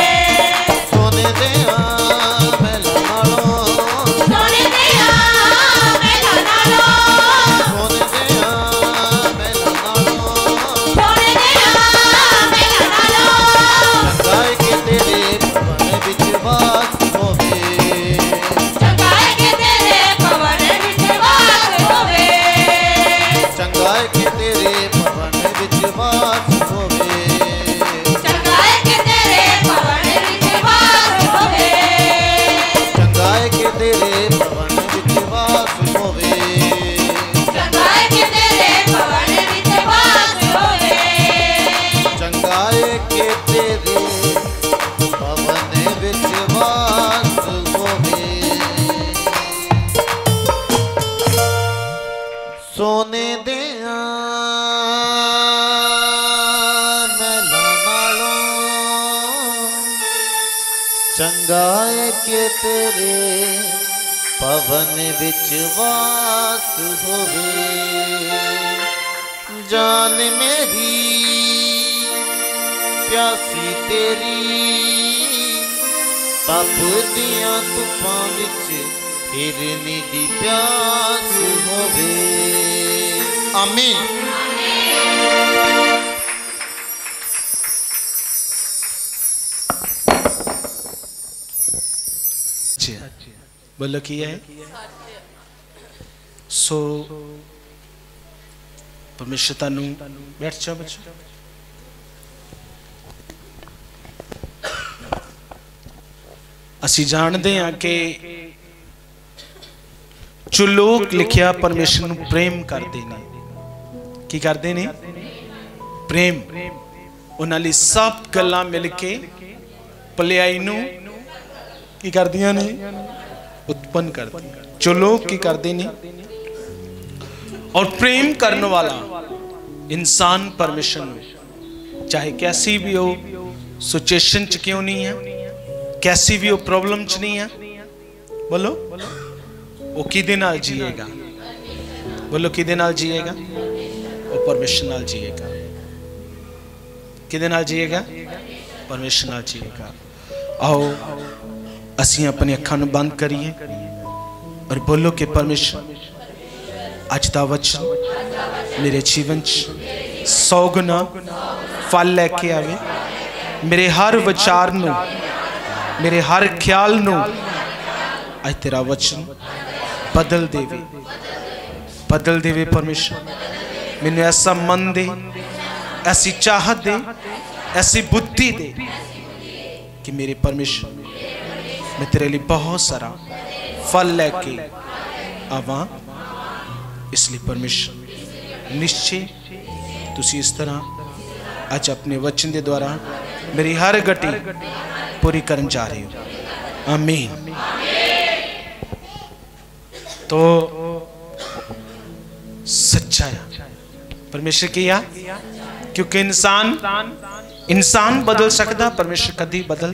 सोने दे महलां नालों ਸੋਨੇ ਦੀਆਂ ਮਹਿਲਾਂ ਨਾਲੋਂ सोने दे महलां नालों ਸੋਨੇ ਦੀਆਂ ਮਹਿਲਾਂ ਨਾਲੋਂ गाय के तेरे भवन विच वास होवे ਚੰਗਾ ਏ ਕਿ ਤੇਰੇ ਪਵਨ ਵਿੱਚ ਵਾਸ ਹੋਵੇ चंगा है कि तेरे भवन विच वास होवे ਚੰਗਾ ਏ ਕਿ ਤੇਰੇ ਪਵਨ ਵਿੱਚ ਵਾਸ ਹੋਵੇ चंगा है कि तेरे भवन विच वास होवे ਚੰਗਾ ਏ ਕਿ ਤੇਰੇ ਪਵਨ ਵਿੱਚ ਵਾਸ ਹੋਵੇ चंगा है कि तेरे भवन विच वास होवे सोने दियां महलां नालों चंगा है कि तेरे पवन विच वास होवे जान मेरी प्यासी तेरी तपदियां धुप्पां विच हिरनी दी प्यास होवे आमीन। बोलो की है सो परमेश्वर तानू बैठ जाओ बच्चों ਅਸੀਂ ਜਾਣਦੇ ਹਾਂ ਕਿ ਜੋ ਲੋਕ ਲਿਖਿਆ ਪਰਮੇਸ਼ਰ ਨੂੰ ਪ੍ਰੇਮ ਕਰਦੇ ਨੇ ਕੀ ਕਰਦੇ ਨੇ ਪ੍ਰੇਮ ਉਹਨਾਂ ਲਈ ਸਭ ਗੱਲਾਂ ਮਿਲ ਕੇ ਭਲਾਈ ਨੂੰ ਕੀ ਕਰਦੀਆਂ ਨੇ उत्पन्न करती जो लोग की करते नहीं और प्रेम करने वाला इंसान परमेश्वर में चाहे कैसी भी हो सिचुएशन च क्यों नहीं है कैसी भी हो प्रॉब्लम च नहीं है बोलो वो किदे नाल जिएगा बोलो किदे नाल जिएगा वो परमेश्वर नाल जिएगा किदे नाल जिएगा परमेश्वर नाल जिएगा आओ ਅਸੀਂ अपनी ਅੱਖਾਂ ਨੂੰ ਬੰਦ ਕਰੀਏ और बोलो कि परमेश्वर ਅੱਜ ਦਾ ਵਚਨ ਮੇਰੇ ਜੀਵਨ ਚ 100 ਗੁਣਾ ਫਲ ਲੈ ਕੇ ਆਵੇ ਮੇਰੇ ਹਰ ਵਿਚਾਰ ਨੂੰ ਮੇਰੇ ਹਰ ਖਿਆਲ ਨੂੰ ਅੱਜ ਤੇਰਾ ਵਚਨ ਬਦਲ ਦੇਵੇ परमेश्वर ਮੈਨੂੰ ऐसा मन दे ऐसी चाहत दे ऐसी बुद्धि दे कि मेरे परमेश्वर मैं तेरे लिए बहुत सारा फल लेके आवा। इसलिए परमेश्वर निश्चय तुसी इस तरह अज अपने वचन के द्वारा मेरी हर गति पूरी करन जा रहे हो। आमीन। तो सच्चा परमेश्वर किया, क्योंकि इंसान बदल सकता, परमेश्वर कभी बदल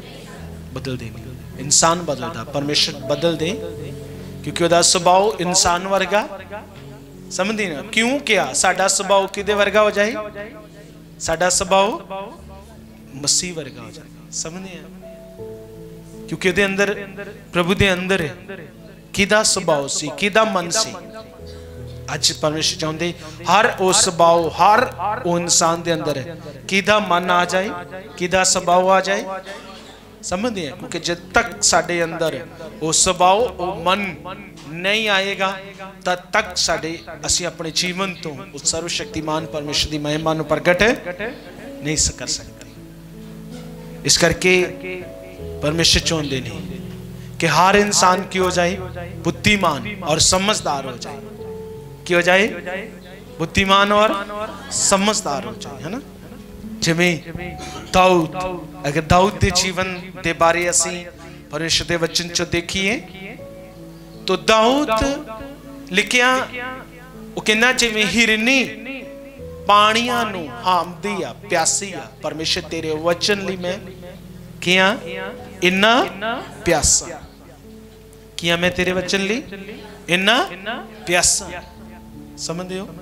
दे नहीं। इंसान बदलता, परमेश्वर बदल दे, क्योंकि वह सुभाव इंसान वर्गा। समझी ना क्यों क्या साडा सुभाव किदे वर्गा हो जाए? साडा सुभाव मसीह वर्गा हो जाए। समझे? क्योंकि ਉਹਦੇ अंदर प्रभु के अंदर किदा सुभाव सी, किदा मन सी। अज परमेश्वर चाहते हर वो सुभाव, हर वो इंसान के अंदर किदा मन आ जाए, किदा सुभाव आ जाए। समझते हैं? क्योंकि जब तक साडे अंदर वो सुभाव, वो मन नहीं आएगा, तब तक साडे असी अपने जीवन तो उस सर्वशक्तिमान परमेश्वर की महिमा नूं प्रगट नहीं कर सकते। इस करके परमेश्वर चाहते नहीं कि हर इंसान की हो जाए बुद्धिमान और समझदार हो जाए। की हो जाए? बुद्धिमान और समझदार हो जाए, है ना? जिमें दाऊद, अगर दाऊद के जीवन के बारे असी परमेश्वर के वचन चो देखिए तो दाऊद लिखिया वो कहना जिमें हिरनी पानियां नूं हामदी आ, प्यासी आ, परमेश्वर तेरे वचन लिए मैं किया इन्ना प्यासा, किया मैं तेरे वचन लिए इन्ना प्यासा। समझते हो?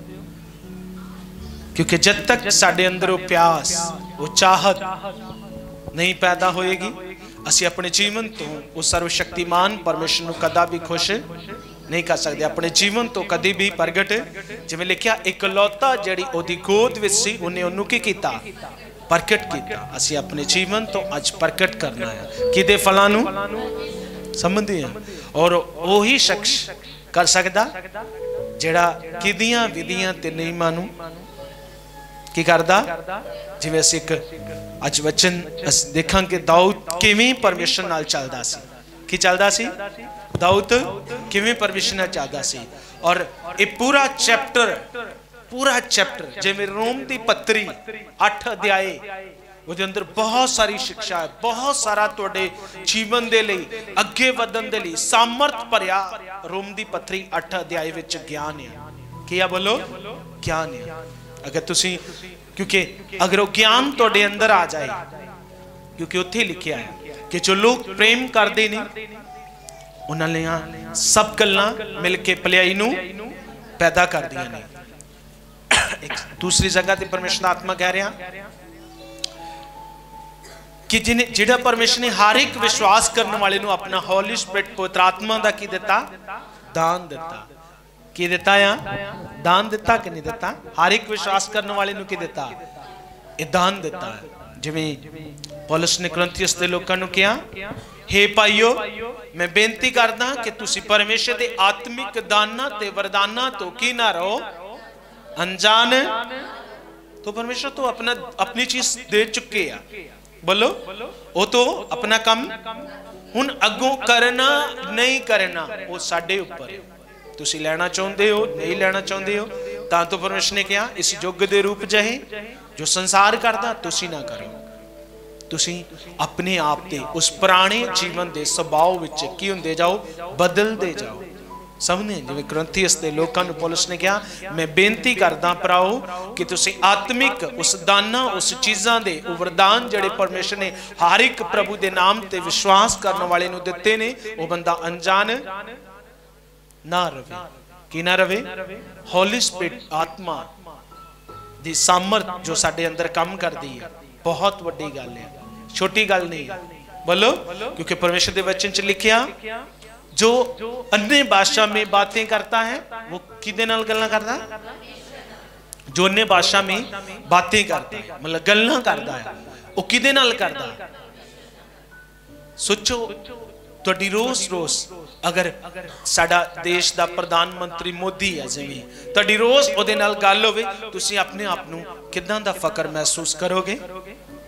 क्योंकि जब तक साडे अंदर वो प्यास, वो चाहत नहीं पैदा होएगी, असी अपने जीवन तो उस सर्वशक्तिमान परमेश्वर को कदा भी खुश नहीं कर सकते। अपने जीवन तो कभी भी प्रगट, जिवें लिखिया इकलौता जड़ी ओदी गोद विच सी उन्हें उन्होंने की कीता? प्रगट किया। असी अपने जीवन तो अज प्रगट करना है किदे फलां नूं। समझते हैं? और वही शख्स कर सकता जेड़ा किदियां विधियां ते नियमां नूं की करदा। जिवें असीं एक अज वचन देखांगे दाऊद किवें परमेश्वर नाल चलदा सी। की चलदा सी? दाऊद किवें परमेश्वर नाल चलदा सी। और ये पूरा चैप्टर जिवें रोम दी पत्री 8 अध्याय ਉਹਦੇ अंदर बहुत सारी शिक्षा है, बहुत सारा तुहाडे जीवन दे लई अगे वधन दे लई सामर्थ भरिया रोम दी पत्री 8 अध्याय विच ज्ञान है। क्या बोलो? ज्ञान है। अगर तुसी, क्योंकि अगर वो ज्ञान तुहाडे अंदर आ जाए, क्योंकि उत्थे लिखिया है कि जो लोग प्रेम करते नहीं उन्होंने सब गल्लां मिल के भलाई नूं पैदा कर दियां ने। एक दूसरी जगह ते परमेश्वर आत्मा कह रहा कि जिन्हें जिहड़ा परमेश्वर ने हर एक विश्वास करने वाले नूं अपना हॉली स्पिरिट पवित्र आत्मा दा की दिता? दान दिता। की दिता या दान दिता कि नहीं दिता? हर एक विश्वास करने वाले नूं की दिता? ये दान दिता है। जिवें पौलुस ने कुरिन्थियस दे लोकां नूं कहा, हे भाईओ मैं बेनती करदा कि तुसी परमेश्वर दे आत्मिक दानां ते वरदानां तो की ना रहो अनजान। तो परमेश्वर तो अपनी चीज दे चुके हैं। बोलो, वो तो अपना काम हुण अगों करना नहीं करना वो साडे उपर। तुसी लेना चाहते हो नहीं लेना चाहते हो, तां तो परमेश्वर ने कहा इस युग दे रूप जहे जो संसार करदा तुसी ना करो। तुसी अपने आप दे उस पुराने जीवन दे स्वभाव विच की हुंदे जाओ, बदलते जाओ। समझे? जिवें कुरिन्थियस दे लोकां नूं पौलुस ने कहा मैं बेनती करदा भराओ कि तुसी आत्मिक उस दाना, उस चीज़ां दे वरदान जिहड़े परमेश्वर ने हर एक प्रभु दे नाम ते विश्वास करने वाले नूं दित्ते ने, वो बंदा अनजान ना रवे। की ना रवे? हॉली स्पिरिट आत्मा दी सामर्थ जो साडे अंदर काम करदी है, बहुत वड्डी गल है, छोटी गल नहीं। बोलो, क्योंकि परमेश्वर दे वचन च लिखिया जो अन्य भाषा में बातें करता है वो किदे नाल गल्लां करदा? जो अन्य भाषा में बातें करता है मतलब गल्लां करदा है, वो किदे नाल करदा? सोचो, तुहाडी रोज रोज अगर साडा देश दा प्रधानमंत्री मोदी है, जिवें तुहाडी रोज उहदे नाल गल होवे, तुसीं अपने आप नूं किदां दा फकर महसूस करोगे?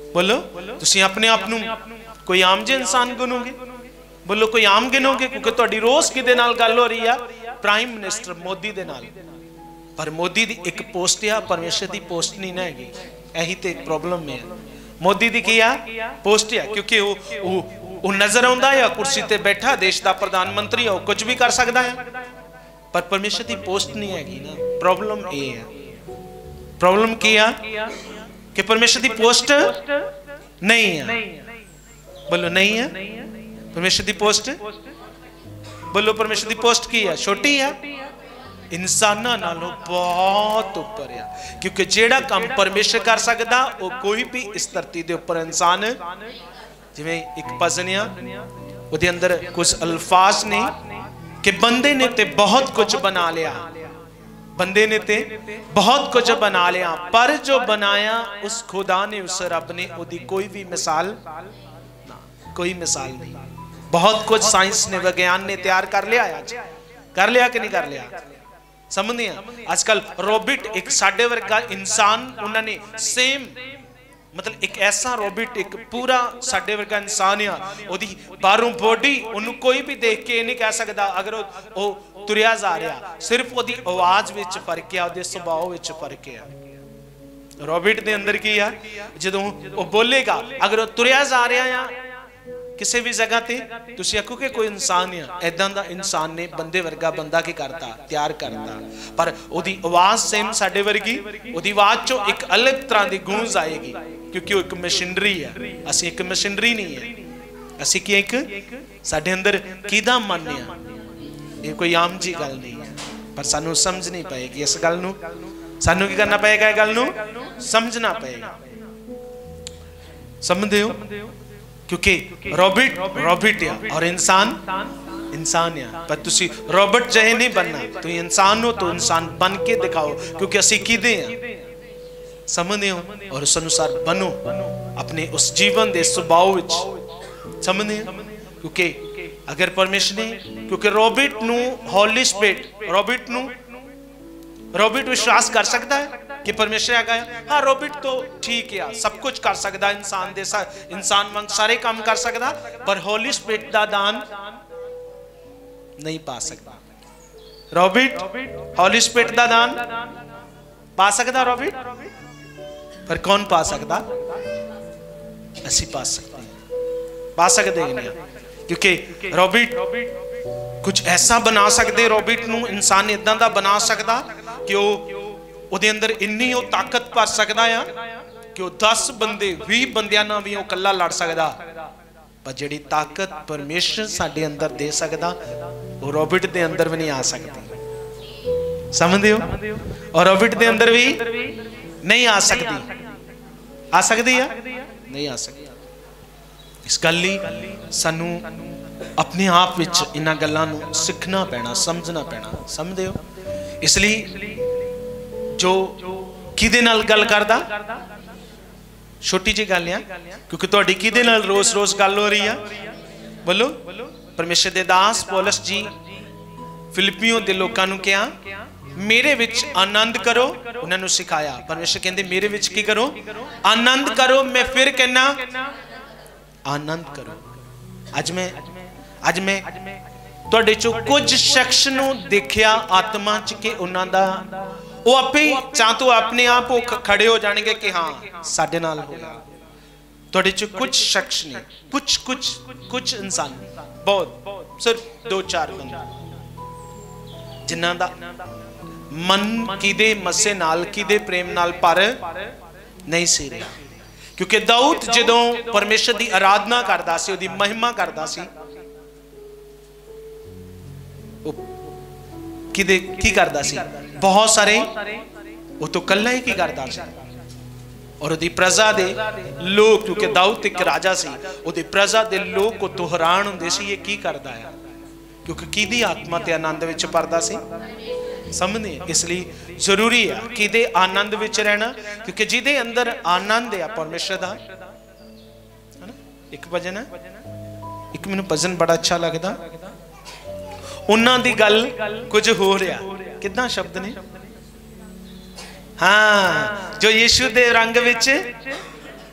बोलो तुसी अपने आप नूं कोई आम जे इंसान गिनोगे? बोलो कोई आम गिनोगे? क्योंकि तुहाडी रोज किदे नाल गल हो रही है? प्राइम मिनिस्टर मोदी दे नाल। पर मोदी दी एक पोस्ट आ, परमेश्वर दी पोस्ट नहीं ना हैगी। यही तो एक प्रॉब्लम है। मोदी दी की आ पोस्ट आ, क्योंकि वो नजर आउंदा है कुर्सी ते बैठा, देश दा प्रधानमंत्री है, वो कुछ भी कर सकता है, पर परमेश्वर दी पोस्ट नहीं हैगी ना। प्रॉब्लम ये है। प्रॉब्लम की आ कि परमेश्वर दी पोस्ट नहीं है। बोलो नहीं है परमेश्वर दी पोस्ट। बोलो परमेश्वर दी पोस्ट की है? छोटी है, इंसाना नालों बहुत ऊपर है। क्योंकि जेड़ा काम परमेश्वर कर सकता वो कोई भी इस धरती के ऊपर इंसान, जिवें एक भजन आ उहदे अंदर कुछ अल्फाज ने कि बंदे ने ते बहुत कुछ बना लिया, बंदे ने ते बहुत कुछ बना लिया, पर जो बनाया उस खुदा ने, उस रब ने, उहदी कोई भी मिसाल ना, कोई मिसाल नहीं। बहुत कुछ साइंस ने, विज्ञान ने तैयार कर लिया है। आज कर लिया कि नहीं कर लिया? समझते हैं आजकल रोबोट एक साडे वर्गा इंसान उन्होंने सेम, मतलब एक ऐसा रोबोट एक पूरा साडे वर्गा इंसान आ, ओदी बाहरों बॉडी उन्होंने कोई भी देख के नहीं कह सकता अगर वो तुरिया जा रहा, सिर्फ ओदी आवाज विच फर्क है, ओदे सुभाव विच फर्क है। रोबोट दे अंदर की है, जदों वो बोलेगा अगर वो तुरिया जा रहा है किसी भी जगह ते, तुसी आखोगे कोई इंसान है, ऐदां दा इंसान ने बंदे वर्गा बंदा की करता, तैयार करता, पर ओदी आवाज सेम साडे वर्गी, ओदी आवाज चो एक अलग तरह दी गूंज आएगी, क्योंकि वो एक मशीनरी है। असी एक मशीनरी नहीं है, असी की एक साडे अंदर किदा मन है, ये कोई आम जी गल नहीं है। पर सानू समझ नहीं पाएगी इस गल नू, सानू की करना पएगा? गल नू समझना पएगा। समझदे हो? क्योंकि रोबोट है और इंसान इंसान है, पर तुसी रोबोट जहे नहीं बनना, तो इंसान हो तो इंसान बन के दिखाओ, क्योंकि असी किदे हैं समझदे हो? और उस अनुसार बनो अपने उस जीवन दे स्वभाव विच, समझदे हो? क्योंकि अगर परमेश्वर ने, क्योंकि रोबोट नू होली स्पिरिट, रोबोट विश्वास कर सकता है कि परमेश्वर आ गया? हाँ रोबोट तो ठीक है, सब कुछ कर सकता, इंसान दे इंसान वांग सारे काम कर सकता, पर होली स्पिरिट दा दान नहीं पा सकता। रोबोट होली स्पिरिट दा दान पा सकता रोबोट, पर कौन पा सकता? असी पा सकते हैं, पा सकते हैं नहीं, क्योंकि रोबोट कुछ ऐसा बना सकते, रोबोट नू इंसान इदां दा बना सकता कि ਉਹਦੇ ਅੰਦਰ ਇੰਨੀ ਉਹ ਤਾਕਤ ਭਰ ਸਕਦਾ ਆ ਕਿ ਉਹ 10 ਬੰਦੇ 20 ਬੰਦਿਆਂ ਨਾਲ ਵੀ ਉਹ ਇਕੱਲਾ ਲੜ ਸਕਦਾ, ਪਰ ਜਿਹੜੀ ਤਾਕਤ ਪਰਮੇਸ਼ਰ ਸਾਡੇ ਅੰਦਰ ਦੇ ਸਕਦਾ ਉਹ ਰੋਬੋਟ ਦੇ ਅੰਦਰ ਵੀ ਨਹੀਂ ਆ ਸਕਦੀ। ਸਮਝਦੇ ਹੋ? ਔਰ ਰੋਬੋਟ ਦੇ ਅੰਦਰ ਵੀ ਨਹੀਂ ਆ ਸਕਦੀ। ਆ ਸਕਦੀ ਆ? ਨਹੀਂ ਆ ਸਕਦੀ। ਇਸ ਗੱਲ ਲਈ ਸਾਨੂੰ ਆਪਣੇ ਆਪ ਵਿੱਚ ਇਹਨਾਂ ਗੱਲਾਂ ਨੂੰ ਸਿੱਖਣਾ ਪੈਣਾ, ਸਮਝਣਾ ਪੈਣਾ। ਸਮਝਦੇ ਹੋ? ਇਸ ਲਈ जो किदे नाल गल करदा, छोटी जी गल है, क्योंकि तुहाडी किदे नाल रोज रोज गल हो रही है? बोलो परमेश्वर दे दास पौलुस जी फिलिपियों दे लोकां नूं कहा मेरे विच आनंद करो, उन्हां नूं सिखाया। परमेश्वर कहंदे मेरे विच की करो? आनंद करो। मैं फिर कहना आनंद करो। अज मैं तुहाडे चों कुछ शख्स नूं देखिया आत्मा च कि उन्हां दा वो आपे चाह तो अपने आप वो खड़े हो जाएंगे कि हाँ साडे नाल हो गया। तुहाडे च कुछ शख्स ने, कुछ इंसान, बहुत सिर्फ 2-4 बंदे जिन्हां दा मन किदे मसे नाल, किदे प्रेम नाल पर नहीं सी रहा। क्योंकि दाऊद जदों परमेश्वर की आराधना करदा सी, उहदी महिमा करदा सी, किदे की करदा सी? बहुत सारे वो तो कल्ला ही की करदा सी, और उहदी प्रजा दे लोग, क्योंकि दाऊद एक राजा सी, उहदी प्रजा दे लोग को तो हैरान हुंदे सी ये की करदा है, क्योंकि किहदी आत्मा ते आनंद विच परदा सी। समझदे? इसलिए जरूरी है किहदे आनंद विच रहना, क्योंकि जिहदे अंदर आनंद है परमेश्वर दा, है ना? एक भजन है, एक मैनूं भजन बड़ा अच्छा लगदा, उन्हां दी गल कुछ हो रहा, कितना शब्द ने, हाँ जो यीशु दे रंग विच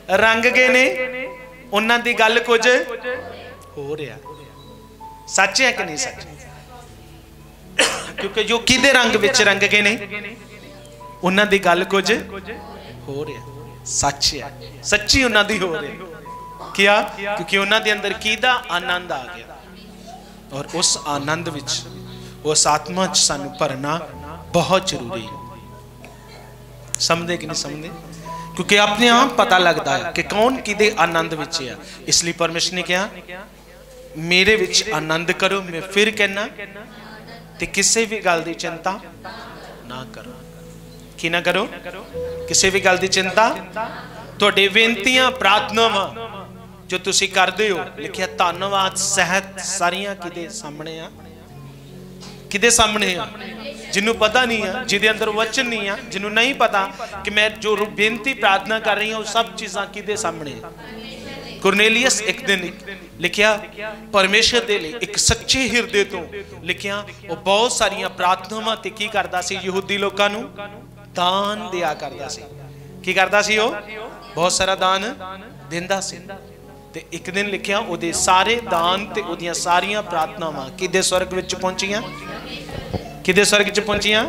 रंग गए ने उन्हां दी गल कुछ हो रहा। सच है कि नहीं सच? क्योंकि जो किदे रंग विच रंग गए ने उन्हां दी गल कुछ हो रहा। सच है, सच्ची उन्हां दी हो रही। क्या? क्योंकि उन्हां दे अंदर किदा आनंद आ गया और उस आनंद विच उस आत्मा च सानू भरना बहुत जरूरी है। समझदे कि नहीं समझदे? क्योंकि अपने आप पता लगता है कि कौन किदे आनंद विच है। इसलिए परमेश्वर ने कहा मेरे विच आनंद करो। मैं फिर कहना ते किसी भी गल की चिंता ना करो। की ना करो? किसी भी गल की चिंता। तुहाडे बेनतियां प्रार्थनावां जो तुसी करदे हो, लिखिया धन्नवाद सहित सारियां किदे सामने आ? किदे सामने आ? जिन्हों पता नहीं है, जिदे अंदर वचन नहीं है, जिन्हों नहीं पता कि मैं जो बेनती प्रार्थना कर रही हूं सब चीज़ां किदे सामने है। कुरनेलियस एक दिन लिखिया परमेश्वर दे लई एक सच्चे हिरदे तो लिखिया वो बहुत सारियां प्रार्थनावां ते की करदा सी, यहूदी लोकां नूं दान दिया करदा सी। की करदा सी? वो बहुत सारा दान दिंदा सी। ते एक दिन लिखिया ओदे सारे दान ते ओदियां सारियां प्रार्थनावां किदे स्वर्ग विच पहुंचियां? किदे स्वर्ग च पहुंचियां?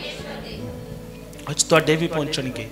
अज तुहाडे भी पहुंचणगे।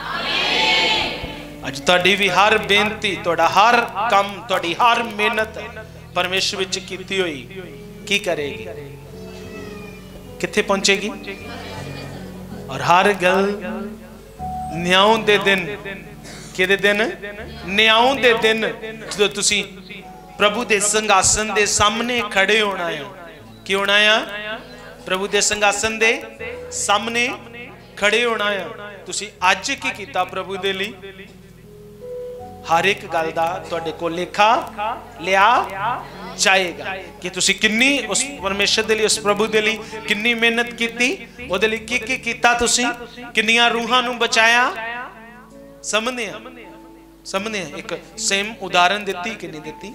अज तुहाडी भी हर बेनती, तुहाडा हर काम, तुहाडी हर मेहनत परमेश्वर विच कीती होई की करेगी? किथे पहुंचेगी? और हर गल न्याय दे दिन, किहदे दिन? न्याय दे दिन जो तुसी प्रभु दे संघासन दे सामने खड़े होना है। की होना है? प्रभु दे संघासन दे सामने खड़े होना है। तुसी अज की कीता प्रभु दे लई? हर एक गल दा तुहाडे कोल लेखा लिया जाएगा कि तुसी किन्नी उस परमेश्वर दे लई, उस प्रभु दे लई किन्नी मेहनत कीती, ओदे लई की कीता तुसी, किन्नियां रूहां नूं बचाया। समझदे आ? समझदे आ? एक सेम उदाहरण दित्ती कि नहीं दित्ती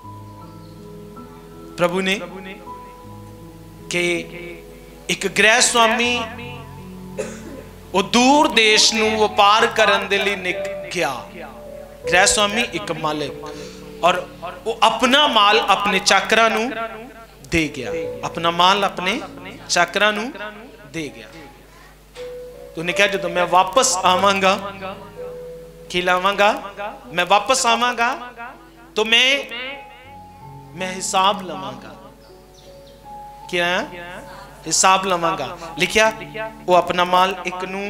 प्रभु ने कि एक गृह स्वामी वो दूर देश नूं व्यापार करन दे लई निकलिया। गृह स्वामी एक मालिक और वो अपना माल अपने चाकरां नूं दे गया। अपना माल अपने चाकरां नूं दे गया। तो उन्हें कहा जदों मैं वापस आवांगा की लावांगा, मैं वापस आवांगा तो मैं हिसाब लवांगा। क्या? हिसाब लवांगा। लिखिया वो अपना माल एक नूं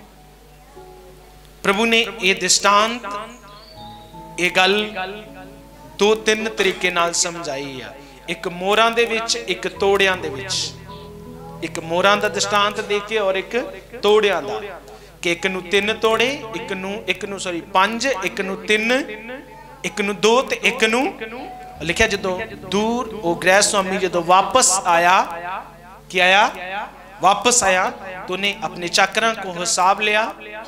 प्रभु ने ये दृष्टांत ये गल दो तीन तरीके नाल समझाई है। एक मोरां दे विच, एक तोड़ियां दे विच। एक मोरां दा दृष्टांत दे के और एक तोड़ियां दा कि एक नूं 3 तोड़े, एक नूं सॉरी 5, एक नूं 3, एक नूं 2 ते एक नूं। लिखिया जदों दूर वो गृह स्वामी जदों वापस आया, क्या आया? वापस आया तो उन्हें अपने चाकरां को हिसाब लिया।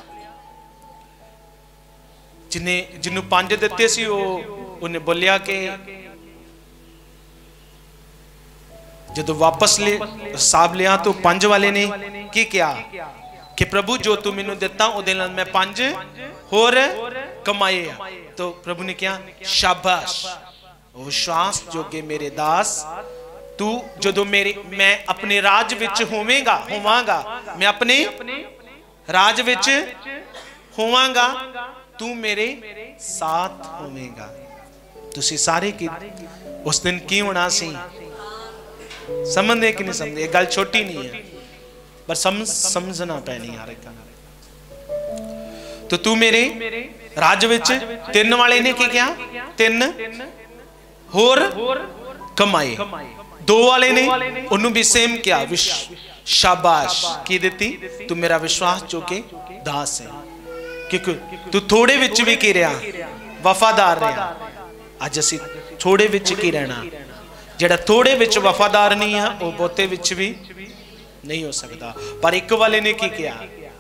जिन्हों 5 दिते सी उन्हें बोलिया कि जदों वापस ले हिसाब लिया तो 5 वाले ने की किया कि प्रभु जो तू मैनू दिता उहदे नाल मैं 5 होर कमाए। तो प्रभु ने कहा शाबाश ओ श्वास जोगे मेरे दास, तू जदों मैं अपने राज विच होवांगा, मैं अपने राज विच होवांगा, तू मेरे साथ होवेगा। तुसी सारे की उस दिन की होना सी? समझदे कि नहीं समझदे? गल छोटी नहीं है पर समझना पैनी यार। तो तू मेरे राज विच 3 वाले ने की किया? 3 होर कमाए। 2 वाले ने उन्होंने भी सेम किया, शाबाश की दिती, तू मेरा विश्वास जो के दास है, क्योंकि तू थोड़े विच भी की रहा, वफादार रहा। अज असी थोड़े विच की रहना। जेड़ा थोड़े विच वफादार नहीं है वो बहुते विच भी नहीं हो सकता। पर एक वाले ने की किया?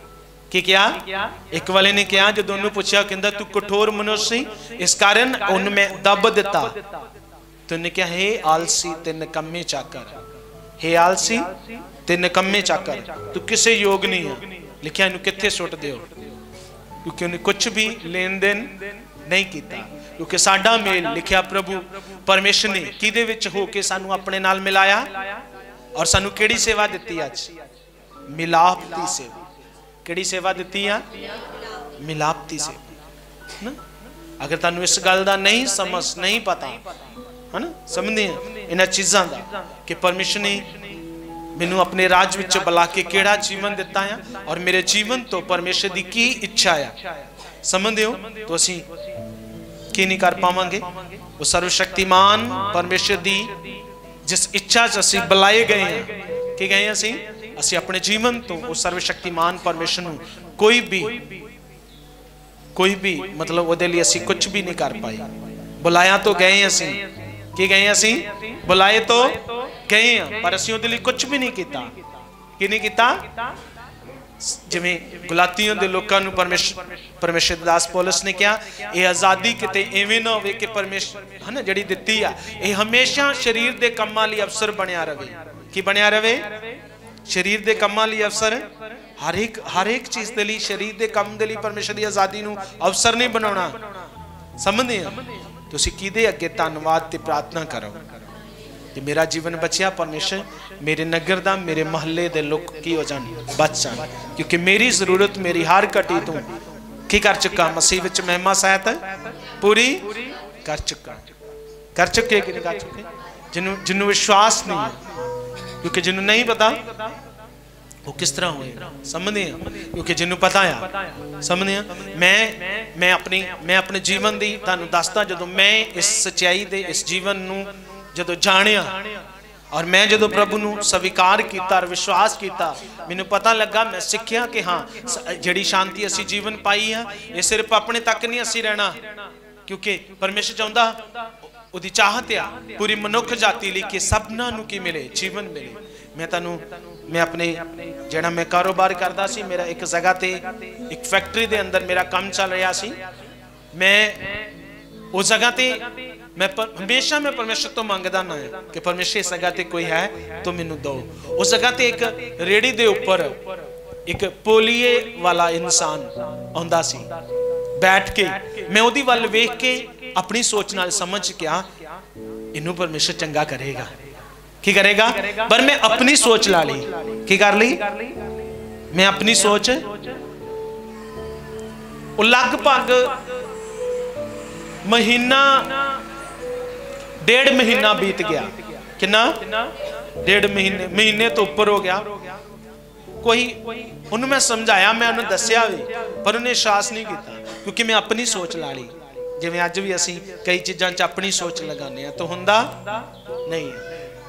एक वाले ने कहा जो दोनों पूछा कहता तू कठोर मनुष्य सी, इस कारण उन्हें मैं दब दिता। तो उन्हें कहा हे आलसी ते निकम्मे चाकर, हे आलसी ते निकम्मे चाकर, तू किसे योग नहीं है। लिखिया इन्हू किथे सुट दियो, क्योंकि उन्हें कुछ भी लेन देन नहीं किया, क्योंकि साडा मेल लिखिया प्रभु परमेश्वर ने किहदे विच हो के सानू अपने नाल मिलाया और सानू केड़ी सेवा दिती अज मिलाप दी सेवा। केड़ी सेवा दिती आ मिलाप दी सेवा ना। अगर तुहानू इस गल दा नहीं समझ नहीं पता है ना, समझदे इन्हां चीज़ां दा कि परमेश्वर ने मैनू अपने राज विच बुला के केड़ा जीवन दिता है और मेरे जीवन तो परमेश्वर की की इच्छा है, समझदे हो, तो असीं की नहीं कर पावांगे। वो सर्वशक्तिमान परमेश्वर की जिस इच्छा च असीं बुलाए गए हैं कि गए असीं अपने जीवन तो उस सर्वशक्तिमान परमेश्वर नूं कोई भी मतलब वो लिए असीं कुछ भी नहीं कर पाए। बुलाया तो गए असीं कि गए असीं बुलाए तो गए हैं, पर असीं उहदे लई कुछ भी नहीं किया। कि नहीं किया? जिवें गुलातियों के लोगों नूं परमेश्वर दास पौलुस ने कहा, यह आज़ादी किते इवें ना होवे कि परमेश्वर है ना जिहड़ी दित्ती आ यह हमेशा शरीर के कामां लई अवसर बनिया रहे। कि बनिया रहे? शरीर के कामां लई अवसर। हर एक चीज़ के लिए शरीर के काम के लिए परमेश्वर की आज़ादी नूं अवसर नहीं बनाना। समझदे हो? तुसीं किहदे अगे धन्नवाद ते प्रार्थना करो कि मेरा जीवन बचिया, परमेश्वर मेरे नगर दा मेरे महल्ले दे लोग की हो जान बच जान, क्योंकि मेरी जरूरत मेरी हर घटी तू की कर चुका मसीह विच महिमा सहित पूरी कर चुका। कर चुके कि नहीं कर चुके? जिन्हों विश्वास नहीं है, क्योंकि जिन्हों नहीं पता वो किस तरह होएगा। समझते हैं? क्योंकि जिन्हों पता है, समझते हैं। मैं अपने जीवन की तुहानूं दसदा, जदों मैं इस सच्चाई दे इस जीवन नूं जदों जानिया और मैं जदों प्रभु नूं स्वीकार किया और विश्वास किया, मैनूं पता लगा, मैं सीखिया कि हाँ जिहड़ी शांति असीं जीवन पाई है ये सिर्फ अपने तक नहीं असीं रहना, क्योंकि परमेश्वर चाहुंदा उहदी चाहत आ पूरी मनुख जाति लई कि सबना नूं की मिले जीवन मिले। मैं अपने जिहड़ा मैं कारोबार करदा सी, मेरा एक जगह ते एक फैक्ट्री दे अंदर मेरा काम चल रहा सी। मैं उस जगह ते मैं हमेशा मैं परमेश्वर तो मंगदा ना है कि परमेश्वर इस जगह ते कोई है तो मैनू दो। उस जगह ते एक रेड़ी दे ऊपर एक पोलिए वाला इंसान आंदा सी, बैठ के मैं उहदी वल वेख के अपनी सोच नाल समझ गया इनू परमेश्वर चंगा करेगा। की करेगा? पर मैं अपनी सोच ला ली। की कर ली? मैं अपनी सोच लगभग महीना 1.5 महीना बीत गया। कितना? 1.5 महीने तो ऊपर हो गया। कोई उन्होंने मैं समझाया, मैं उन्होंने दसिया भी, पर उन्हें विश्वास नहीं किया, क्योंकि मैं अपनी सोच ला ली। जिवें अज भी असीं कई चीज़ां च अपनी सोच लगाने तो हुंदा नहीं है।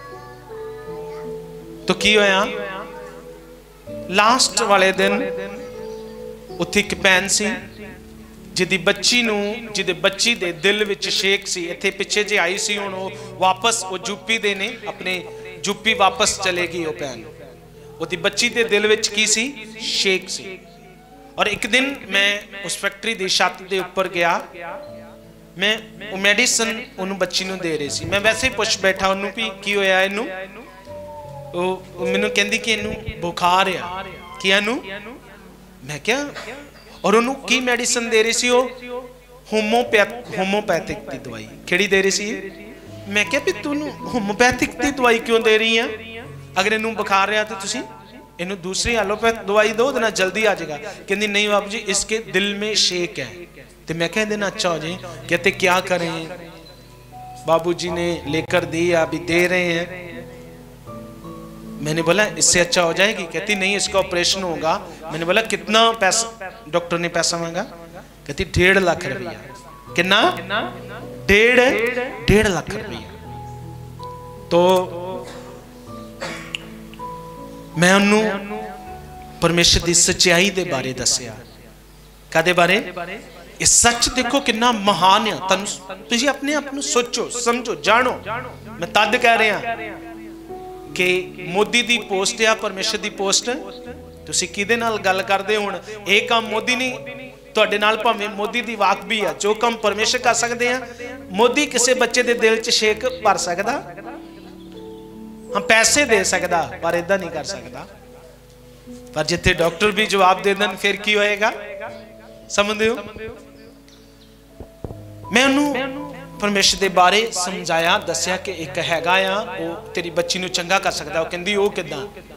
तो की होया? लास्ट वाले दिन उत्थे एक भैन सी जिहदी बच्ची नूं जिहदे बच्ची दे दिल विच शेक सी। इत्थे पिछे जे आई सी, हुण वापस वो यूपी दे ने, अपने यूपी वापस चलेगी। वो भैन उहदी बच्ची दे दिल विच की सी? शेक सी। और एक दिन मैं उस फैक्ट्री दी छत दे उपर गया, मैं वो मैडिसन उन्होंने बच्ची नूं दे रही सी। मैं वैसे ही पुछ बैठा उन्होंने भी की होया इनू। मैनू कहंदी कि इनू बुखार आ। कि इनू? मैं क्या? और उन्होंने की मेडिसिन दे रही सी? होमोपैथिक की दवाई। किहड़ी दे रही सी? मैं क्या भी तू होमोपैथिक की दवाई क्यों दे रही है? अगर इनू बुखार रहा तो तुसी इनू दूसरी एलोपैथ दवाई दो, ना जल्दी आ जाएगा। कहती नहीं बाबू जी, इसके दिल में शेक है। तो मैं कह देना अच्छा हो जाए। कहते क्या करें? बाबूजी ने लेकर दी, अभी दे रहे हैं। मैंने बोला इससे अच्छा हो जाएगी? कहती नहीं, इसका ऑपरेशन होगा। मैंने बोला कितना पैसा? डॉक्टर ने पैसा मांगा। कहती 1.5 लाख रुपया। कितना? 1.5 लाख रुपया। तो मैं उन्होंने परमेश्वर की सच्चाई के बारे दसिया। कादे बारे? ये सच देखो कितना महान है। तुम अपने आप सोचो, समझो, जानो। मैं तद कह रहा कि मोदी दी पोस्ट आ, परमेश्वर दी पोस्ट। तुसी किहदे नाल गल करदे? हुण ये काम मोदी नहीं, तुहाडे नाल भावें मोदी दी वाक भी है। जो काम परमेश्वर कर सकते हैं, मोदी किसी बच्चे दे दिल च शेक भर सकदा, हाँ पैसे दे सकदा, पर इदां नहीं कर सकदा। पर जिथे डॉक्टर भी जवाब दे देन फिर की होएगा? समझदे हो? मैं उन्होंने परमेश्वर के बारे समझाया, दसिया कि एक हैगा आ वो तेरी बच्ची नूं चंगा कर सकता। वो कहंदी वो किदां?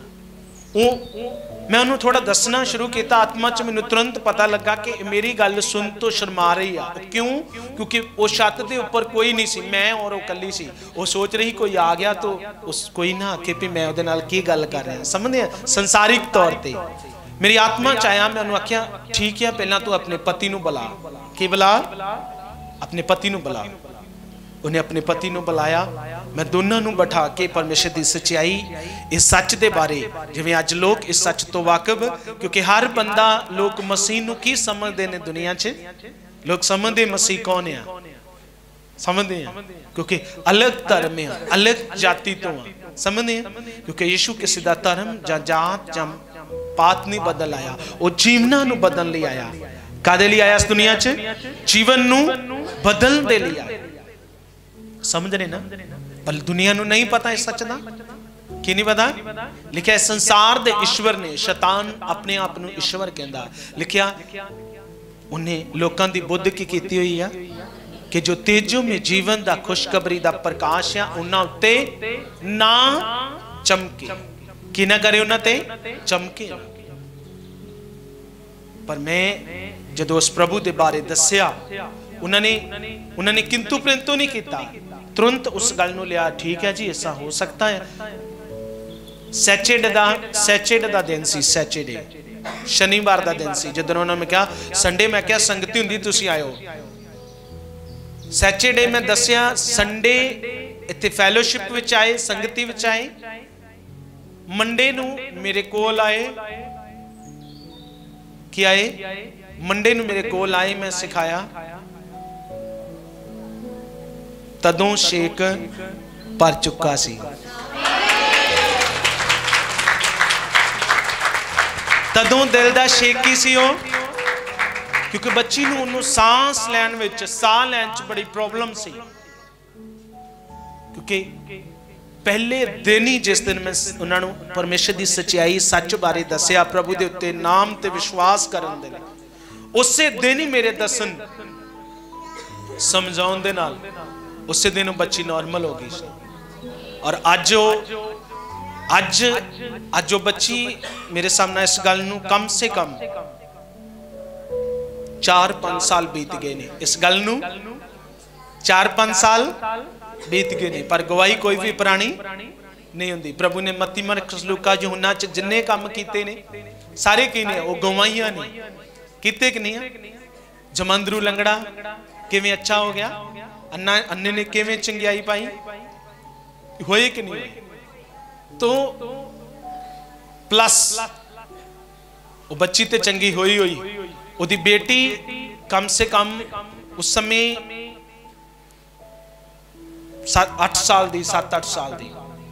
मैं उन्होंने थोड़ा दसना शुरू किया। आत्मा च मैनूं तुरंत पता लगा कि मेरी गल सुन तो शर्मा रही आ। क्यों? क्योंकि वो छत के ऊपर कोई नहीं सी, मैं और वो कली सी। वो सोच रही कोई आ गया तो उस कोई ना आखे भी मैं उहदे नाल की गल कर रहा। समझदे आ? संसारिक तौर पर मेरी आत्मा च आया। मैं उन्होंने आख्या ठीक है, पहला तू अपने पति नूं बुला। की बुला? अपने पति नूं बुला। उन्हें अपने पति नूं बुलाया। मैं दोनों नूं बैठा के परमेश्वर की सच्चाई, इस सच के बारे, जिवें अज लोग इस सच तो वाकिफ, क्योंकि हर बंदा लोग मसीह नूं की समझते हैं। दुनिया च लोग समझते मसीह कौन है, समझते हैं क्योंकि अलग धर्म है, अलग जाति तो समझते हैं। क्योंकि यीशु किसी का धर्म या जात या पात नहीं बदल आया, वो जीवना नूं बदलण लई आया। कादे लई आया? इस दुनिया च जीवन नूं बदलण दे लई आया। समझ रहे ना? पर दुनिया नूं नहीं पता इस सच दा। की नहीं पता? लिखिया संसार दे ईश्वर ने, शैतान अपने आप नूं ईश्वर कहंदा, लिखिया उन्हें लोकां दी बुद्ध की कीती हुई है कि जो तेजो में जीवन दा खुशखबरी दा प्रकाश है उन्हां उत्ते ना चमके। की ना करे? उन्हां ते चमके। पर मैं जदों उस प्रभु दे बारे दस्या, उन्होंने किंतु परंतु नहीं किया। तुरंत उस गल नूं लिया। ठीक है जी, ऐसा हो सकता है। सैचरडे दा दिन सी, सैचरडे शनिवार दा दिन सी। जदों उन्होंने कहा संडे, मैं क्या संगति हुंदी तुसीं आयो। सैचरडे मैं दस्या, संडे इत्थे फैलोशिप विच आए, संगति विच आए। मंडे नूं मेरे कोल आए। की आए? मंडे नूं मेरे कोल आए। मैं सिखाया। तदों शेक पर चुका सी। तदों दिल दा शेक की सी हो, क्योंकि बच्ची नूं उन्होंने सांस लैन विच, साह लैन च बड़ी प्रॉब्लम सी। क्योंकि पहले दिन ही जिस दिन मैं उन्होंने परमेश्वर की सच्चाई, सच बारे दसिया, प्रभु के उत्ते नाम ते विश्वास करन दे, उसे दिन ही मेरे दसन समझाउण दे नाल उस दिन बच्ची नॉर्मल हो गई। और अज वो बच्ची मेरे सामने इस गल नूं कम से कम 4-5 साल बीत गए ने। इस गल नूं 4-5 साल बीत गए ने, पर गवाही कोई भी पुरानी नहीं हुंदी। प्रभु ने मत्ती, मरकुस, लूका, यूहन्ना च जिन्ने काम कीते ने सारे की ने, वो गवाहियां ने। कीते कि नहीं? जमंदरू लंगड़ा किवें अच्छा हो गया, अन्ने ने किवें चंगियाई पाई, होए कि नहीं? तो प्लस वो बच्ची ते चंगी होई हुई, उदी बेटी कम से कम उस समय 7-8 साल दी, 7-8 साल दी।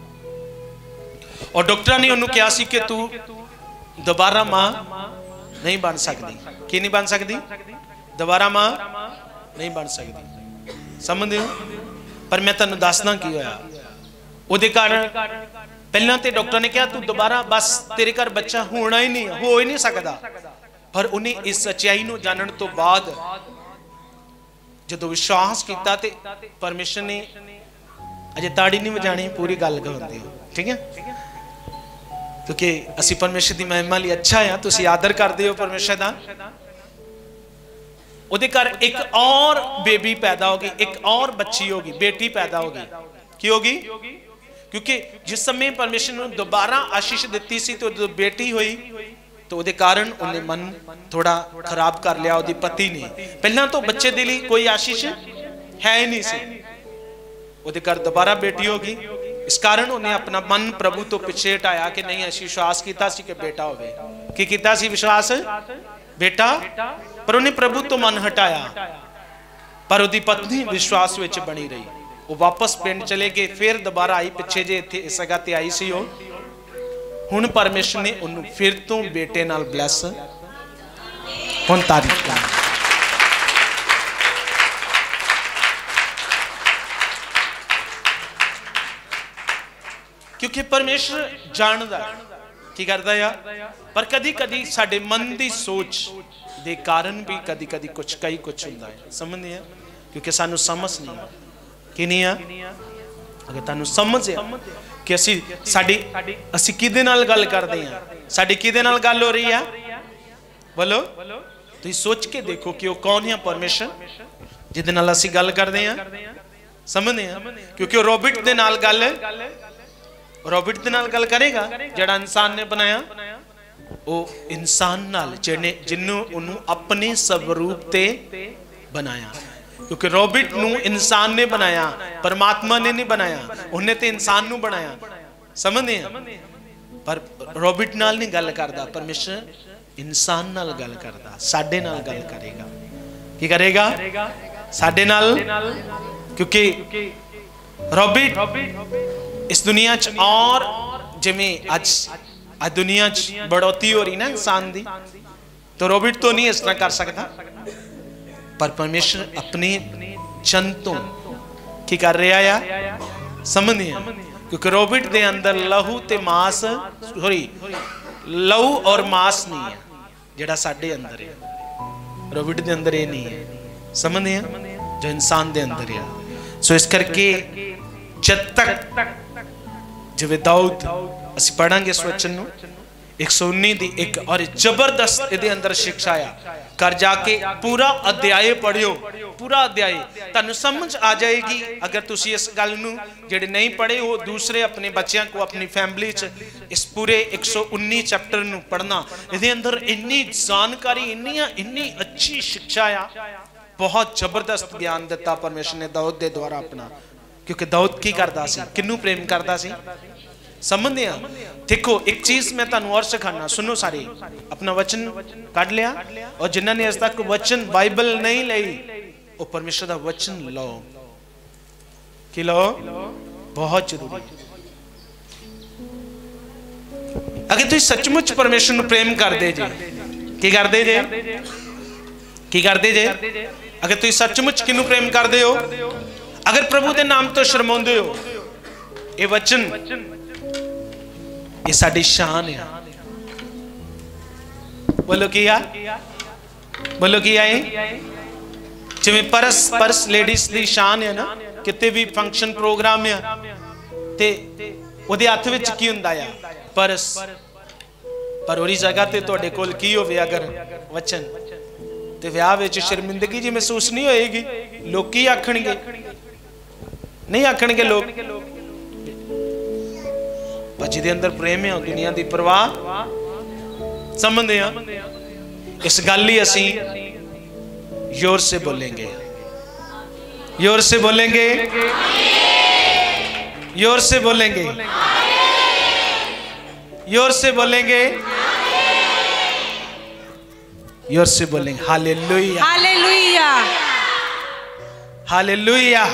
और डॉक्टर ने उन्होंने कहा सी कि तू दोबारा मां नहीं बन सकती। की नहीं बन सकती? दोबारा मां नहीं बन सकती। समझते हो? पर मैं तेन दसना की होया। उहदे कारण पहला तो डॉक्टर ने कहा तू दोबारा बस तेरे घर बच्चा होना ही नहीं, हो ही नहीं सकता। पर उन्हें इस सच्चाई नूं जानन तो बाद जदों विश्वास किया तो परमेश्वर ने, अजे ताड़ी नहीं बजानी, पूरी गल करते हो, ठीक है? क्योंकि असी परमेश्वर की महिमा लिए अच्छा है, तुसीं आदर करते हो परमेश्वर का। उहदे घर एक और बेबी पैदा होगी, एक और बच्ची होगी, बेटी पैदा होगी। की होगी? क्योंकि जिस समय परमेश्वर ने दोबारा आशीष दी सी तो जो बेटी हुई तो उहदे कारण उन्हें मन थोड़ा खराब कर लिया उहदी पति ने। पहला तो बच्चे दे लई कोई आशीष है ही नहीं सी, उहदे घर दोबारा बेटी होगी। इस कारण उन्हें अपना मन प्रभु तो पिछे हटाया कि नहीं, असीं विश्वास किया सी कि बेटा होवे। की कीता सी विश्वास? बेटा। पर उन्हें प्रभु तो मन हटाया, पर उहदी पत्नी विश्वास विच बनी रही। वो वापस पिंड चले गए, फिर दोबारा आई, पिछे जे इत्थे इस जगह ते आई सी। हुण परमेश्वर ने उन्हें फिर तो बेटे नाल ब्लैस हुण तारीफ कर। क्योंकि परमेश्वर जानदा की करदा है। पर कदी कदी साडे मन की सोच दे कारण भी कदी कदी कुछ हुंदा है। समझदे हैं? क्योंकि सानू समझ नहीं कि नहीं आ अगर तुहानू समझ आ कि असी किहदे नाल गल करदे हां साडी किहदे नाल गल हो रही है बोलो तुसीं सोच के देखो कि वो कौन है परमेश्वर जिहदे नाल असी गल करदे हां समझदे हां क्योंकि रॉबर्ट दे नाल गल करेगा जिहड़ा इंसान ने बनाया वो इंसान नाल जिन्नू उन्होंने अपने स्वरूप ते बनाया क्योंकि रॉबर्ट नू इंसान ने बनाया परमात्मा ने नहीं बनाया उन्हें तो इंसान नू बनाया समझते हैं पर रॉबर्ट नाल नहीं गल करता परमेश्वर इंसान नाल गल करता साडे नाल गल करेगा की करेगा साडे नाल क्योंकि रॉबर्ट इस दुनिया च और जिमें आज दुनिया च बढ़ोती हो रही ना इंसान दी तो रॉबर्ट तो नहीं इस तरह कर सकता पर परमेश्वर अपने जन तो की कर रहा है समझते हैं क्योंकि रॉबर्ट दे अंदर लहू ते मास सॉरी लहू और मास नहीं है जेड़ा साडे अंदर है रॉबर्ट दे अंदर ये नहीं है समझते हैं जो इंसान दे अंदर है सो इस करके जब तक जिवें दाऊद असीं पढ़ांगे इस वचन नूं 119 दी एक और जबरदस्त इहदे अंदर शिक्षा आ कर जाके पूरा अध्याय पढ़ियो पूरा अध्याय तुहानूं समझ आ जाएगी अगर तुसीं इस गल नूं जिहड़े नहीं पढ़े वो दूसरे अपने बच्चों को अपनी फैमिली च इस पूरे 119 चैप्टर नूं पढ़ना इहदे अंदर इन्नी जानकारी इन्नी अच्छी शिक्षा आ बहुत जबरदस्त ज्ञान दिता परमेश्वर ने दाऊद दे द्वारा अपना क्योंकि दाऊद की करता सी किन्नू प्रेम करता सी समझते हैं देखो एक चीज मैं तुहानू और सिखाना सुनो सारे अपना वचन काट लिया और जिन्होंने अज तक वचन बाइबल नहीं ली वो परमेश्वर का वचन लो कि लो बहुत जरूरी अगर तुम सचमुच परमेश्वर को प्रेम करते जे की करते जे अगर तुम सचमुच किनू प्रेम करते हो अगर प्रभु के नाम तो शर्माते हो ये वचन ये साडी शान है बोलो किया जिवें परस लेडीज की शान है ना किते भी फंक्शन प्रोग्राम है ते ओदे हत्थ विच की हुंदा है परस पर ओरी जगह ते तुहाडे कोल की होवे अगर वचन ते विआह विच शर्मिंदगी जी महसूस नहीं होएगी लोग की आखणगे नहीं आखणगे लोग जिहदे अंदर प्रेम है दुनिया की परवाह समझते हैं इस गल ही असी जोर से बोलेंगे जोर से बोलेंगे जोर से बोलेंगे जोर से बोलेंगे जोर से बोलेंगे हालेलुया हालेलुया हालेलुया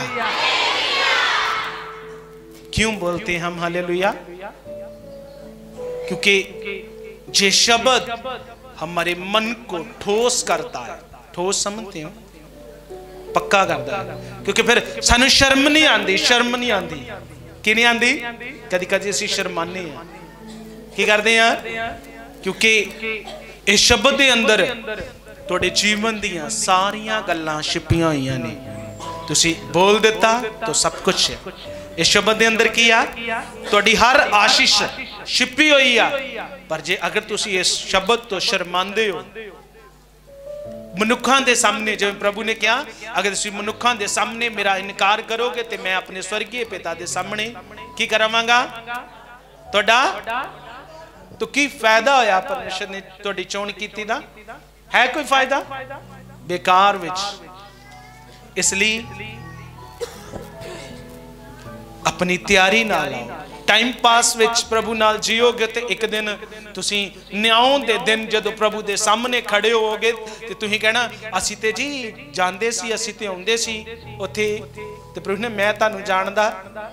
क्यों बोलते हैं हम हालेलुया क्योंकि ये शब्द हमारे मन को ठोस करता है ठोस समझते हो पक्का करता है क्योंकि फिर सानू शर्म नहीं आती कि नहीं आती कदी कदी असीं शर्माने हैं की करते हैं क्योंकि इस शब्द के अंदर तुहाडे जीवन दियां सारियां गल्लां छिपियां होईयां ने तुसीं बोल दिता तो सब कुछ है इस शब्द के अंदर की आ तुहाडी हर आशीष छिपी हुई आ पर जे अगर तुसी इस शब्द तो शर्मांदे हो मनुखों के सामने जिवें प्रभु ने कहा अगर तुसी मनुखों के सामने मेरा इनकार करोगे तो मैं अपने स्वर्गीय पिता के सामने की करावांगा तुहाडा तो की फायदा होया परमेश्वर ने तुहाडी चोण कीती दा है कोई फायदा बेकार विच इसलिए अपनी तैयारी ना लाओ टाइम पास विच प्रभु नाल जियोगे तो एक दिन तुसी न्याओं दे दिन जदों प्रभु दे सामने खड़े होगे तो तुसी कहना असी ते जी जानदे सी असी ते आउंदे सी उत्थे ते प्रभु ने मैं तुहानू जानदा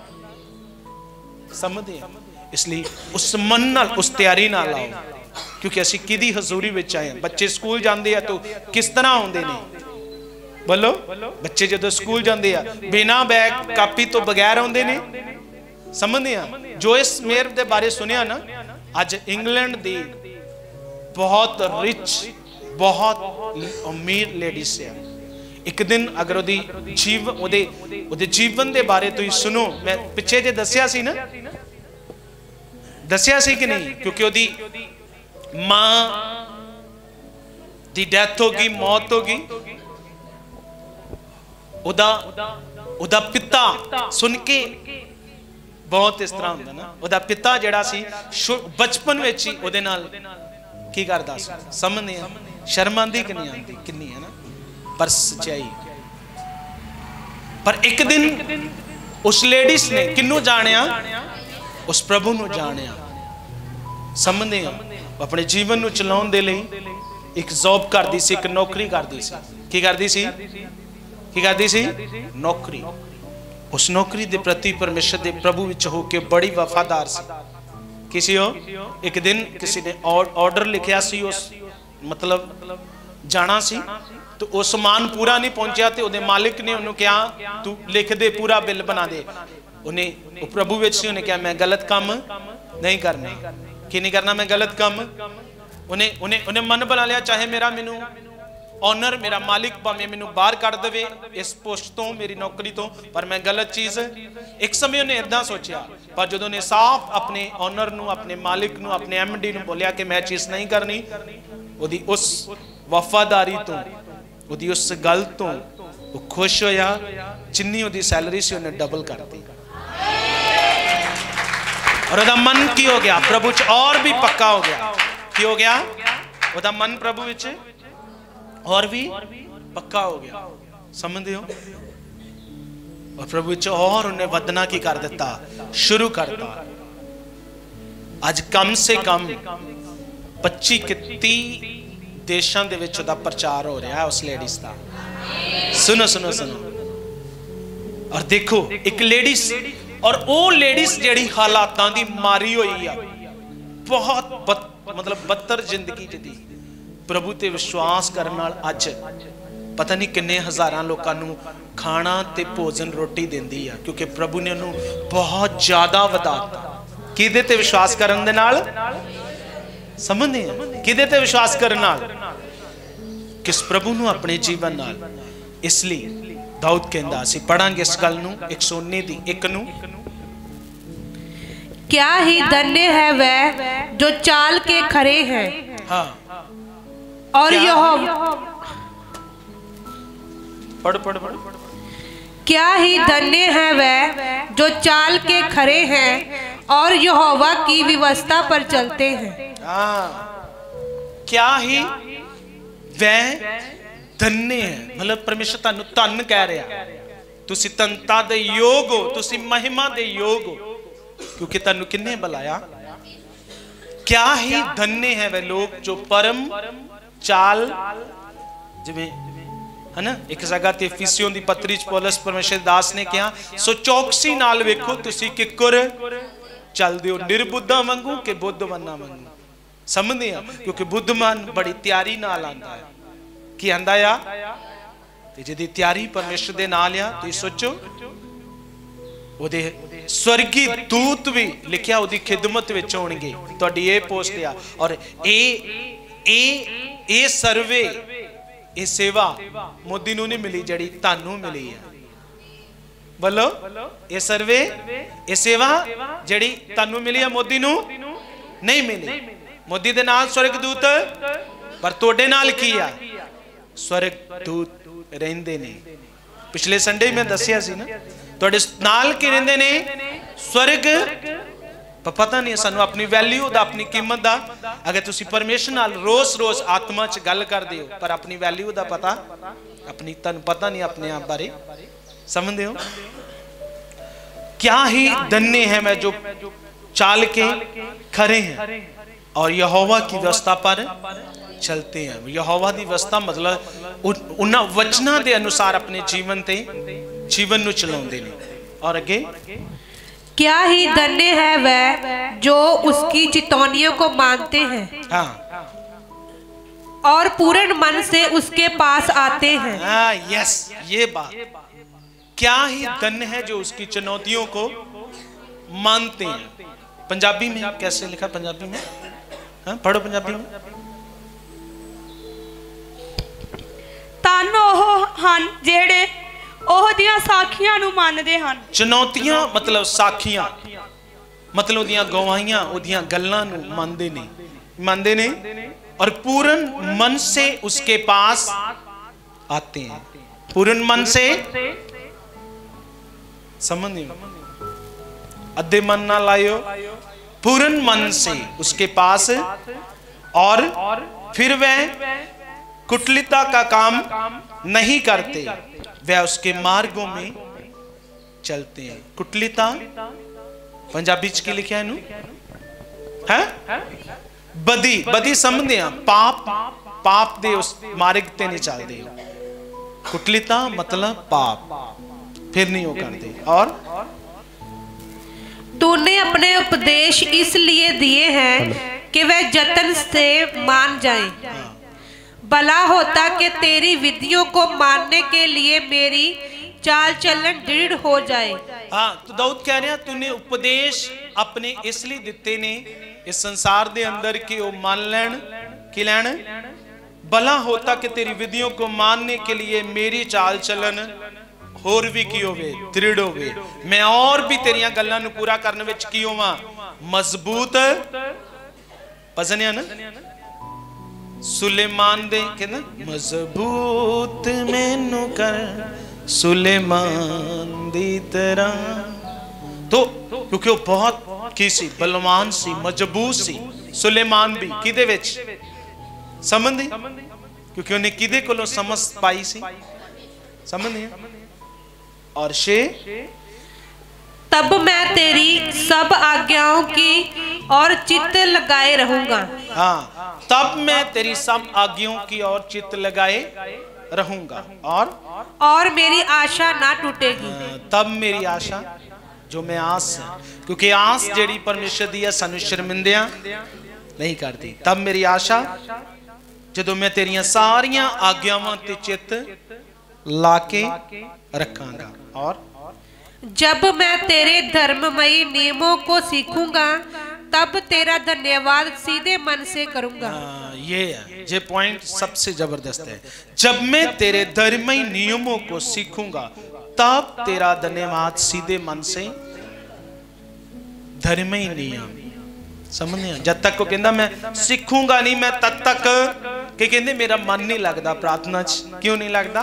समझदे इसलिए उस मन नाल उस तैयारी ना लाओ क्योंकि असी किदी हजूरी विच आए बच्चे स्कूल जाते हैं तो किस तरह आउंदे ने बोलो बच्चे जो स्कूल जाते हैं बिना बैग कापी तो बगैर आते ने समझते हैं जो इस मेयर के बारे सुनिया ना अज इंग्लैंड दी बहुत रिच बहुत अमीर लेडीज है एक दिन अगर ਉਹਦੇ जीवन के बारे तुम सुनो, मैं पिछे जे दसिया सी ना, दसिया सी कि नहीं, क्योंकि ਉਹਦੀ मां दी डेथ हो गई, मौत हो गई, ਉਹਦਾ पिता सुन के बहुत इस तरह होंदा ना, ਉਹਦਾ पिता जिहड़ा सी बचपन विच ही ਉਹਦੇ ਨਾਲ की करदा सी, समझदे आ, शर्म आंदी कि नहीं आंदी, किन्नी है ना, पर सच्चाई। पर एक दिन उस लेडीज ने किन्नू जानिया, उस प्रभु नू जानिया, समझदे आ, अपने जीवन नू चलाउण दे लई एक जॉब करदी सी, एक नौकरी करदी सी, की करदी सी, की करदी सी, नौकरी। उस नौकरी के प्रति परमेश्वर के प्रभु विच होके बड़ी वफादार सी। किसी हो एक दिन किसी ने ऑर्डर लिखिया सी, उस मतलब जाना सी, तो वो समान पूरा नहीं पहुंचा, तो उहदे मालिक ने उन्होंने कहा तू लिख दे, पूरा बिल बना दे। उन्हें प्रभु विच सी, उन्हें कहा मैं गलत काम नहीं करना। कि नहीं करना मैं गलत काम? उन्हें उन्हें उन्हें मन बना लिया, चाहे मेरा मैनू ऑनर, मेरा मालिक भावें मैनू बाहर कर दे इस पोस्ट तो, मेरी नौकरी तो, पर मैं गलत चीज़। एक समय उन्हें इदा सोचा, पर जो उन्हें साफ अपने ऑनर नू, अपने मालिक नू, अपने MD नू बोलिया कि मैं चीज़ नहीं करनी, उदी उस वफादारी तो, उदी उस गल तो वो खुश होया, जिन्नी उदी सैलरी से उन्हें डबल कर दी। और उदा मन की हो गया प्रभु च और भी पक्का हो गया। की हो गया? उदा मन प्रभु विच और भी पक्का हो गया, समझते हो? और प्रभु विच और उन्हें वधना की कर दिता, शुरू करता। आज कम से कम 25-30 देशों के विच उहदा प्रचार हो रहा है उस लेडीज का। सुनो सुनो सुनो, और देखो एक लेडीज, और वो लेडीज जिहड़ी हालातां दी मारी हुई आ, बहुत मतलब बदतर जिंदगी जी, प्रभु ते विश्वास करने नाल अज पता नहीं किन्ने हज़ारां लोकां नूं खाना ते भोजन रोटी देंदी आ, क्योंकि प्रभु ने उन्होंने बहुत ज्यादा वधाता। किहदे ते विश्वास करन दे नाल? समझदे आ? किहदे ते विश्वास करन नाल? किस प्रभु नूं अपने जीवन नाल। इसलिए दाऊद कहंदा, असीं पढ़ांगे इस गल नूं 119 दी 1 नूं, क्या ही धन्य है वह जो चाल के खरे हैं। हाँ, और पढ़ पढ़ पढ़। क्या ही धन्य है वह जो चाल के खरे हैं और यहोवा की व्यवस्था पर चलते हैं। हाँ, क्या ही वह धन्य है, मतलब परमेश्वर तानू धन कह रहा, तुसी धनता दे योग हो, तुसी महिमा दे योग हो, क्योंकि तानू किन्ने बुलाया। क्या ही धन्य है वह लोग जो परम चाल, जिवें है ना, एक जगह ते इफिसियों दी पत्री च पौलुस परमेश्वर दास ने कहा, सो चौकसी नाल वेखो तुसी किकर चलदे हो, निर्बुद्धा वांगू के बुद्धमाना वांगू। समझदे आ? क्योंकि बुद्धमान बड़ी तैयारी नाल आंदा है। की आंदा आ? ते जिहदी तैयारी परमेश्वर दे नाल आ, तुसीं सोचो ओदे स्वर्गी दूत भी लिखिया ओदी खिदमत विच होणगे, तुहाडी ये पोस्ट आ। और ए सर्वे, ये सेवा मोदी नूं नहीं मिली, जड़ी तानू मिली है। बोलो, ये सर्वे, ये सेवा जड़ी तानू मिली है, मोदी नूं नहीं मिली। मोदी दे नाल स्वर्गदूत, पर तोड़े नाल की आ? स्वर्गदूत रहिंदे ने। पिछले संडे में दसिया सी ना, तोड़े नाल की रहिंदे ने स्वर्ग। पर पता नहीं सानू अपनी वैल्यू दा, अपनी कीमत दा, अगर तुसी परमेश्वर नाल रोज रोज आत्मा च गल करदे हो, पर अपनी वैल्यू दा पता, अपनी तन पता नहीं अपने आप बारे, समझदे हो? क्या ही धन्य है मैं जो चाल के खरे हैं और यहोवा की व्यवस्था पर चलते हैं। यहोवा की व्यवस्था मतलब उन्हां वचनां दे अनुसार अपने जीवन नूं चलाउंदे ने। और अगे, क्या ही धन्य है वह जो उसकी चितौनियों को मानते हैं। हाँ, और पूर्ण मन से उसके पास आते हैं। हाँ, यस, ये बात। क्या ही धन्य है जो उसकी चुनौतियों को मानते हैं। पंजाबी में कैसे लिखा? पंजाबी में हाँ, पढ़ो पंजाबी में। तानो ਹਨ ਜਿਹੜੇ ਉਹਦੀਆਂ ਸਾਖੀਆਂ ਨੂੰ ਮੰਨਦੇ ਹਨ। चुनौतियां मतलब साखियां मतलब ओदियां गवाहियां ओदियां गल्लां नूं मनदे ने और पूर्ण मन से उसके पास आते हैं। पूर्ण मन से समझ नहीं, अद्धे मन ना लायो, पूर्ण मन से उसके पास, और फिर वह कुटिलता का काम नहीं करते, वह उसके मार्गों में चलते हैं। कुटिलता पंजाबी च की लिखा है बदी, बदी समझते हैं, पाप दे उस मार्ग ते नहीं चलते। कुटिलता मतलब पाप, फिर नहीं वो करते। और तूने अपने उपदेश इसलिए दिए हैं कि वह जतन से मान जाए। भला होता कि तेरी विधियों को मानने के लिए मेरी चाल चलन दृढ़ हो जाए। हाँ, तो दाऊद कह रहे हैं तूने उपदेश अपने इसलिए दिते ने इस संसार दे अंदर कि वो मान लैन कि लैन। भला होता कि तेरी विधियों को मानने के लिए मेरी चाल चलन होर भी की होवे, दृढ़ होवे, मैं और भी तेरियां गल्लां नूं पूरा करने विच की होवां मजबूत। भजन है ना सुलेमान दे कहना मजबूत मैनू कर सुलेमान दी तरह। तो क्योंकि वो बहुत की सी, बलवान सी, मजबूत सी। सुलेमान भी किदे विच समझ, क्योंकि उन्हें किदे कोलों समझ पाई सी, समझ नहीं। और शे तब मैं तेरी सब आज्ञाओं की और चित्त लगाए रहूंगा। हाँ, तब मैं तेरी सब आज्ञाओं की और चित्त लगाए रहूंगा। और मेरी आशा ना टूटेगी। तब मेरी आशा, जो मैं आस है, क्योंकि आस जेड़ी परमेश्वर दी है सानू शर्मिंदियां नहीं करती। तब मेरी आशा जदों मैं तेरियां सारियां आज्ञावां ते चित्त लाके रखांगा। और जब मैं तेरे धर्ममयी नियमों को सीखूंगा तब तेरा धन्यवाद सीधे मन से करूंगा। ये पॉइंट सबसे जबरदस्त है। जब मैं तेरे धर्ममयी नियमों को सीखूंगा तब तेरा धन्यवाद सीधे मन से। धर्ममयी नियम समझने, जब तक को कहंदा मैं सीखूंगा नहीं, मैं तब तक कि कहंदे मेरा मन नहीं लगता प्रार्थना च। क्यों नहीं लगता?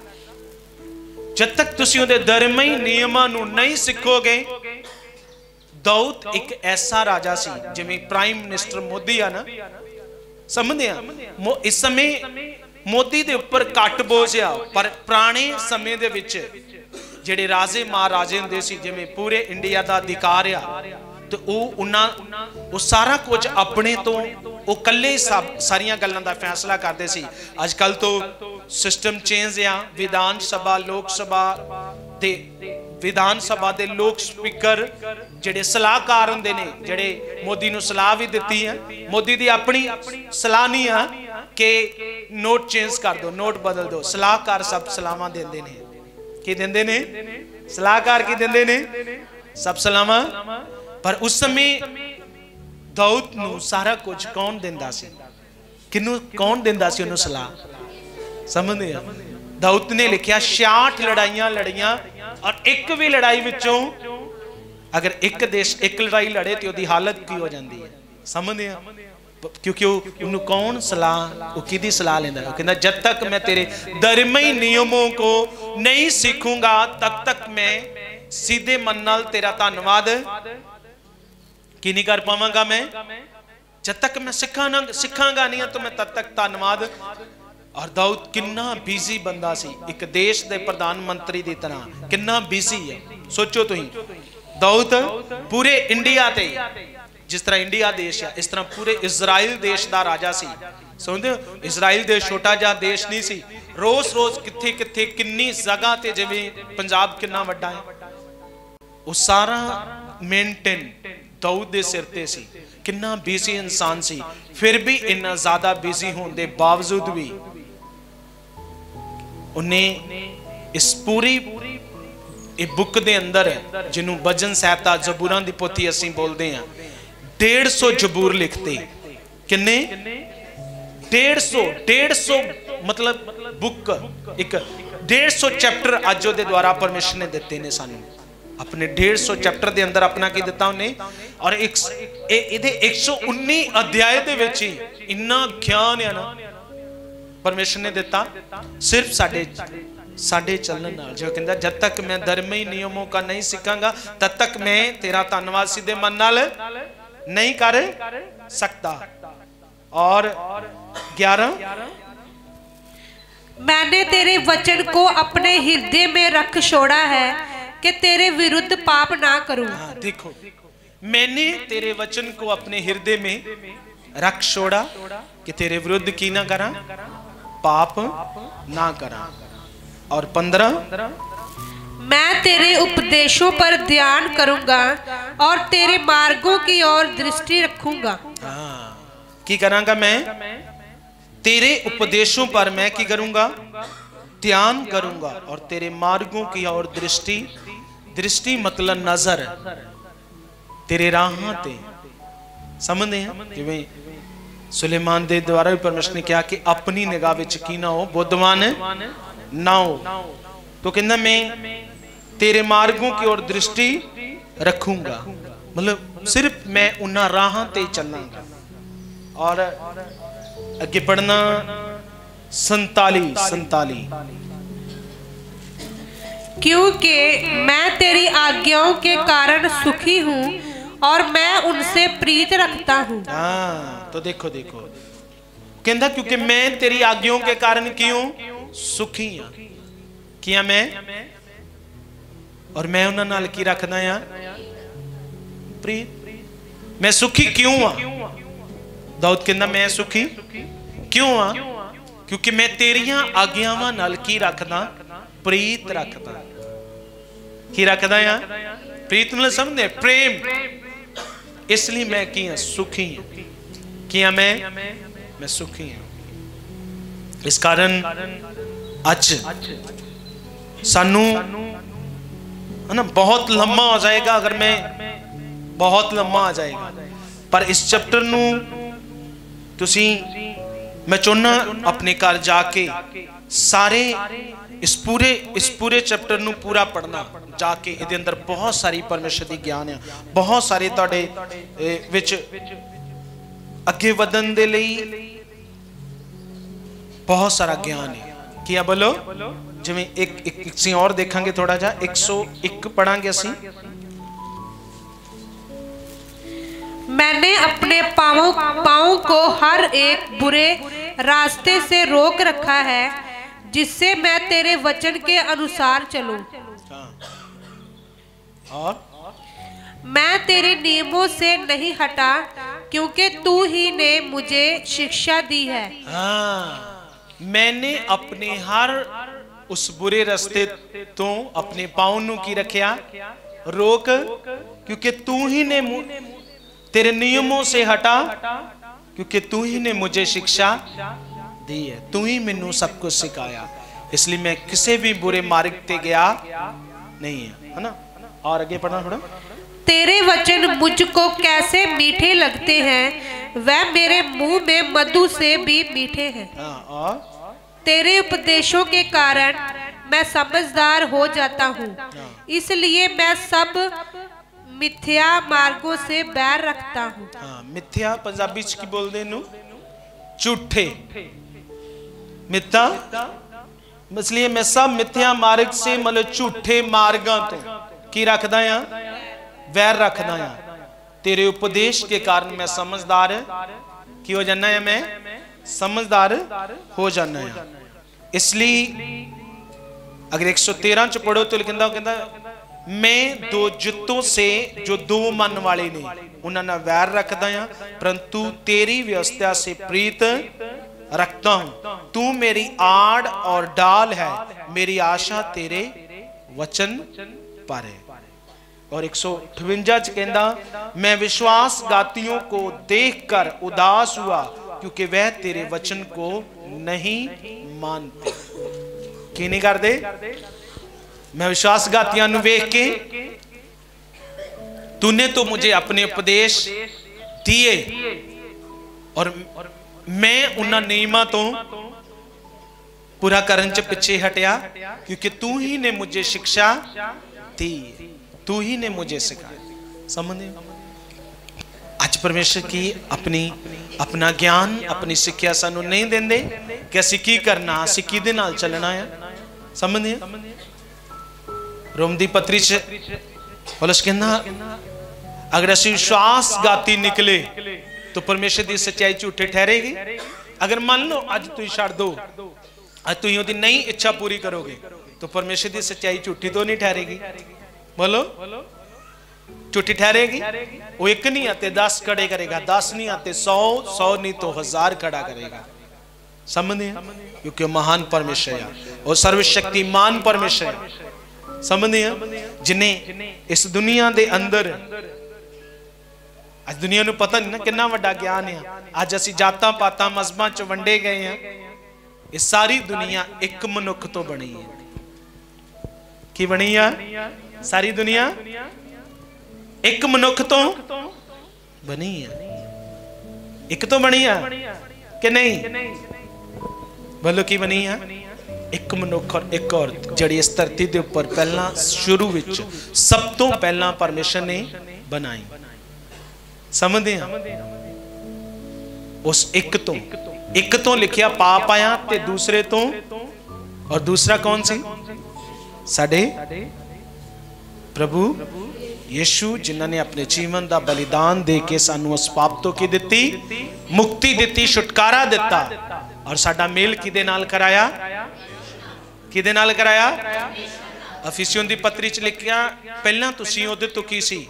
जब तक तुसी उहदे धर्ममयी नियमां नूं नहीं सीखोगे। दाऊद एक ऐसा राजा सी जिवें प्राइम मिनिस्टर मोदी आ ना, समझदे आ इस समय मोदी दे उपर घट बोझ आ, पर पुराने समय दे विच जिहड़े राजे महाराजे हुंदे सी, जिवें पूरे इंडिया दा अधिकार आ, तो वो सारा कुछ अपने तो वो कल्ले सारियां गल्लां दा फैसला करते सी। अजकल तो सिस्टम चेंज आ, विधान सभा लोक सभा ते विधान सभा दे लोक स्पीकर जिहड़े सलाहकार हुंदे ने, जिहड़े मोदी नूं सलाह भी दित्ती है। मोदी दी अपनी सलाह नहीं आ कि नोट चेंज कर दो, नोट बदल दो। सलाहकार सब सलाहां देंदे ने। की देंदे ने? सलाहकार की देंदे ने? सब सलाहां। पर उस समय दाऊद नूं सारा कुछ कौन देंदा सी? किनू कौन देंदा सी उन्होंने सलाह? समझदे आ? दाऊद ने लिखिया 66 लड़ाइयां लड़ियां और एक भी लड़ाई विचों अगर एक देश एक लड़ाई लड़े तो उसकी हालत की हो जाती है। समझदे आ? क्योंकि उन्होंने कौन सलाह, वो किदी सलाह लेंदा? वो कहंदा जब तक मैं तेरे धर्ममयी नियमों को नहीं सीखूंगा तब तक मैं सीधे मन नाल तेरा धन्यवाद की नहीं कर पावांगा। मैं जब तक मैं सिखांगा नहीं तो मैं तब तक धन्यवाद। और दाऊद किन्ना बिजी बंदा सी, एक देश के प्रधानमंत्री की तरह किन्ना बिजी है। सोचो तुम, दाऊद पूरे इंडिया ते, जिस तरह इंडिया देश है इस तरह पूरे इजराइल देश का राजा सी। समझते हो? इजराइल देश छोटा जा देश नहीं सी। रोज रोज किथे किथे किन्नी जगह ते, जिवें पंजाब किन्ना वड्डा है, वो सारा मेंटेन दाऊद दे सिर ते सी। किन्ना बिजी इंसान सी, फिर भी इन्ना ज्यादा बिजी होने के बावजूद भी उन्हें इस पूरी बुक दे अंदर जिन्हों भजन सहता जबूरां दी पोथी असीं बोलते हैं, 150 जबूर लिखते। किन्ने? 150 मतलब बुक एक 150 चैप्टर अज ਉਹਦੇ द्वारा परमेश्वर ने दिते ने सानू अपने 150 चैप्टर के अंदर अपना की दिता उन्हें और एक 119 अध्याय दे विच ही इन्ना ज्ञान है ना परमेश्वर ने दिता सिर्फ साडे चलन नाल। जो कहंदा जब तक मैं धर्मी नियमों का नहीं सीखांगा तब तक मैं तेरा धन्यवाद सीधे मन नाल नहीं कर सकता। और 11 मैंने तेरे वचन को अपने हृदय में रख छोड़ा है कि तेरे विरुद्ध पाप ना करूं। देखो मैंने तेरे वचन को अपने हृदय में रख छोड़ा कि तेरे विरुद्ध की ना करा, पाप ना करा। और 15 मैं तेरे उपदेशों पर ध्यान करूंगा और तेरे मार्गों की ओर दृष्टि रखूंगा। की करांगा मैं तेरे उपदेशों पर मैं की करूंगा, ध्यान करूंगा और तेरे मार्गों की ओर दृष्टि मतलब नजर तेरे राहां ते समझते हैं। जिवें सुलेमान दे द्वारा भी परमेश्वर ने कहा कि अपनी निगाह विच की ना हो, बुद्धवान ना हो। तो कहना मैं तेरे मार्गों की ओर दृष्टि रखूंगा, मतलब सिर्फ मैं उन्हां राहां ते चलांगा। और अगे पढ़ना 47 क्योंकि मैं तेरी आज्ञाओं के कारण सुखी हूँ और मैं उनसे प्रीत रखता हूँ। तो देखो कहता क्योंकि मैं तेरी आज्ञाओं के कारण क्यों सुखी हाँ किया मैं, और मैं उन्हां नाल की रखदा हां प्रीत। मैं सुखी क्यों हाँ? दाऊद कहता मैं सुखी क्यों हाँ? क्योंकि मैं तेरियां आज्ञावां नाल की रखदा, प्रीत रखदा। की रखदा हां? प्रीत नाल समझदे प्रेम। इसलिए मैं की हाँ सुखी हाँ। किया मैं सुखी हाँ। इस कारण अज सानू है ना बहुत लंबा हो जाएगा, अगर मैं बहुत लंबा आ जाएगा, पर इस चैप्टर नू तुसी मैं चाहना अपने घर जाके सारे इस पूरे चैप्टर नू पूरा पढ़ना जाके। इहदे अंदर बहुत सारी परमेश्वर दी ज्ञान है, बहुत सारे तुहाडे विच अगे वधन दे लई बहुत सारा ज्ञान है। क्या बोलो जिवें एक सी और देखांगे थोड़ा जा 101 पढ़ांगे असी। मैंने अपने पाँवों को हर एक बुरे रास्ते से रोक रखा है जिससे मैं तेरे वचन के अनुसार चलूं। और मैं तेरे नियमों से नहीं हटा क्योंकि तू ही ने मुझे शिक्षा दी है। मैंने अपने हर उस बुरे रास्ते तो अपने पाँव नू की रखिया रोक, क्योंकि तू ही ने तेरे नियमों से हटा, क्योंकि तू ही ने मुझे शिक्षा दी है। तू ही मैनू सब कुछ सिखाया, इसलिए मैं किसी भी बुरे मार्ग पे गया नहीं है ना। और आगे पढ़ना थोड़ा। तेरे वचन मुझको कैसे मीठे लगते हैं, वह मेरे मुंह में मधु से भी मीठे हैं। और तेरे उपदेशों के कारण मैं समझदार हो जाता हूँ, इसलिए मैं सब मिथ्या मार्गों से बैर रखता हूँ। मिथ्या पंजाबी च की बोलदे नू झूठे, मिथ्या इसलिए मैं सब मिथ्या मार्ग से मतलब झूठे मार्गां तो की रखदा हां, वैर रखदा हां। तेरे उपदेश के कारण मैं समझदार की हो जाना है, मैं समझदार हो जाना है। इसलिए अगर 113 च पढ़ो तो कहता मैं दो जुत्तों से जो दो मन वाले ने उन्होंने वैर रखदा हां, परंतु तेरी व्यवस्था से प्रीत रखता हूं। तू मेरी आड़ और डाल है, मेरी आशा तेरे वचन पर है। और 158 च कहंदा मैं विश्वासघातियों को देखकर उदास हुआ, क्योंकि वह तेरे वचन को नहीं मानते। की नहीं करते? मैं विश्वासघातियों नूं वेख के तूने तो मुझे अपने उपदेश दिए और मैं उन्हां नियमां तो पूरा करन च पिछे हटिया, क्योंकि तू ही ने मुझे शिक्षा दी, तू ही ने मुझे सिखाया। समझे? अज परमेश्वर की अपना ज्ञान अपनी सिक्ख्या सानू नहीं देंदे कि असीं की करना, असीं किहदे नाल चलना है। समझे? रोम दी पत्री च पौलुस कहंदा अगर असीं विश्वासघाती निकले तो परमेश्वर की सच्चाई झूठे ठहरेगी। अगर मान लो अज तुम छड़ दो, अज तुम उसकी नई इच्छा पूरी करोगे तो परमेश्वर की सच्चाई झूठी तो नहीं ठहरेगी। बोलो, झूठी ठहरेगी। वो एक नहीं आते 10 खड़े करेगा, 10 नहीं आते 100, 100 नहीं तो 1000 खड़ा करेगा। समझे? क्योंकि महान परमेश्वर है और सर्वशक्तिमान परमेश्वर है। समझे? जिन्हें इस दुनिया के अंदर, अज दुनिया नूं पता नहीं ना कितना वड्डा ज्ञान है। अज असीं जातां पातां मजहबां च वंडे गए हैं। ये सारी दुनिया एक मनुख तो बनी है। की बनी है? सारी दुनिया एक मनुख तो बनी है। एक तो बनी है कि नहीं? बोलो की बनी है? एक मनुख और एक औरत जिहड़ी इस धरती दे उपर पहला शुरू विच सब तो पहला परमेश्वर ने बनाई। समझते हैं? उस एक तो लिखिया पाप आया ते दूसरे तो, और दूसरा कौन सी? साडे प्रभु यीशु जिन्हां ने अपने जीवन का बलिदान दे के सानू उस पाप तो की दिती, मुक्ति दिती, छुटकारा दिता। और साडा मेल किदे नाल कराया? किदे नाल कराया? अफिसियों दी पत्री च लिखिया पहला तुसीं उहदे तो की सी?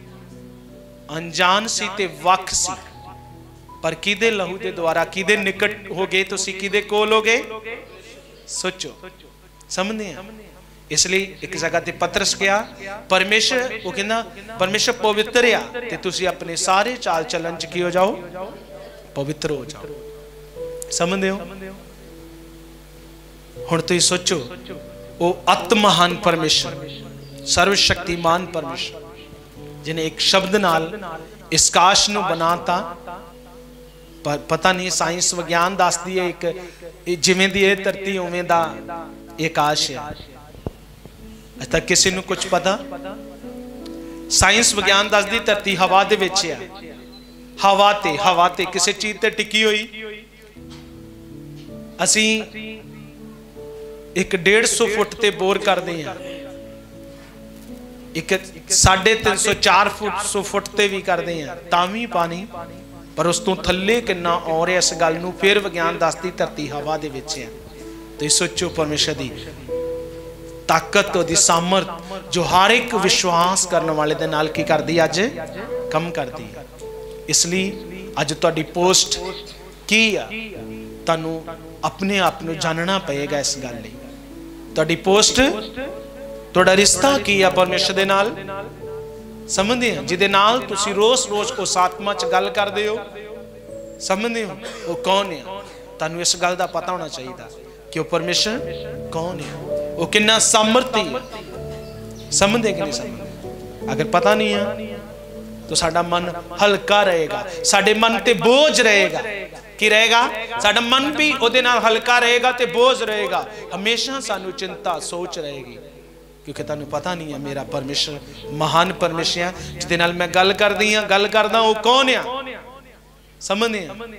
अनजान सी ते वख सी, पर किदे लहू दे द्वारा किदे निकट हो गए, तुसीं किदे कोल हो गए? सोचो। समझते हैं? इसलिए एक जगह ते पतरस गया, परमेश्वर वो कहना परमेश्वर पवित्र आ ते तुसीं अपने सारे चाल चलन च की हो जाओ? पवित्र हो जाओ। समझते हो? हुण तुसीं सोचो, वो अत महान परमेश्वर, सर्वशक्तिमान परमेश्वर जिन्हें एक शब्द नाल इस काश नूं बनाता। पर पता नहीं साइंस विज्ञान दसदी है एक जिवें दी धरती उवें दा एक काश है। अज तक किसी नूं कुछ पता? साइंस विज्ञान दसदी धरती हवा दे विच है। हवा ते किसी चीज ते टिकी हुई। असी एक 150 फुट ते बोर करते हैं, एक 350 400 फुट ते भी करते हैं, तावी पानी। पर उस तो थले किन्ना आ रहा इस गल नूं फिर विज्ञान दसदी धरती हवा दे विच है। तो सोचो परमेश्वर दी ताकत, ओदी सामर्थ जो हर एक विश्वास करने वाले दे नाल की करदी अज कम करदी। इसलिए अज तुहाडी पोस्ट की आ, तुहानू अपने आप नूं जानना पएगा इस गल लई। तुहाडी पोस्ट, तुहाडा रिश्ता की है परमेश्वर दे नाल? समझदे हो? जिहदे नाल तुसीं रोज रोज उस आत्मा च गल करदे हो। समझदे हो? वो कौन है? तुहानू इस गल दा पता होना चाहिए कि वो परमेश्वर कौन है, वो कितना सामर्थी है। समझदे कि नहीं समझदे? अगर पता नहीं है तो साडा मन हल्का रहेगा, साडे मन ते बोझ रहेगा। की रहेगा? साडा मन भी उहदे नाल हल्का रहेगा ते बोझ रहेगा। हमेशा सानू चिंता सोच रहेगी, क्योंकि तुहानू पता नहीं है मेरा परमेश्वर महान परमेश्वर है जिहदे नाल मैं गल करदी हां, गल करदा वो कौन है। समझदे हैं?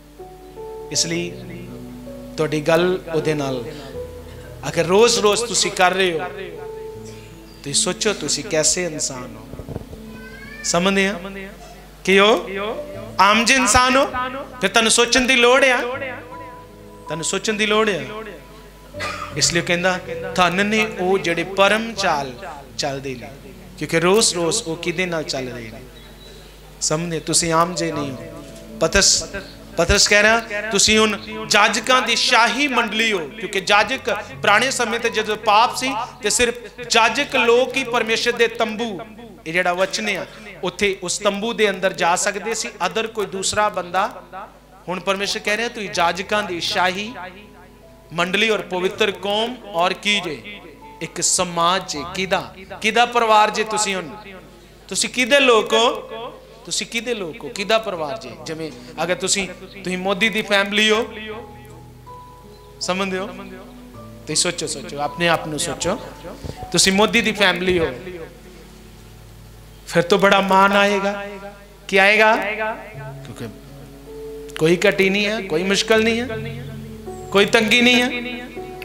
इसलिए तुहाडी गल उहदे नाल अगर रोज रोज तुसीं कर रहे हो तो सोचो तुसीं कैसे इंसान हो। समझदे हैं? कि हो आम जे इंसान हो, फिर तुहानू सोचण दी लोड़ है, तुहानू सोचण दी लोड़ है। इसलिए कहंदा धन ने वो जिहड़े परम चाल चलदे ने, क्योंकि रोज रोज वो किदे नाल चल रहे हैं। समझे? तुसीं आम जे नहीं हो। पतरस कह रहा तुसीं हुण जाजकां दी शाही मंडली हो, क्योंकि जाजक पुराने समय ते जदों पाप सी ते सिर्फ जाजक लोग ही परमेश्वर दे तंबू, ये जिहड़ा वचन है उत्थे उस तंबू दे अंदर जा सकदे सी, अदर कोई दूसरा बंदा। हुण परमेश्वर कह रहा तुसीं जाजकां दी शाही मंडली और पवित्र कौम और की जे एक समाज जे। किदा परिवार जे? तुसीं हुण तुसीं किदे लोक हो? तुसीं किदे लोक हो? किदा परिवार जे? जिवें अगर तुसीं मोदी दी फैमिली हो समझते हो? तो सोचो सोचो अपने आप ਨੂੰ सोचो तुसी मोदी दी फैमिली हो फिर तो बड़ा मान आएगा। क्या आएगा? क्योंकि कोई कटी नहीं है, कोई मुश्किल नहीं है, कोई तंगी नहीं है।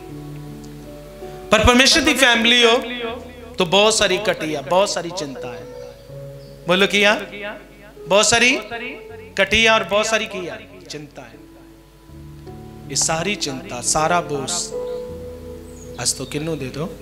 पर परमेश्वर की फैमिली हो तो बहुत सारी कटी है, बहुत सारी चिंता है। बोलो किया? बहुत सारी कटी है और बहुत सारी किया चिंता है। ये सारी चिंता, सारा बोझ आज तो किन्नू दे दो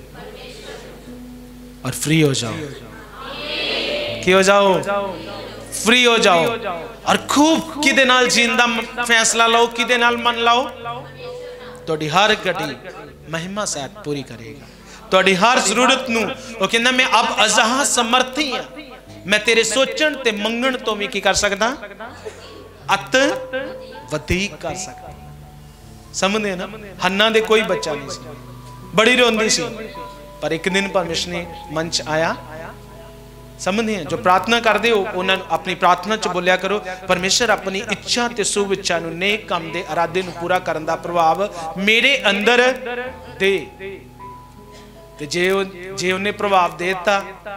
और फ्री हो जाओ। की हो जाओ? फ्री हो जाओ और खूब किदे नाल जीन दा फैसला लो, किदे नाल मन लाओ। थोड़ी हर घड़ी महिमा सैत पूरी करेगा। थोड़ी हर जरूरत नू वो कहना मैं अब अजाहा समर्थी हाँ, मैं तेरे सोचण ते मंगण तो भी की कर सकदा, अत वधीक कर सकदा। समझे ना? हन्ना दे कोई बच्चा नहीं सी, बड़ी रोंदी सी, पर एक दिन परमेश्वर ने मंच आया। समझे? जो प्रार्थना करते हो उन्होंने अपनी प्रार्थना च बोलिया करो परमेश्वर अपनी इच्छा ते शुभ इच्छा नू नेक काम दे इरादे नू पूरा करन दा प्रभाव मेरे अंदर दे। ते जे उन्हें प्रभाव देता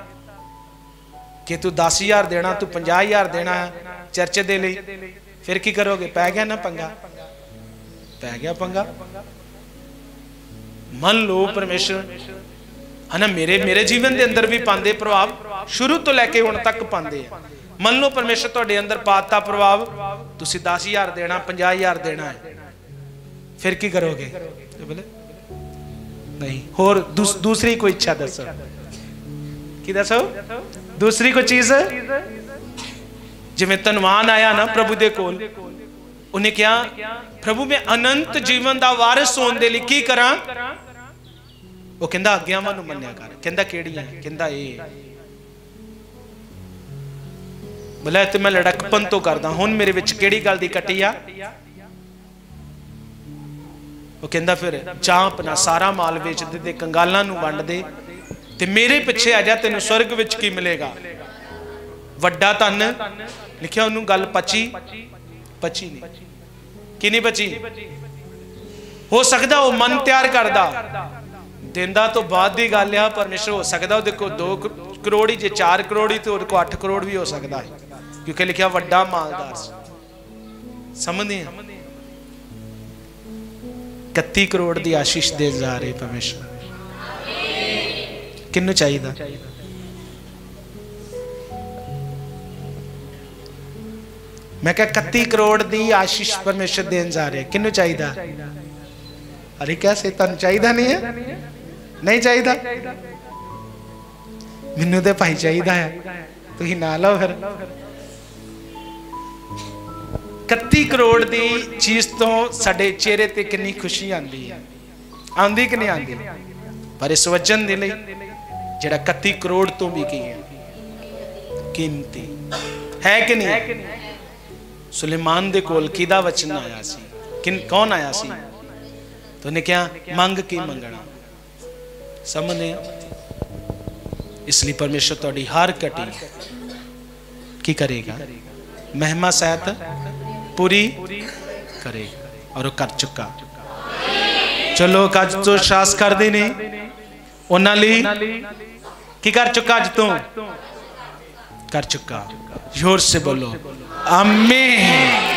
कि तू 10,000 देना, तू 50,000 देना चर्च दे ले, फिर की करोगे? पै गया ना पंगा, पै गया पंगा। मन लो परमेश्वर है ना मेरे जीवन के अंदर भी पाते प्रभाव, शुरू तो लैके हुण तक पाते हैं। मन लो परमेश्वर तुहाडे अंदर पाता प्रभाव, तुसीं 10,000 देना, 50,000 देना है, फिर की करोगे? बोले नहीं। होर दूसरी कोई इच्छा दसो, की दसो? दूसरी कोई चीज जिवें धनवान आया ना प्रभु दे कोल, उन्हें क्या प्रभु मैं अनंत जीवन का वारिस होने दे लई की करा? वो कहंदा आग्यावां नूं मन्निया कर। कहंदा किहड़ियां? कहंदा ये। बोला ते मैं लड़कपन तो करदा, हुण मेरे विच किहड़ी गल दी कटी आ? वो कहंदा फिर जा अपना सारा माल बेच दे ते कंगालां नूं वंड दे ते मेरे पिछे आ जा, तेनूं स्वर्ग विच की मिलेगा? वड्डा धन लिखिया। उन्होंने गल पची नहीं, कि नहीं पची? हो सकता वो मन तैयार करदा, देंदा तो बाद की गल है। परमेश्वर हो सकता देखो 2 करोड़ ही, जे 4 करोड़ ही तो 8 करोड़ भी हो सकता है, क्योंकि लिखा वड्डा मालदार। समझते हैं? 31 करोड़ की आशीष दे जा रहे परमेश्वर। किन्नू चाहिए? मैं क्या 31 करोड़ की आशीष परमेश्वर देन जा रहे, किन्नू चाहिए? अरे क्या शैतान चाहिए नहीं है? नहीं चाहिए? मैनू तो भाई चाहिए है, तुसीं ना लो फिर। 31 करोड़ की चीज तो साडे चेहरे ते कितनी खुशी आती है, आंदी कि नहीं आती? पर इस वचन दे लई जिहड़ा 31 करोड़ तो भी की है कीमती है कि नहीं? सुलेमान दे कोल किदा वचन आया सी? कौन आया सी? तो उन्हें क्या मंग की मंगना। समझने? इसलिए परमेश्वर तुहाडी हर कटी की करेगा? महिमा सहित पूरी करेगा, और वो कर चुका। जो लोग अज तो विश्वास करते ने उन्हां लई की कर चुका? अज तो कर चुका। जोर से बोलो आमीन।